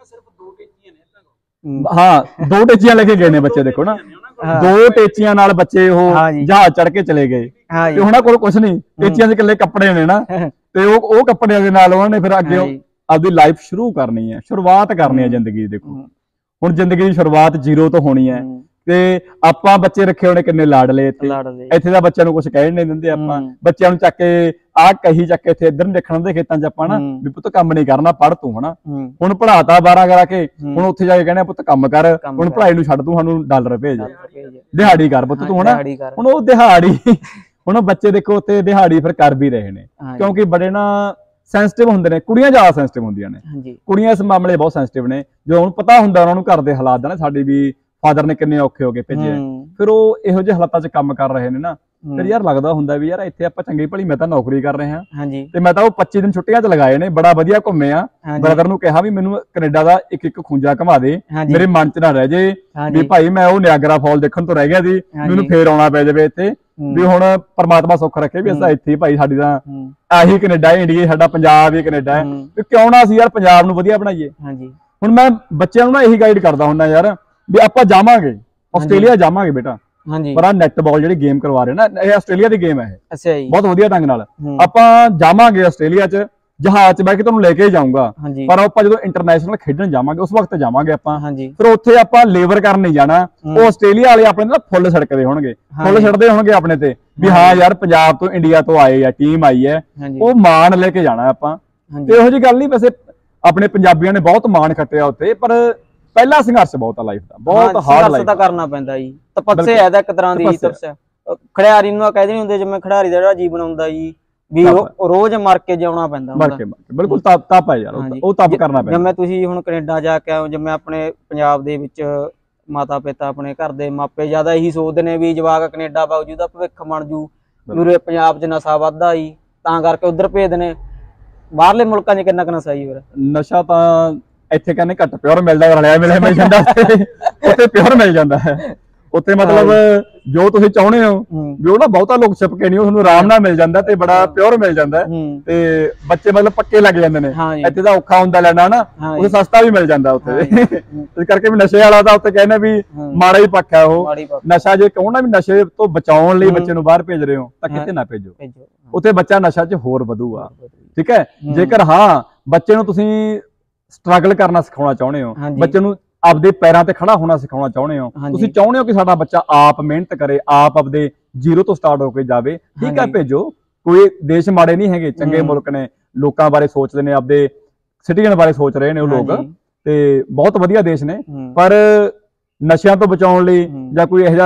B: ਹਾਂ 2 ਟੇਚੀਆਂ ਲੈ ਕੇ ਗਏ ਨੇ ਬੱਚੇ, ਦੇਖੋ ਨਾ 2 ਟੇਚੀਆਂ ਨਾਲ ਬੱਚੇ ਉਹ ਜਹਾਜ਼ ਚੜ ਕੇ ਚਲੇ ਗਏ, ਤੇ ਉਹਨਾਂ ਕੋਲ ਕੁਛ ਨਹੀਂ, ਟੇਚੀਆਂ 'ਚ ਇਕੱਲੇ ਕੱਪੜੇ ਨੇ ਨਾ, ਤੇ ਉਹ ਕੱਪੜਿਆਂ ਦੇ ਨਾਲ ਉਹਨਾਂ ਨੇ ਫਿਰ ਅੱਗੇ ਆਪਦੀ ਲਾਈਫ ਸ਼ੁਰੂ ਕਰਨੀ ਹੈ, ਸ਼ੁਰੂਆਤ ਕਰਨੀ ਹੈ ਜ਼ਿੰਦਗੀ ਦੀ। ਦੇਖੋ ਹੁਣ ਜ਼ਿੰਦਗੀ ਦੀ ਸ਼ੁਰੂਆਤ 0 ਤੋਂ ਹੋਣੀ ਹੈ, ਤੇ ਆਪਾਂ ਬੱਚੇ ਰੱਖੇ ਹੋਣੇ ਕਿੰਨੇ ਲਾਡਲੇ ਇੱਥੇ ਦਾ ਬੱਚਿਆਂ ਨੂੰ ਕੁਛ ਕਹਿ ਨਹੀਂ ਦਿੰਦੇ ਆਪਾਂ, ਬੱਚਿਆਂ ਨੂੰ ਚੱਕ ਕੇ ਆਹ ਕਹੀ ਚੱਕ ਕੇ ਇੱਥੇ ਇੱਧਰ ਨੂੰ ਦੇਖਣ ਦੇ ਖੇਤਾਂ 'ਚ ਆਪਾਂ ਨਾ ਵੀ ਪੁੱਤ ਕੰਮ ਨਹੀਂ ਕਰਨਾ, ਪੜ੍ਹ ਤੂੰ ਹਨਾ। ਹੁਣ ਪੜ੍ਹਾਤਾ 12 ਕਰਾ ਕੇ, ਹੁਣ ਉੱਥੇ ਜਾ ਕੇ ਕਹਿੰਦੇ ਪੁੱਤ ਕੰਮ ਕਰ, ਹੁਣ ਪੜ੍ਹਾਈ ਨੂੰ ਛੱਡ, ਤੂੰ ਸਾਨੂੰ ਡਾਲਰ ਭੇਜ, ਦਿਹਾੜੀ ਕਰ ਪੁੱਤ ਤੂੰ ਹਨਾ। ਹੁਣ ਉਹ ਦਿਹਾੜੀ, ਹੁਣ ਬੱਚੇ ਦੇਖੋ ਉੱਥੇ ਦਿਹਾੜੀ ਫਿਰ ਕਰ ਵੀ ਰਹੇ ਨੇ, ਕਿਉਂਕਿ ਬੜੇ ਨਾ ਸੈਂਸਿਟਿਵ ਹੁੰਦੇ ਨੇ, ਕੁੜੀਆਂ ਜ਼ਿਆਦਾ ਸੈਂਸਿਟਿਵ ਹੁੰਦੀਆਂ ਨੇ, ਕੁੜੀਆਂ ਇਸ ਮਾਮਲੇ ਬਹੁਤ ਸੈਂਸਿਟਿਵ ਨੇ। ਜਦੋਂ ਉਹਨੂੰ ਪਤਾ ਹੁੰਦਾ ਉਹਨਾਂ ਨੂੰ ਘਰ ਦੇ ਹਾਲਾਤ ਦਾ ਨਾ, ਸਾਡੀ ਵੀ ਫਾਦਰ ਨੇ ਕਿੰਨੇ ਔਖੇ ਹੋ ਕੇ ਭੇਜੇ, ਫਿਰ ਉਹ ਇਹੋ ਜਿਹੇ ਹਾਲਾਤਾਂ 'ਚ ਕੰਮ ਕਰ ਰਹੇ ਨੇ ਨਾ, ਫਿਰ ਯਾਰ ਲੱਗਦਾ ਹੁੰਦਾ ਵੀ ਯਾਰ ਇੱਥੇ ਆਪਾਂ ਚੰਗੀ ਭਲੀ, ਮੈਂ ਤਾਂ ਨੌਕਰੀ ਕਰ ਰਿਹਾ, ਤੇ ਮੈਂ ਤਾਂ ਉਹ 25 ਦਿਨ ਛੁੱਟੀਆਂ 'ਚ ਲਗਾਏ ਨੇ, ਬੜਾ ਵਧੀਆ ਘੁੰਮੇ ਆ। ਬ੍ਰਦਰ ਨੂੰ ਕਿਹਾ ਵੀ ਮੈਨੂੰ ਕੈਨੇਡਾ ਦਾ ਇੱਕ ਖੂੰਜਾ ਘੁਮਾ ਦੇ, ਮੇਰੇ ਮਨ 'ਚ ਨਾ ਰਹਿ ਜੇ ਵੀ ਭਾਈ ਮੈਂ ਉਹ ਨਿਆਗਰਾ ਫਾਲ ਦੇਖਣ ਤੋਂ ਰਹਿ ਗਿਆ ਸੀ, ਮੈਨੂੰ ਫੇਰ ਆਉਣਾ ਪੈ ਜਾਵੇ ਇੱਥੇ, ਵੀ ਹੁਣ ਪਰਮਾਤਮਾ ਸੁੱਖ ਰੱਖੇ ਵੀ ਅਸਾਂ ਇੱਥੇ ਭਾਈ, ਸਾਡੀ ਤਾਂ ਆਹੀ ਕੈਨੇਡਾ, ਇੰਡੀਆ ਸਾਡਾ ਪੰਜਾਬ ਹੀ ਕੈਨੇਡਾ ਹੈ, ਵੀ ਕਿਉਂ ਨਾ ਅਸੀਂ ਯਾਰ ਪੰਜਾਬ ਨੂੰ ਵਧੀਆ ਬਣਾਈਏ। ਹੁਣ ਮੈਂ ਬੱਚਿਆਂ ਨੂੰ ਨਾ ਇਹੀ ਗਾਈਡ ਕਰਦਾ ਹੁੰਦਾ ਯਾਰ ਵੀ ਆਪਾਂ ਜਾਵਾਂਗੇ ਆਸਟ੍ਰੇਲੀਆ, ਜਾਵਾਂਗੇ ਬੇਟਾ, ਪਰ ਆ ਨੈਟਬਾਲ ਜਿਹੜੀ ਗੇਮ ਕਰਵਾ ਰਹੇ ਨਾ, ਇਹ ਆਸਟ੍ਰੇਲੀਆ ਦੀ ਗੇਮ ਹੈ, ਬਹੁਤ ਵਧੀਆ ਢੰਗ ਨਾਲ ਆਪਾਂ ਜਾਵਾਂਗੇ ਆਸਟ੍ਰੇਲੀਆ 'ਚ, ਜਹਾਜ਼ 'ਚ ਬਹਿ ਕੇ ਤੁਹਾਨੂੰ ਲੈ ਕੇ ਜਾਊਂਗਾ, ਪਰ ਆਪਾਂ ਜਦੋਂ ਇੰਟਰਨੈਸ਼ਨਲ ਖੇਡਣ ਜਾਵਾਂਗੇ ਉਸ ਵਕਤ ਜਾਵਾਂਗੇ ਆਪਾਂ, ਫਿਰ ਉੱਥੇ ਆਪਾਂ ਲੇਬਰ ਕਰਨ ਨਹੀਂ ਜਾਣਾ। ਉਹ ਆਸਟ੍ਰੇਲੀਆ ਵਾਲੇ ਆਪਣੇ ਨਾਲ ਫੁੱਲ ਛੜਕਦੇ ਹੋਣਗੇ, ਫੁੱਲ ਛੱਡਦੇ ਹੋਣਗੇ ਆਪਣੇ ਤੇ ਵੀ ਹਾਂ ਯਾਰ ਪੰਜਾਬ ਤੋਂ, ਇੰਡੀਆ ਤੋਂ ਆਏ ਆ, ਟੀਮ ਆਈ ਹੈ, ਉਹ ਮਾਣ ਲੈ ਕੇ ਜਾਣਾ ਆਪਾਂ। ਤੇ ਇਹੋ ਜਿਹੀ ਗੱਲ ਨਹੀਂ, ਵੈਸੇ ਆਪਣੇ ਪੰਜਾਬੀਆਂ ਨੇ ਬਹੁਤ ਮਾਣ ਖੱਟਿਆ ਉੱਥੇ, ਪਰ ਪਹਿਲਾ ਸੰਘਰਸ਼ ਬਹੁਤ ਆ ਲਾਈਫ ਦਾ, ਬਹੁਤ ਹਾਰਡ ਲਾਈਫ ਦਾ ਕਰਨਾ ਪੈਂਦਾ ਜੀ, ਤਪੱਸਿਆ ਹੈ ਇੱਕ ਤਰ੍ਹਾਂ ਦੀ ਤਪੱਸਿਆ। ਖਿਡਾਰੀ ਨੂੰ ਕਹਿੰਦੇ ਨਹੀਂ ਹੁੰਦੇ, ਜਿਵੇਂ ਖਿਡਾਰੀ ਦਾ ਜਿਹੜਾ ਜੀਵਨ ਹੁੰਦਾ ਜੀ ਵੀ ਰੋਜ਼ ਮਰ ਕੇ ਜਿਉਣਾ ਪੈਂਦਾ, ਬਿਲਕੁਲ ਤਪ ਹੈ ਯਾਰ, ਉਹ ਤਪ ਕਰਨਾ ਪੈਂਦਾ। ਜਿਵੇਂ ਤੁਸੀਂ ਹੁਣ ਕੈਨੇਡਾ ਜਾ ਕੇ ਆਓ, ਜਿਵੇਂ ਆਪਣੇ ਪੰਜਾਬ ਦੇ ਵਿੱਚ ਮਾਤਾ ਪਿਤਾ, ਆਪਣੇ ਘਰ ਦੇ ਮਾਪੇ ਜ਼ਿਆਦਾ ਇਹੀ ਸੋਚਦੇ ਨੇ ਵੀ ਜਵਾਕ ਕੈਨੇਡਾ ਵਗ ਜੂ, ਦਾ ਭਵਿੱਖ ਬਣ ਜੂ, ਪੂਰੇ ਪੰਜਾਬ 'ਚ ਨਸ਼ਾ ਵੱਧਦਾ ਜੀ, ਤਾਂ ਕਰਕੇ ਉੱਧਰ ਭੇਜਦੇ ਨੇ। ਬਾਹਰਲੇ ਮੁਲਕਾਂ 'ਚ ਕਿੰਨਾ ਕੁ ਨਸ਼ਾ ਜੀ? ਫਿਰ ਨਸ਼ਾ ਤਾਂ ਇੱਥੇ ਕਹਿੰਦੇ ਘੱਟ ਪਿਓਰ ਮਿਲਦਾ, ਰਲਿਆ ਮਿਲਿਆ ਮਿਲ ਜਾਂਦਾ, ਉੱਥੇ ਪਿਓਰ ਮਿਲ ਜਾਂਦਾ ਹੈ। ਉੱਥੇ ਮਤਲਬ ਜੋ ਤੁਸੀਂ ਚਾਹੁੰਦੇ ਹੋ ਵੀ ਉਹ ਨਾ ਬਹੁਤਾ ਲੋਕ ਛਿਪ ਕੇ ਨਹੀਂ, ਉਹ ਤੁਹਾਨੂੰ ਆਰਾਮ ਨਾਲ ਮਿਲ ਜਾਂਦਾ ਤੇ ਬੜਾ ਪਿਓਰ ਮਿਲ ਜਾਂਦਾ, ਤੇ ਬੱਚੇ ਮਤਲਬ ਪੱਕੇ ਲੱਗ ਜਾਂਦੇ ਨੇ। ਇੱਥੇ ਤਾਂ ਔਖਾ ਹੁੰਦਾ ਲੈਣਾ ਨਾ, ਉਹ ਸਸਤਾ ਵੀ ਮਿਲ ਜਾਂਦਾ ਉੱਥੇ, ਇਸ ਕਰਕੇ ਵੀ ਨਸ਼ੇ ਵਾਲਾ ਤਾਂ ਉੱਥੇ ਕਹਿੰਦੇ ਵੀ ਮਾੜਾ ਹੀ ਪੱਖ ਹੈ ਉਹ ਨਸ਼ਾ। ਜੇ ਕਹੋ ਨਾ ਵੀ ਨਸ਼ੇ ਤੋਂ ਬਚਾਉਣ ਲਈ ਬੱਚੇ ਨੂੰ ਬਾਹਰ ਭੇਜ ਰਹੇ ਹੋ ਤਾਂ ਕਿਤੇ ਨਾ ਭੇਜੋ, ਉੱਥੇ ਬੱਚਾ ਨਸ਼ਾ 'ਚ ਹੋਰ ਵਧੂਗਾ, ਠੀਕ ਹੈ। ਜੇਕਰ ਹਾਂ ਬੱਚੇ ਨੂੰ ਤੁਸੀਂ ਸਟਰਗਲ ਕਰਨਾ ਸਿਖਾਉਣਾ ਚਾਹੁੰਦੇ ਹੋ, ਬੱਚੇ ਨੂੰ ਆਪਦੇ ਪੈਰਾਂ ਤੇ ਖੜਾ ਹੋਣਾ ਸਿਖਾਉਣਾ ਚਾਹੁੰਦੇ ਹੋ, ਤੁਸੀਂ ਚਾਹੁੰਦੇ ਹੋ ਕਿ ਸਾਡਾ ਬੱਚਾ ਆਪ ਮਿਹਨਤ ਕਰੇ, ਆਪ ਆਪਦੇ 0 ਤੋਂ ਸਟਾਰਟ ਹੋ ਕੇ ਜਾਵੇ, ਠੀਕ ਹੈ ਭੇਜੋ। ਕੋਈ ਦੇਸ਼ ਮਾੜੇ ਨਹੀਂ ਹੈਗੇ, ਚੰਗੇ ਮੁਲਕ ਨੇ, ਲੋਕਾਂ ਬਾਰੇ ਸੋਚਦੇ ਨੇ, ਆਪਦੇ ਸਿਟੀਜ਼ਨ ਬਾਰੇ ਸੋਚ ਰਹੇ ਨੇ ਉਹ ਲੋਕ, ਤੇ ਬਹੁਤ ਵਧੀਆ ਦੇਸ਼ ਨੇ। ਪਰ ਨਸ਼ਿਆਂ ਤੋਂ ਬਚਾਉਣ ਲਈ ਜਾਂ ਕੋਈ ਇਹੋ ਜਿਹਾ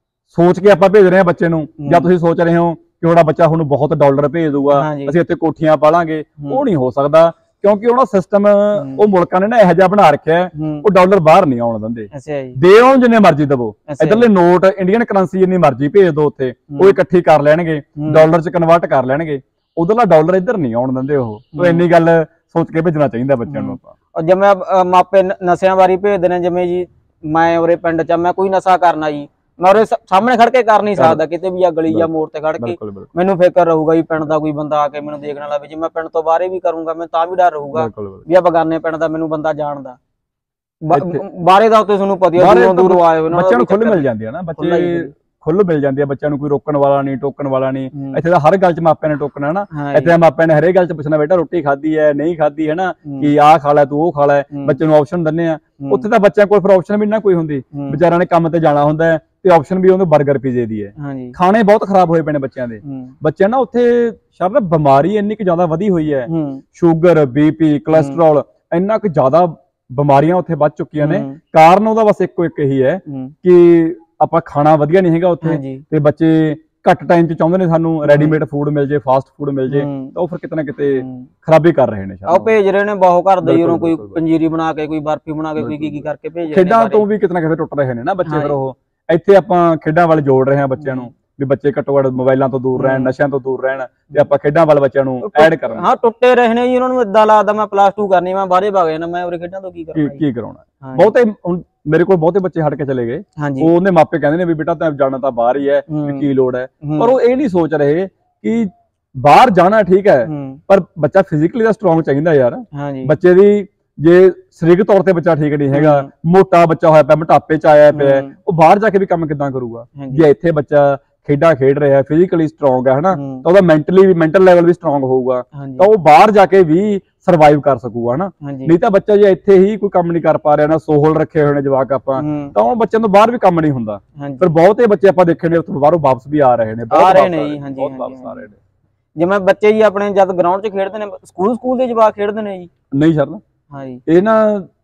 B: ਸੋਚ ਕੇ ਆਪਾਂ ਭੇਜ ਰਹੇ ਹਾਂ ਬੱਚੇ ਨੂੰ, ਜਾਂ ਤੁਸੀਂ ਸੋਚ ਰਹੇ ਹੋ ਕਿ ਤੁਹਾਡਾ ਬੱਚਾ ਹੁਣ ਬਹੁਤ ਡਾਲਰ ਭੇਜ ਦੂਗਾ, ਅਸੀਂ ਇੱਥੇ ਕੋਠੀਆਂ ਪਾਲਾਂਗੇ, ਉਹ ਨਹੀਂ ਹੋ ਸਕਦਾ, ਕਿਉਂਕਿ ਉਹਨਾਂ ਸਿਸਟਮ ਉਹ ਮੁਲਕਾਂ ਨੇ ਨਾ ਇਹੋ ਜਿਹਾ ਬਣਾ ਰੱਖਿਆ, ਉਹ ਡਾਲਰ ਬਾਹਰ ਨਹੀਂ ਆਉਣ ਦਿੰਦੇ। ਦੇ ਆਉਣ ਜਿੰਨੇ ਮਰਜ਼ੀ ਦਵੋ, ਇਧਰਲੇ ਨੋਟ ਇੰਡੀਅਨ ਕਰੰਸੀ ਜਿੰਨੀ ਮਰਜ਼ੀ ਭੇਜ ਦੋ, ਉੱਥੇ ਉਹ ਇਕੱਠੀ ਕਰ ਲੈਣਗੇ, ਡਾਲਰ 'ਚ ਕਨਵਰਟ ਕਰ ਲੈਣਗੇ, ਉਧਰਲਾ ਡਾਲਰ ਇੱਧਰ ਨਹੀਂ ਆਉਣ ਦਿੰਦੇ। ਉਹ ਇੰਨੀ ਗੱਲ ਸੋਚ ਕੇ ਭੇਜਣਾ ਚਾਹੀਦਾ ਬੱਚਿਆਂ ਨੂੰ ਆਪਾਂ। ਜਿਵੇਂ ਮਾਪੇ ਨਸ਼ਿਆਂ ਬਾਰੇ ਭੇਜਦੇ ਨੇ, ਜਿਵੇਂ ਜੀ ਮੈਂ ਉਰੇ ਪਿੰਡ 'ਚ ਮੈਂ ਕੋਈ ਨਸ਼ਾ ਕਰਨਾ ਜੀ,
A: ਮੈਂ ਉਹਦੇ ਸਾਹਮਣੇ ਖੜ ਕੇ ਕਰ ਨਹੀਂ ਸਕਦਾ ਕਿਤੇ ਵੀ, ਆ ਗਲੀ ਜਾਂ ਮੋੜ ਤੇ ਖੜ ਕੇ ਮੈਨੂੰ ਫਿਕਰ ਰਹੂਗਾ ਵੀ ਪਿੰਡ ਦਾ ਕੋਈ ਬੰਦਾ ਆ ਕੇ ਮੈਨੂੰ ਦੇਖਣ ਵਾਲਾ ਵੀ। ਜੇ ਮੈਂ ਪਿੰਡ ਤੋਂ ਬਾਹਰੇ ਵੀ ਕਰੂੰਗਾ ਮੈਨੂੰ ਤਾਂ ਵੀ ਡਰ ਰਹੂਗਾ ਵੀ ਆ ਬਗਾਨੇ ਪਿੰਡ ਦਾ ਮੈਨੂੰ ਬੰਦਾ ਜਾਣਦਾ। ਬਾਹਰੇ ਦਾ ਉੱਤੇ ਤੁਹਾਨੂੰ ਪਤਾ ਦੂਰੋਂ ਦੂਰੋਂ ਆਏ ਹੋਏ
B: ਬੱਚਿਆਂ ਨੂੰ ਖੁੱਲ੍ਹ ਮਿਲ ਜਾਂਦੀ ਹੈ ਨਾ, ਬੱਚੇ ਖੁੱਲ੍ਹ ਮਿਲ ਜਾਂਦੀ ਹੈ ਬੱਚਿਆਂ ਨੂੰ, ਕੋਈ ਰੋਕਣ ਵਾਲਾ ਨਹੀਂ ਟੋਕਣ ਵਾਲਾ ਨਹੀਂ। ਇੱਥੇ ਤਾਂ ਹਰ ਗੱਲ 'ਚ ਮਾਪਿਆਂ ਨੇ ਟੋਕਣਾ ਨਾ, ਇੱਥੇ ਮਾਪਿਆਂ ਨੇ ਹਰੇਕ ਗੱਲ 'ਚ ਪੁੱਛਣਾ ਬੇਟਾ ਰੋਟੀ ਖਾਧੀ ਹੈ ਨਹੀਂ ਖਾਧੀ ਹੈ ਨਾ, ਕਿ ਆਹ ਖਾ ਲੈ ਤੂੰ ਉਹ ਖਾ ਲੈ, ਬੱਚੇ ਨੂੰ ਆਪਸ਼ਨ ਦਿੰਦੇ ਆ। ਉੱਥੇ ਤਾਂ ਬੱਚਿਆਂ ਕੋਲ ਫਿਰ ਆਪਸ਼ਨ ਵੀ ਨਾ ਕੋਈ ਹੁੰਦੀ, ਵਿਚਾਰਿਆਂ ਨੇ ਕੰਮ ਤੇ ਜਾਣਾ ਹੁੰਦਾ ਤੇ ਆਪਸ਼ਨ ਵੀ ਉਹਨੂੰ 버ਗਰ ਪੀਜ਼ੇ ਦੀ ਹੈ। ਖਾਣੇ ਬਹੁਤ ਖਰਾਬ ਹੋਏ ਪਏ ਨੇ ਬੱਚਿਆਂ ਦੇ। ਬੱਚਿਆਂ ਨਾ ਉੱਥੇ ਸ਼ਾਇਦ ਬਿਮਾਰੀ ਇੰਨੀ ਕੁ ਜ਼ਿਆਦਾ ਵਧੀ ਹੋਈ ਹੈ, ਸ਼ੂਗਰ BP ਕੋਲੈਸਟਰੋਲ ਇੰਨਾ ਕੁ ਜ਼ਿਆਦਾ ਬਿਮਾਰੀਆਂ ਉੱਥੇ ਵੱਧ ਚੁੱਕੀਆਂ ਨੇ। ਕਾਰਨ ਉਹਦਾ ਬਸ ਇੱਕੋ ਇੱਕ ਹੀ ਹੈ ਕਿ ਆਪਾਂ ਖਾਣਾ ਵਧੀਆ ਨਹੀਂ ਹੈਗਾ ਉੱਥੇ, ਤੇ ਬੱਚੇ ਘੱਟ ਟਾਈਮ 'ਚ ਚਾਹੁੰਦੇ ਨੇ ਸਾਨੂੰ ਰੈਡੀਮੇਡ ਫੂਡ ਮਿਲ ਜੇ, ਫਾਸਟ ਫੂਡ ਮਿਲ ਜੇ, ਤਾਂ ਉਹ ਫਿਰ ਕਿਤੇ ਨਾ ਕਿਤੇ ਖਰਾਬੀ ਕਰ ਰਹੇ ਨੇ।
A: ਉਹ ਭੇਜ ਰਹੇ ਨੇ ਬਹੁਤ ਘਰ ਦੇ, ਉਹਨੂੰ ਕੋਈ ਪੰਜੀਰੀ ਬਣਾ ਕੇ, ਕੋਈ ਬਰਫੀ ਬਣਾ ਕੇ, ਕੋਈ ਕੀ ਕਰਕੇ ਭੇਜ ਰਹੇ ਨੇ।
B: ਖੇਡਾਂ ਤੋਂ ਵੀ ਕਿਤੇ ਨਾ ਕਿਤੇ ਟੁੱਟ ਰਹੇ ਨੇ ਨਾ ਬੱਚੇ। ਫਿਰ ਉਹ ਇੱਥੇ ਆਪਾਂ ਖੇਡਾਂ ਵੱਲ ਜੋੜ ਰਹੇ ਹਾਂ ਬੱਚਿਆਂ ਨੂੰ ਵੀ ਬੱਚੇ ਘੱਟੋ ਘੱਟ ਮੋਬਾਈਲਾਂ ਤੋਂ ਦੂਰ ਰਹਿਣ, ਨਸ਼ਿਆਂ ਤੋਂ ਦੂਰ ਰਹਿਣ, ਤੇ ਆਪਾਂ ਖੇਡਾਂ ਵੱਲ ਬੱਚਿਆਂ ਨੂੰ ਐਡ ਕਰਨ।
A: ਹਾਂ ਟੁੱਟੇ ਰਹੇ ਨੇ ਜੀ, ਉਹਨਾਂ ਨੂੰ ਏਦਾਂ ਲੱਗਦਾ ਮੈਂ +2 ਕਰਨੀ, ਮੈਂ ਬਾਹਰੇ ਭਗ ਜਾਣਾ, ਮੈਂ ਉਰੇ ਖੇਡਾਂ ਤੋਂ ਕੀ
B: ਕਰਾਉਣਾ। ਬਹੁਤੇ ਹੁਣ ਮੇਰੇ ਕੋਲ ਬਹੁਤੇ ਬੱਚੇ ਹਟ ਕੇ ਚਲੇ ਗਏ, ਉਹਨੇ ਮਾਪੇ ਕਹਿੰਦੇ ਨੇ ਵੀ ਬੇਟਾ ਤੈਨੂੰ ਜਾਣਾ ਤਾਂ ਬਾਹਰ ਹੀ ਹੈ, ਕੀ ਲੋੜ ਹੈ। ਪਰ ਉਹ ਇਹ ਨਹੀਂ ਸੋਚ ਰਹੇ ਕਿ ਬਾਹਰ ਜਾਣਾ ਠੀਕ ਹੈ, ਪਰ ਬੱਚਾ ਫਿਜ਼ੀਕਲੀ ਤਾਂ ਸਟਰੋਂਗ ਚਾਹੀਦਾ ਯਾਰ। ਬੱਚੇ ਦੀ ਜੇ ਸਰੀਰਕ ਤੌਰ ਤੇ ਬੱਚਾ ਠੀਕ ਨਹੀਂ ਹੈਗਾ, ਮੋਟਾ ਬੱਚਾ ਹੋਇਆ ਪਿਆ, ਮੋਟਾਪੇ 'ਚ ਆਇਆ ਪਿਆ, ਉਹ ਬਾਹਰ ਜਾ ਕੇ ਵੀ ਕੰਮ ਕਿੱਦਾਂ ਕਰੂਗਾ। ਜੇ ਇੱਥੇ ਬੱਚਾ ਖੇਡਾਂ ਖੇਡ ਰਿਹਾ, ਫਿਜ਼ੀਕਲੀ ਸਟਰੋਂਗ ਹੈ ਹਨਾ, ਤਾਂ ਉਹਦਾ ਮੈਂਟਲ ਲੈਵਲ ਵੀ ਸਟਰੋਂਗ ਹੋਊਗਾ, ਤਾਂ ਉਹ ਬਾਹਰ ਜਾ ਕੇ ਵੀ ਸਰਵਾਈਵ ਕਰ ਸਕੂਗਾ ਹਨਾ। ਨਹੀਂ ਤਾਂ ਬੱਚਾ ਜੇ ਇੱਥੇ ਹੀ ਕੋਈ ਕੰਮ ਨਹੀਂ ਕਰ ਪਾ ਰਿਹਾ ਨਾ, ਸੋਹਲ ਰੱਖੇ ਹੋਏ ਨੇ ਜਵਾਕ ਆਪਾਂ, ਤਾਂ ਉਹ ਬੱਚਿਆਂ ਤੋਂ ਬਾਹਰ ਵੀ ਕੰਮ ਨਹੀਂ ਹੁੰਦਾ। ਫਿਰ ਬਹੁਤੇ ਬੱਚੇ ਆਪਾਂ ਦੇਖੇ ਨੇ ਉੱਥੋਂ ਬਾਹਰੋਂ ਵਾਪਸ ਵੀ ਆ ਰਹੇ ਨੇ, ਬਹੁਤ ਵਾਪਸ ਆ ਰਹੇ ਨੇ।
A: ਜਿਵੇਂ ਬੱਚੇ ਜੀ ਆਪਣੇ ਜਦ ਗਰਾਊਂਡ 'ਚ ਖੇਡਦੇ ਨੇ, ਸਕੂਲ ਦੇ ਜਵਾਕ ਖੇਡਦੇ ਨੇ ਜੀ।
B: ਨਹੀਂ ਸਰ ਨਾ ਇਹ ਨਾ,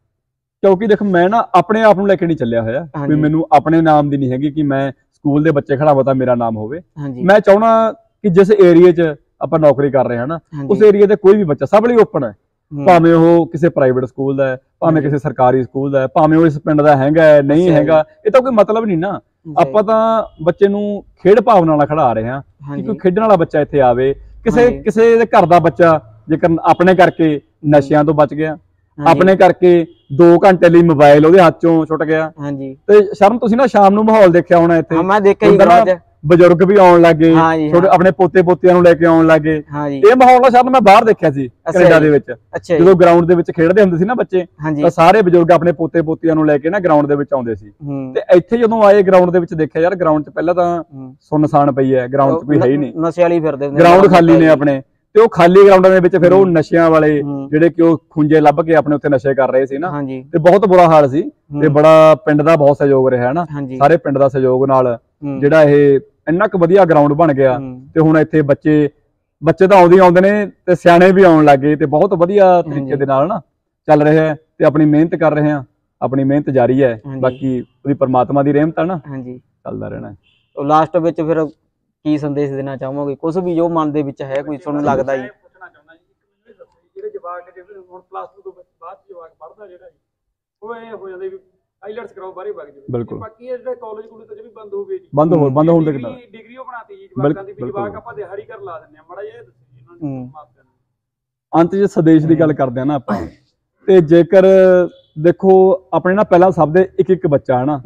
B: ਕਿਉਂਕਿ ਦੇਖ ਮੈਂ ਨਾ ਆਪਣੇ ਆਪ ਨੂੰ ਲੈ ਕੇ ਨਹੀਂ ਚੱਲਿਆ ਹੋਇਆ ਵੀ ਮੈਨੂੰ ਆਪਣੇ ਨਾਮ ਦੀ ਨਹੀਂ ਹੈਗੀ ਕਿ ਮੈਂ ਸਕੂਲ ਦੇ ਬੱਚੇ ਖੜਾਵਾਂ ਤਾਂ ਮੇਰਾ ਨਾਮ ਹੋਵੇ। ਮੈਂ ਚਾਹੁੰਦਾ ਕਿ ਜਿਸ ਏਰੀਏ 'ਚ ਆਪਾਂ ਨੌਕਰੀ ਕਰ ਰਹੇ ਹਾਂ ਨਾ, ਉਸ ਏਰੀਏ ਤੇ ਕੋਈ ਵੀ ਬੱਚਾ ਸਭ ਲਈ ਓਪਨ ਹੈ, ਭਾਵੇਂ ਉਹ ਕਿਸੇ ਪ੍ਰਾਈਵੇਟ ਸਕੂਲ ਦਾ ਹੈ, ਭਾਵੇਂ ਕਿਸੇ ਸਰਕਾਰੀ ਸਕੂਲ ਦਾ ਹੈ, ਭਾਵੇਂ ਉਹ ਇਸ ਪਿੰਡ ਦਾ ਹੈਗਾ ਨਹੀਂ ਹੈਗਾ, ਇਹ ਤਾਂ ਕੋਈ ਮਤਲਬ ਨਹੀਂ ਨਾ। ਆਪਾਂ ਤਾਂ ਬੱਚੇ ਨੂੰ ਖੇਡ ਭਾਵਨਾ ਨਾਲ ਖੜਾ ਰਹੇ ਹਾਂ ਕਿ ਕੋਈ ਖੇਡਣ ਵਾਲਾ ਬੱਚਾ ਇੱਥੇ ਆਵੇ। ਕਿਸੇ ਦੇ ਘਰ ਦਾ ਬੱਚਾ ਜੇਕਰ ਆਪਣੇ ਕਰਕੇ ਨਸ਼ਿਆਂ ਤੋਂ ਬਚ ਗਿਆ, ਆਪਣੇ ਕਰਕੇ 2 ਘੰਟੇ ਲਈ ਮੋਬਾਈਲ ਉਹਦੇ ਹੱਥ ਚੋਂ ਛੁੱਟ ਗਿਆ, ਤੇ ਸ਼ਰਮ ਤੁਸੀਂ ਨਾ ਸ਼ਾਮ ਨੂੰ ਮਾਹੌਲ ਦੇਖਿਆ ਹੋਣਾ ਇੱਥੇ,
A: ਮੈਂ ਦੇਖਿਆ
B: ਬਜ਼ੁਰਗ ਵੀ ਆਉਣ ਲੱਗੇ, ਆਪਣੇ ਪੋਤੇ ਪੋਤਿਆਂ ਨੂੰ ਲੈ ਕੇ ਆਉਣ ਲੱਗੇ। ਇਹ ਮਾਹੌਲ ਨਾ ਸ਼ਾਇਦ ਮੈਂ ਬਾਹਰ ਦੇਖਿਆ ਸੀ ਕੈਨੇਡਾ ਦੇ ਵਿੱਚ, ਜਦੋਂ ਗਰਾਊਂਡ ਦੇ ਵਿੱਚ ਖੇਡਦੇ ਹੁੰਦੇ ਸੀ ਨਾ ਬੱਚੇ, ਤਾਂ ਸਾਰੇ ਬਜ਼ੁਰਗ ਆਪਣੇ ਪੋਤੇ ਪੋਤਿਆਂ ਨੂੰ ਲੈ ਕੇ ਨਾ ਗਰਾਊਂਡ ਦੇ ਵਿੱਚ ਆਉਂਦੇ ਸੀ। ਤੇ ਇੱਥੇ ਜਦੋਂ ਆਏ ਗਰਾਊਂਡ ਦੇ ਵਿੱਚ ਦੇਖਿਆ ਯਾਰ ਗਰਾਊਂਡ 'ਚ ਪਹਿਲਾਂ ਤਾਂ ਸੁੰਨਸਾਨ ਪਈ ਹੈ, ਗਰਾਊਂਡ 'ਚ ਕੋਈ ਹੈ ਹੀ ਨਹੀਂ,
A: ਨਸ਼ੇ ਵਾਲੀ ਫਿਰਦੇ,
B: ਗਰਾਊਂਡ ਖਾਲੀ ਨੇ ਆਪਣੇ, ਤੇ ਉਹ ਖਾਲੀ ਗਰਾਊਂਡਾਂ ਦੇ ਵਿੱਚ ਫਿਰ ਉਹ ਨਸ਼ਿਆਂ ਵਾਲੇ ਜਿਹੜੇ ਕਿ ਉਹ ਖੁੰਝੇ ਲੱਭ ਕੇ ਆਪਣੇ ਉੱਤੇ ਨਸ਼ੇ ਕਰ ਰਹੇ ਸੀ ਨਾ, ਤੇ ਬਹੁਤ ਬੁਰਾ ਹਾਲ ਸੀ। ਤੇ ਬੜਾ ਪਿੰਡ ਦਾ ਬਹੁਤ ਸਹਿਯੋਗ ਰਿਹਾ ਨਾ, ਸਾਰੇ ਪਿੰਡ ਦਾ ਸਹਿਯੋਗ ਨਾਲ ਜਿਹੜਾ ਇਹ ਇੰਨਾ ਕੁ ਵਧੀਆ ਗਰਾਊਂਡ ਬਣ ਗਿਆ। ਤੇ ਹੁਣ ਇੱਥੇ ਬੱਚੇ ਤਾਂ ਆਉਂਦੇ ਨੇ ਤੇ ਸਿਆਣੇ ਵੀ ਆਉਣ ਲੱਗੇ, ਤੇ ਬਹੁਤ ਵਧੀਆ ਤਰੀਕੇ ਦੇ ਨਾਲ ਨਾ ਚੱਲ ਰਿਹਾ ਹੈ, ਤੇ ਆਪਣੀ ਮਿਹਨਤ ਕਰ ਰਹੇ ਹਾਂ, ਆਪਣੀ ਮਿਹਨਤ ਜਾਰੀ ਹੈ। ਬਾਕੀ ਉਹਦੀ ਪਰਮਾਤਮਾ ਦੀ ਰਹਿਮਤ ਹੈ ਨਾ, ਚੱਲਦਾ ਰਹਿਣਾ।
A: ਲਾਸਟ ਵਿੱਚ ਫਿਰ ਕੀ ਸੰਦੇਸ਼ ਦੇਣਾ ਚਾਹੋਗੇ, ਕੁਝ ਵੀ ਜੋ ਮਨ ਦੇ ਵਿੱਚ ਹੈ ਕੋਈ ਤੁਹਾਨੂੰ ਲੱਗਦਾ ਜੀ?
C: ਪੁੱਛਣਾ ਚਾਹੁੰਦਾ ਜੀ ਜਿਹੜੇ ਜਵਾਕ ਜਿਵੇਂ ਹੁਣ +2 ਤੋਂ ਬਾਅਦ ਜਵਾਕ ਪੜ੍ਹਦਾ ਜਿਹੜਾ ਜੀ, ਉਹ ਇਹ ਹੋ ਜਾਂਦਾ ਵੀ ਆਈਲੈਟਸ ਕਰਾਓ ਬਾਹਰੇ ਵਗ ਜਾਓ। ਬਾਕੀ ਇਹ ਜਿਹੜੇ ਕਾਲਜ ਕੁਲਜ ਤਾਂ ਵੀ ਬੰਦ ਹੋ ਗਏ ਜੀ, ਬੰਦ ਹੋਣ ਦੇ ਕਿੰਨਾ ਡਿਗਰੀ ਉਹ ਬਣਾਤੀ ਜੀ ਜਵਾਕਾਂ ਦੀ, ਵੀ ਜਵਾਕ ਆਪਾਂ ਦਿਹਾੜੀ ਕਰ ਲਾ ਦਿੰਦੇ ਆ। ਮਾੜਾ ਜਿਹਾ ਦੱਸੋ ਜੀ ਇਹਨਾਂ ਨੂੰ ਮਾਪਿਆਂ ਨੂੰ।
B: ਅੰਤ 'ਚ ਸੰਦੇਸ਼ ਦੀ ਗੱਲ ਕਰਦੇ ਆ ਨਾ ਆਪਾਂ, ਤੇ ਜੇਕਰ ਦੇਖੋ ਆਪਣੇ ਨਾ ਪਹਿਲਾਂ ਸਭ ਦੇ ਇੱਕ ਬੱਚਾ ਹੈ ਨਾ,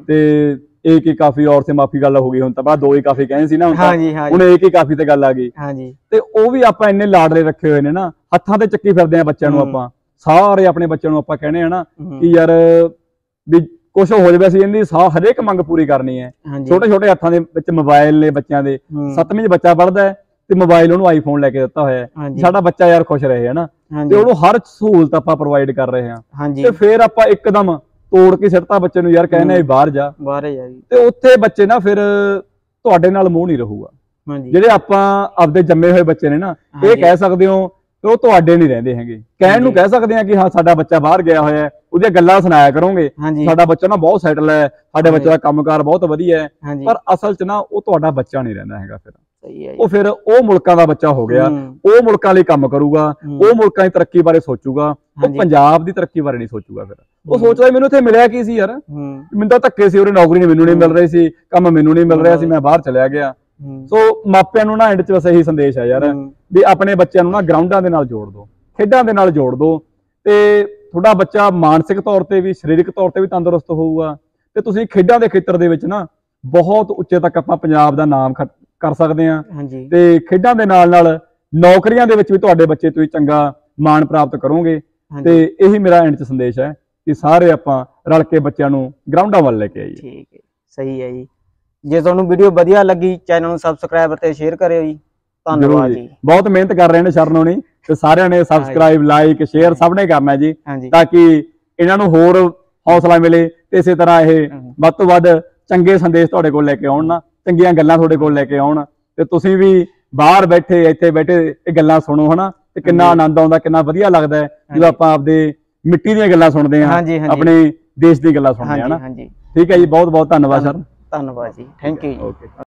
B: ਤੇ एक ही काफी और से माफी गल हो गई, हुण तां 2 ही काफी कहे सी ना, हुण एक ही काफी ते गल आ गई। ते ਉਹ ਵੀ ਆਪਾਂ ਇੰਨੇ ਲਾਡਲੇ ਰੱਖੇ ਹੋਏ ਨੇ ਨਾ, ਹੱਥਾਂ ਤੇ ਚੱਕੀ ਫਿਰਦੇ ਆ ਬੱਚਿਆਂ ਨੂੰ। ਆਪਾਂ ਸਾਰੇ ਆਪਣੇ ਬੱਚਿਆਂ ਨੂੰ ਆਪਾਂ ਕਹਿੰਦੇ ਆ ਨਾ ਕਿ ਯਾਰ ਵੀ ਕੁਛ ਹੋ ਜਾਵੇ ਅਸੀਂ ਇਹਦੀ ਹਰੇਕ ਮੰਗ ਪੂਰੀ ਕਰਨੀ ਹੈ। ਛੋਟੇ ਛੋਟੇ ਹੱਥਾਂ ਦੇ ਵਿੱਚ ਮੋਬਾਈਲ ਨੇ ਬੱਚਿਆਂ ਦੇ, 7ਵੀਂ 'ਚ ਬੱਚਾ ਪੜ੍ਹਦਾ ਹੈ ਤੇ ਮੋਬਾਈਲ ਉਹਨੂੰ ਆਈਫੋਨ ਲੈ ਕੇ ਦਿੱਤਾ ਹੋਇਆ ਹੈ, ਸਾਡਾ ਬੱਚਾ ਯਾਰ ਖੁਸ਼ ਰਹੇ ਹੈ ਨਾ, ਤੇ ਉਹਨੂੰ ਹਰ ਸਹੂਲਤ ਆਪਾਂ ਪ੍ਰੋਵਾਈਡ ਕਰ ਰਹੇ ਹਾਂ। ਤੇ ਫਿਰ ਆਪਾਂ ਇੱਕਦਮ ਤੋੜ ਕੇ ਸਿੱਟਤਾ ਬੱਚੇ ਨੂੰ, ਯਾਰ ਕਹਿੰਦੇ ਬਾਹਰ ਜਾ, ਤੇ ਉੱਥੇ ਬੱਚੇ ਨਾ ਫਿਰ ਤੁਹਾਡੇ ਨਾਲ ਮੋਹ ਨਹੀਂ ਰਹੂਗਾ। ਜਿਹੜੇ ਆਪਾਂ ਆਪਦੇ ਜੰਮੇ ਹੋਏ ਬੱਚੇ ਨੇ ਨਾ, ਇਹ ਕਹਿ ਸਕਦੇ ਹੋ ਉਹ ਤੁਹਾਡੇ ਨਹੀਂ ਰਹਿੰਦੇ ਹੈਗੇ। ਕਹਿਣ ਨੂੰ ਕਹਿ ਸਕਦੇ ਆ ਕਿ ਹਾਂ ਸਾਡਾ ਬੱਚਾ ਬਾਹਰ ਗਿਆ ਹੋਇਆ ਹੈ, ਉਹਦੀਆਂ ਗੱਲਾਂ ਸੁਣਾਇਆ ਕਰੋਗੇ, ਸਾਡਾ ਬੱਚਾ ਨਾ ਬਹੁਤ ਸੈਟਲ ਹੈ, ਸਾਡੇ ਬੱਚੇ ਦਾ ਕੰਮਕਾਰ ਬਹੁਤ ਵਧੀਆ ਹੈ, ਪਰ ਅਸਲ 'ਚ ਨਾ ਉਹ ਤੁਹਾਡਾ ਬੱਚਾ ਨਹੀਂ ਰਹਿੰਦਾ ਹੈਗਾ। ਫਿਰ ਉਹ ਮੁਲਕਾਂ ਦਾ ਬੱਚਾ ਹੋ ਗਿਆ, ਉਹ ਮੁਲਕਾਂ ਲਈ ਕੰਮ ਕਰੂਗਾ, ਉਹ ਮੁਲਕਾਂ ਦੀ ਤਰੱਕੀ ਬਾਰੇ ਸੋਚੂਗਾ, ਉਹ ਪੰਜਾਬ ਦੀ ਤਰੱਕੀ ਬਾਰੇ ਨਹੀਂ ਸੋਚੂਗਾ। ਫਿਰ ਉਹ ਸੋਚਦਾ ਮੈਨੂੰ ਇੱਥੇ ਮਿਲਿਆ ਕੀ ਸੀ ਯਾਰ, ਮੈਨੂੰ ਤਾਂ ਧੱਕੇ ਸੀ, ਉਹਨੇ ਨੌਕਰੀ ਮੈਨੂੰ ਨਹੀਂ ਮਿਲ ਰਹੀ ਸੀ, ਕੰਮ ਮੈਨੂੰ ਨਹੀਂ ਮਿਲ ਰਿਹਾ ਸੀ, ਮੈਂ ਬਾਹਰ ਚਲਿਆ ਗਿਆ। ਸੋ ਮਾਪਿਆਂ ਨੂੰ ਨਾ ਐਂਡ 'ਚ ਬਸ ਇਹੀ ਸੰਦੇਸ਼ ਹੈ ਯਾਰ ਵੀ ਆਪਣੇ ਬੱਚਿਆਂ ਨੂੰ ਨਾ ਗਰਾਊਂਡਾਂ ਦੇ ਨਾਲ ਜੋੜ ਦਿਓ, ਖੇਡਾਂ ਦੇ ਨਾਲ ਜੋੜ ਦਿਓ, ਤੇ ਤੁਹਾਡਾ ਬੱਚਾ ਮਾਨਸਿਕ ਤੌਰ ਤੇ ਵੀ ਸਰੀਰਕ ਤੌਰ ਤੇ ਵੀ ਤੰਦਰੁਸਤ ਹੋਊਗਾ। ਤੇ ਤੁਸੀਂ ਖੇਡਾਂ ਦੇ ਖੇਤਰ ਦੇ ਵਿੱਚ ਨਾ ਬਹੁਤ ਉੱਚੇ ਤੱਕ ਆਪਾਂ ਪੰਜਾਬ ਦਾ ਨਾਮ ਕਰ ਸਕਦੇ ਹਾਂ।
A: ਹਾਂਜੀ।
B: ਤੇ ਖੇਡਾਂ ਦੇ ਨਾਲ ਨਾਲ ਨੌਕਰੀਆਂ ਦੇ ਵਿੱਚ ਵੀ ਤੁਹਾਡੇ ਬੱਚੇ ਤੁਸੀਂ ਚੰਗਾ ਮਾਣ ਪ੍ਰਾਪਤ ਕਰੋਗੇ। ਤੇ ਇਹੀ ਮੇਰਾ ਐਂਡ 'ਚ ਸੰਦੇਸ਼ ਹੈ ਕਿ ਸਾਰੇ ਆਪਾਂ ਰਲ ਕੇ ਬੱਚਿਆਂ ਨੂੰ ਗਰਾਊਂਡਾਂ ਵੱਲ ਲੈ ਕੇ ਆਈਏ।
A: ਠੀਕ ਹੈ, ਸਹੀ ਹੈ ਜੀ। ਜੇ ਤੁਹਾਨੂੰ ਵੀਡੀਓ ਵਧੀਆ ਲੱਗੀ ਚੈਨਲ ਨੂੰ ਸਬਸਕ੍ਰਾਈਬ ਅਤੇ ਸ਼ੇਅਰ ਕਰਿਓ ਜੀ। ਧੰਨਵਾਦ ਜੀ।
B: ਬਹੁਤ ਮਿਹਨਤ ਕਰ ਰਹੇ ਨੇ ਸ਼ਰਨ ਹੋਣੀ ਤੇ ਸਾਰਿਆਂ ਨੇ ਸਬਸਕ੍ਰਾਈਬ ਲਾਈਕ ਸ਼ੇਅਰ ਸਭ ਨੇ ਕਰਨਾ ਜੀ, ਤਾਂ ਕਿ ਇਹਨਾਂ ਨੂੰ ਹੋਰ ਹੌਸਲਾ ਮਿਲੇ ਤੇ ਇਸੇ ਤਰ੍ਹਾਂ ਇਹ ਵੱਧ ਤੋਂ ਵੱਧ ਚੰਗੇ ਸੰਦੇਸ਼ ਤੁਹਾਡੇ ਕੋਲ ਲੈ ਕੇ ਆਉਣ ਨਾ, ਚੰਗੀਆਂ ਗੱਲਾਂ ਤੁਹਾਡੇ ਕੋਲ ਲੈ ਕੇ ਆਉਣ ਤੇ ਤੁਸੀਂ ਵੀ ਬਾਹਰ ਬੈਠੇ ਇੱਥੇ ਬੈਠੇ ਇਹ ਗੱਲਾਂ ਸੁਣੋ ਹਨਾ, ਤੇ ਕਿੰਨਾ ਆਨੰਦ ਆਉਂਦਾ, ਕਿੰਨਾ ਵਧੀਆ ਲੱਗਦਾ ਜਦੋਂ ਆਪਾਂ ਆਪਦੇ ਮਿੱਟੀ ਦੀਆਂ ਗੱਲਾਂ ਸੁਣਦੇ ਹਾਂ, ਆਪਣੇ ਦੇਸ਼ ਦੀ ਗੱਲਾਂ ਸੁਣਦੇ ਹਾਂ ਨਾ। ਠੀਕ ਹੈ ਜੀ, ਬਹੁਤ ਬਹੁਤ ਧੰਨਵਾਦ ਸਰ।
A: ਧੰਨਵਾਦ ਜੀ, ਥੈਂਕ ਯੂ ਜੀ।
B: ਓਕੇ।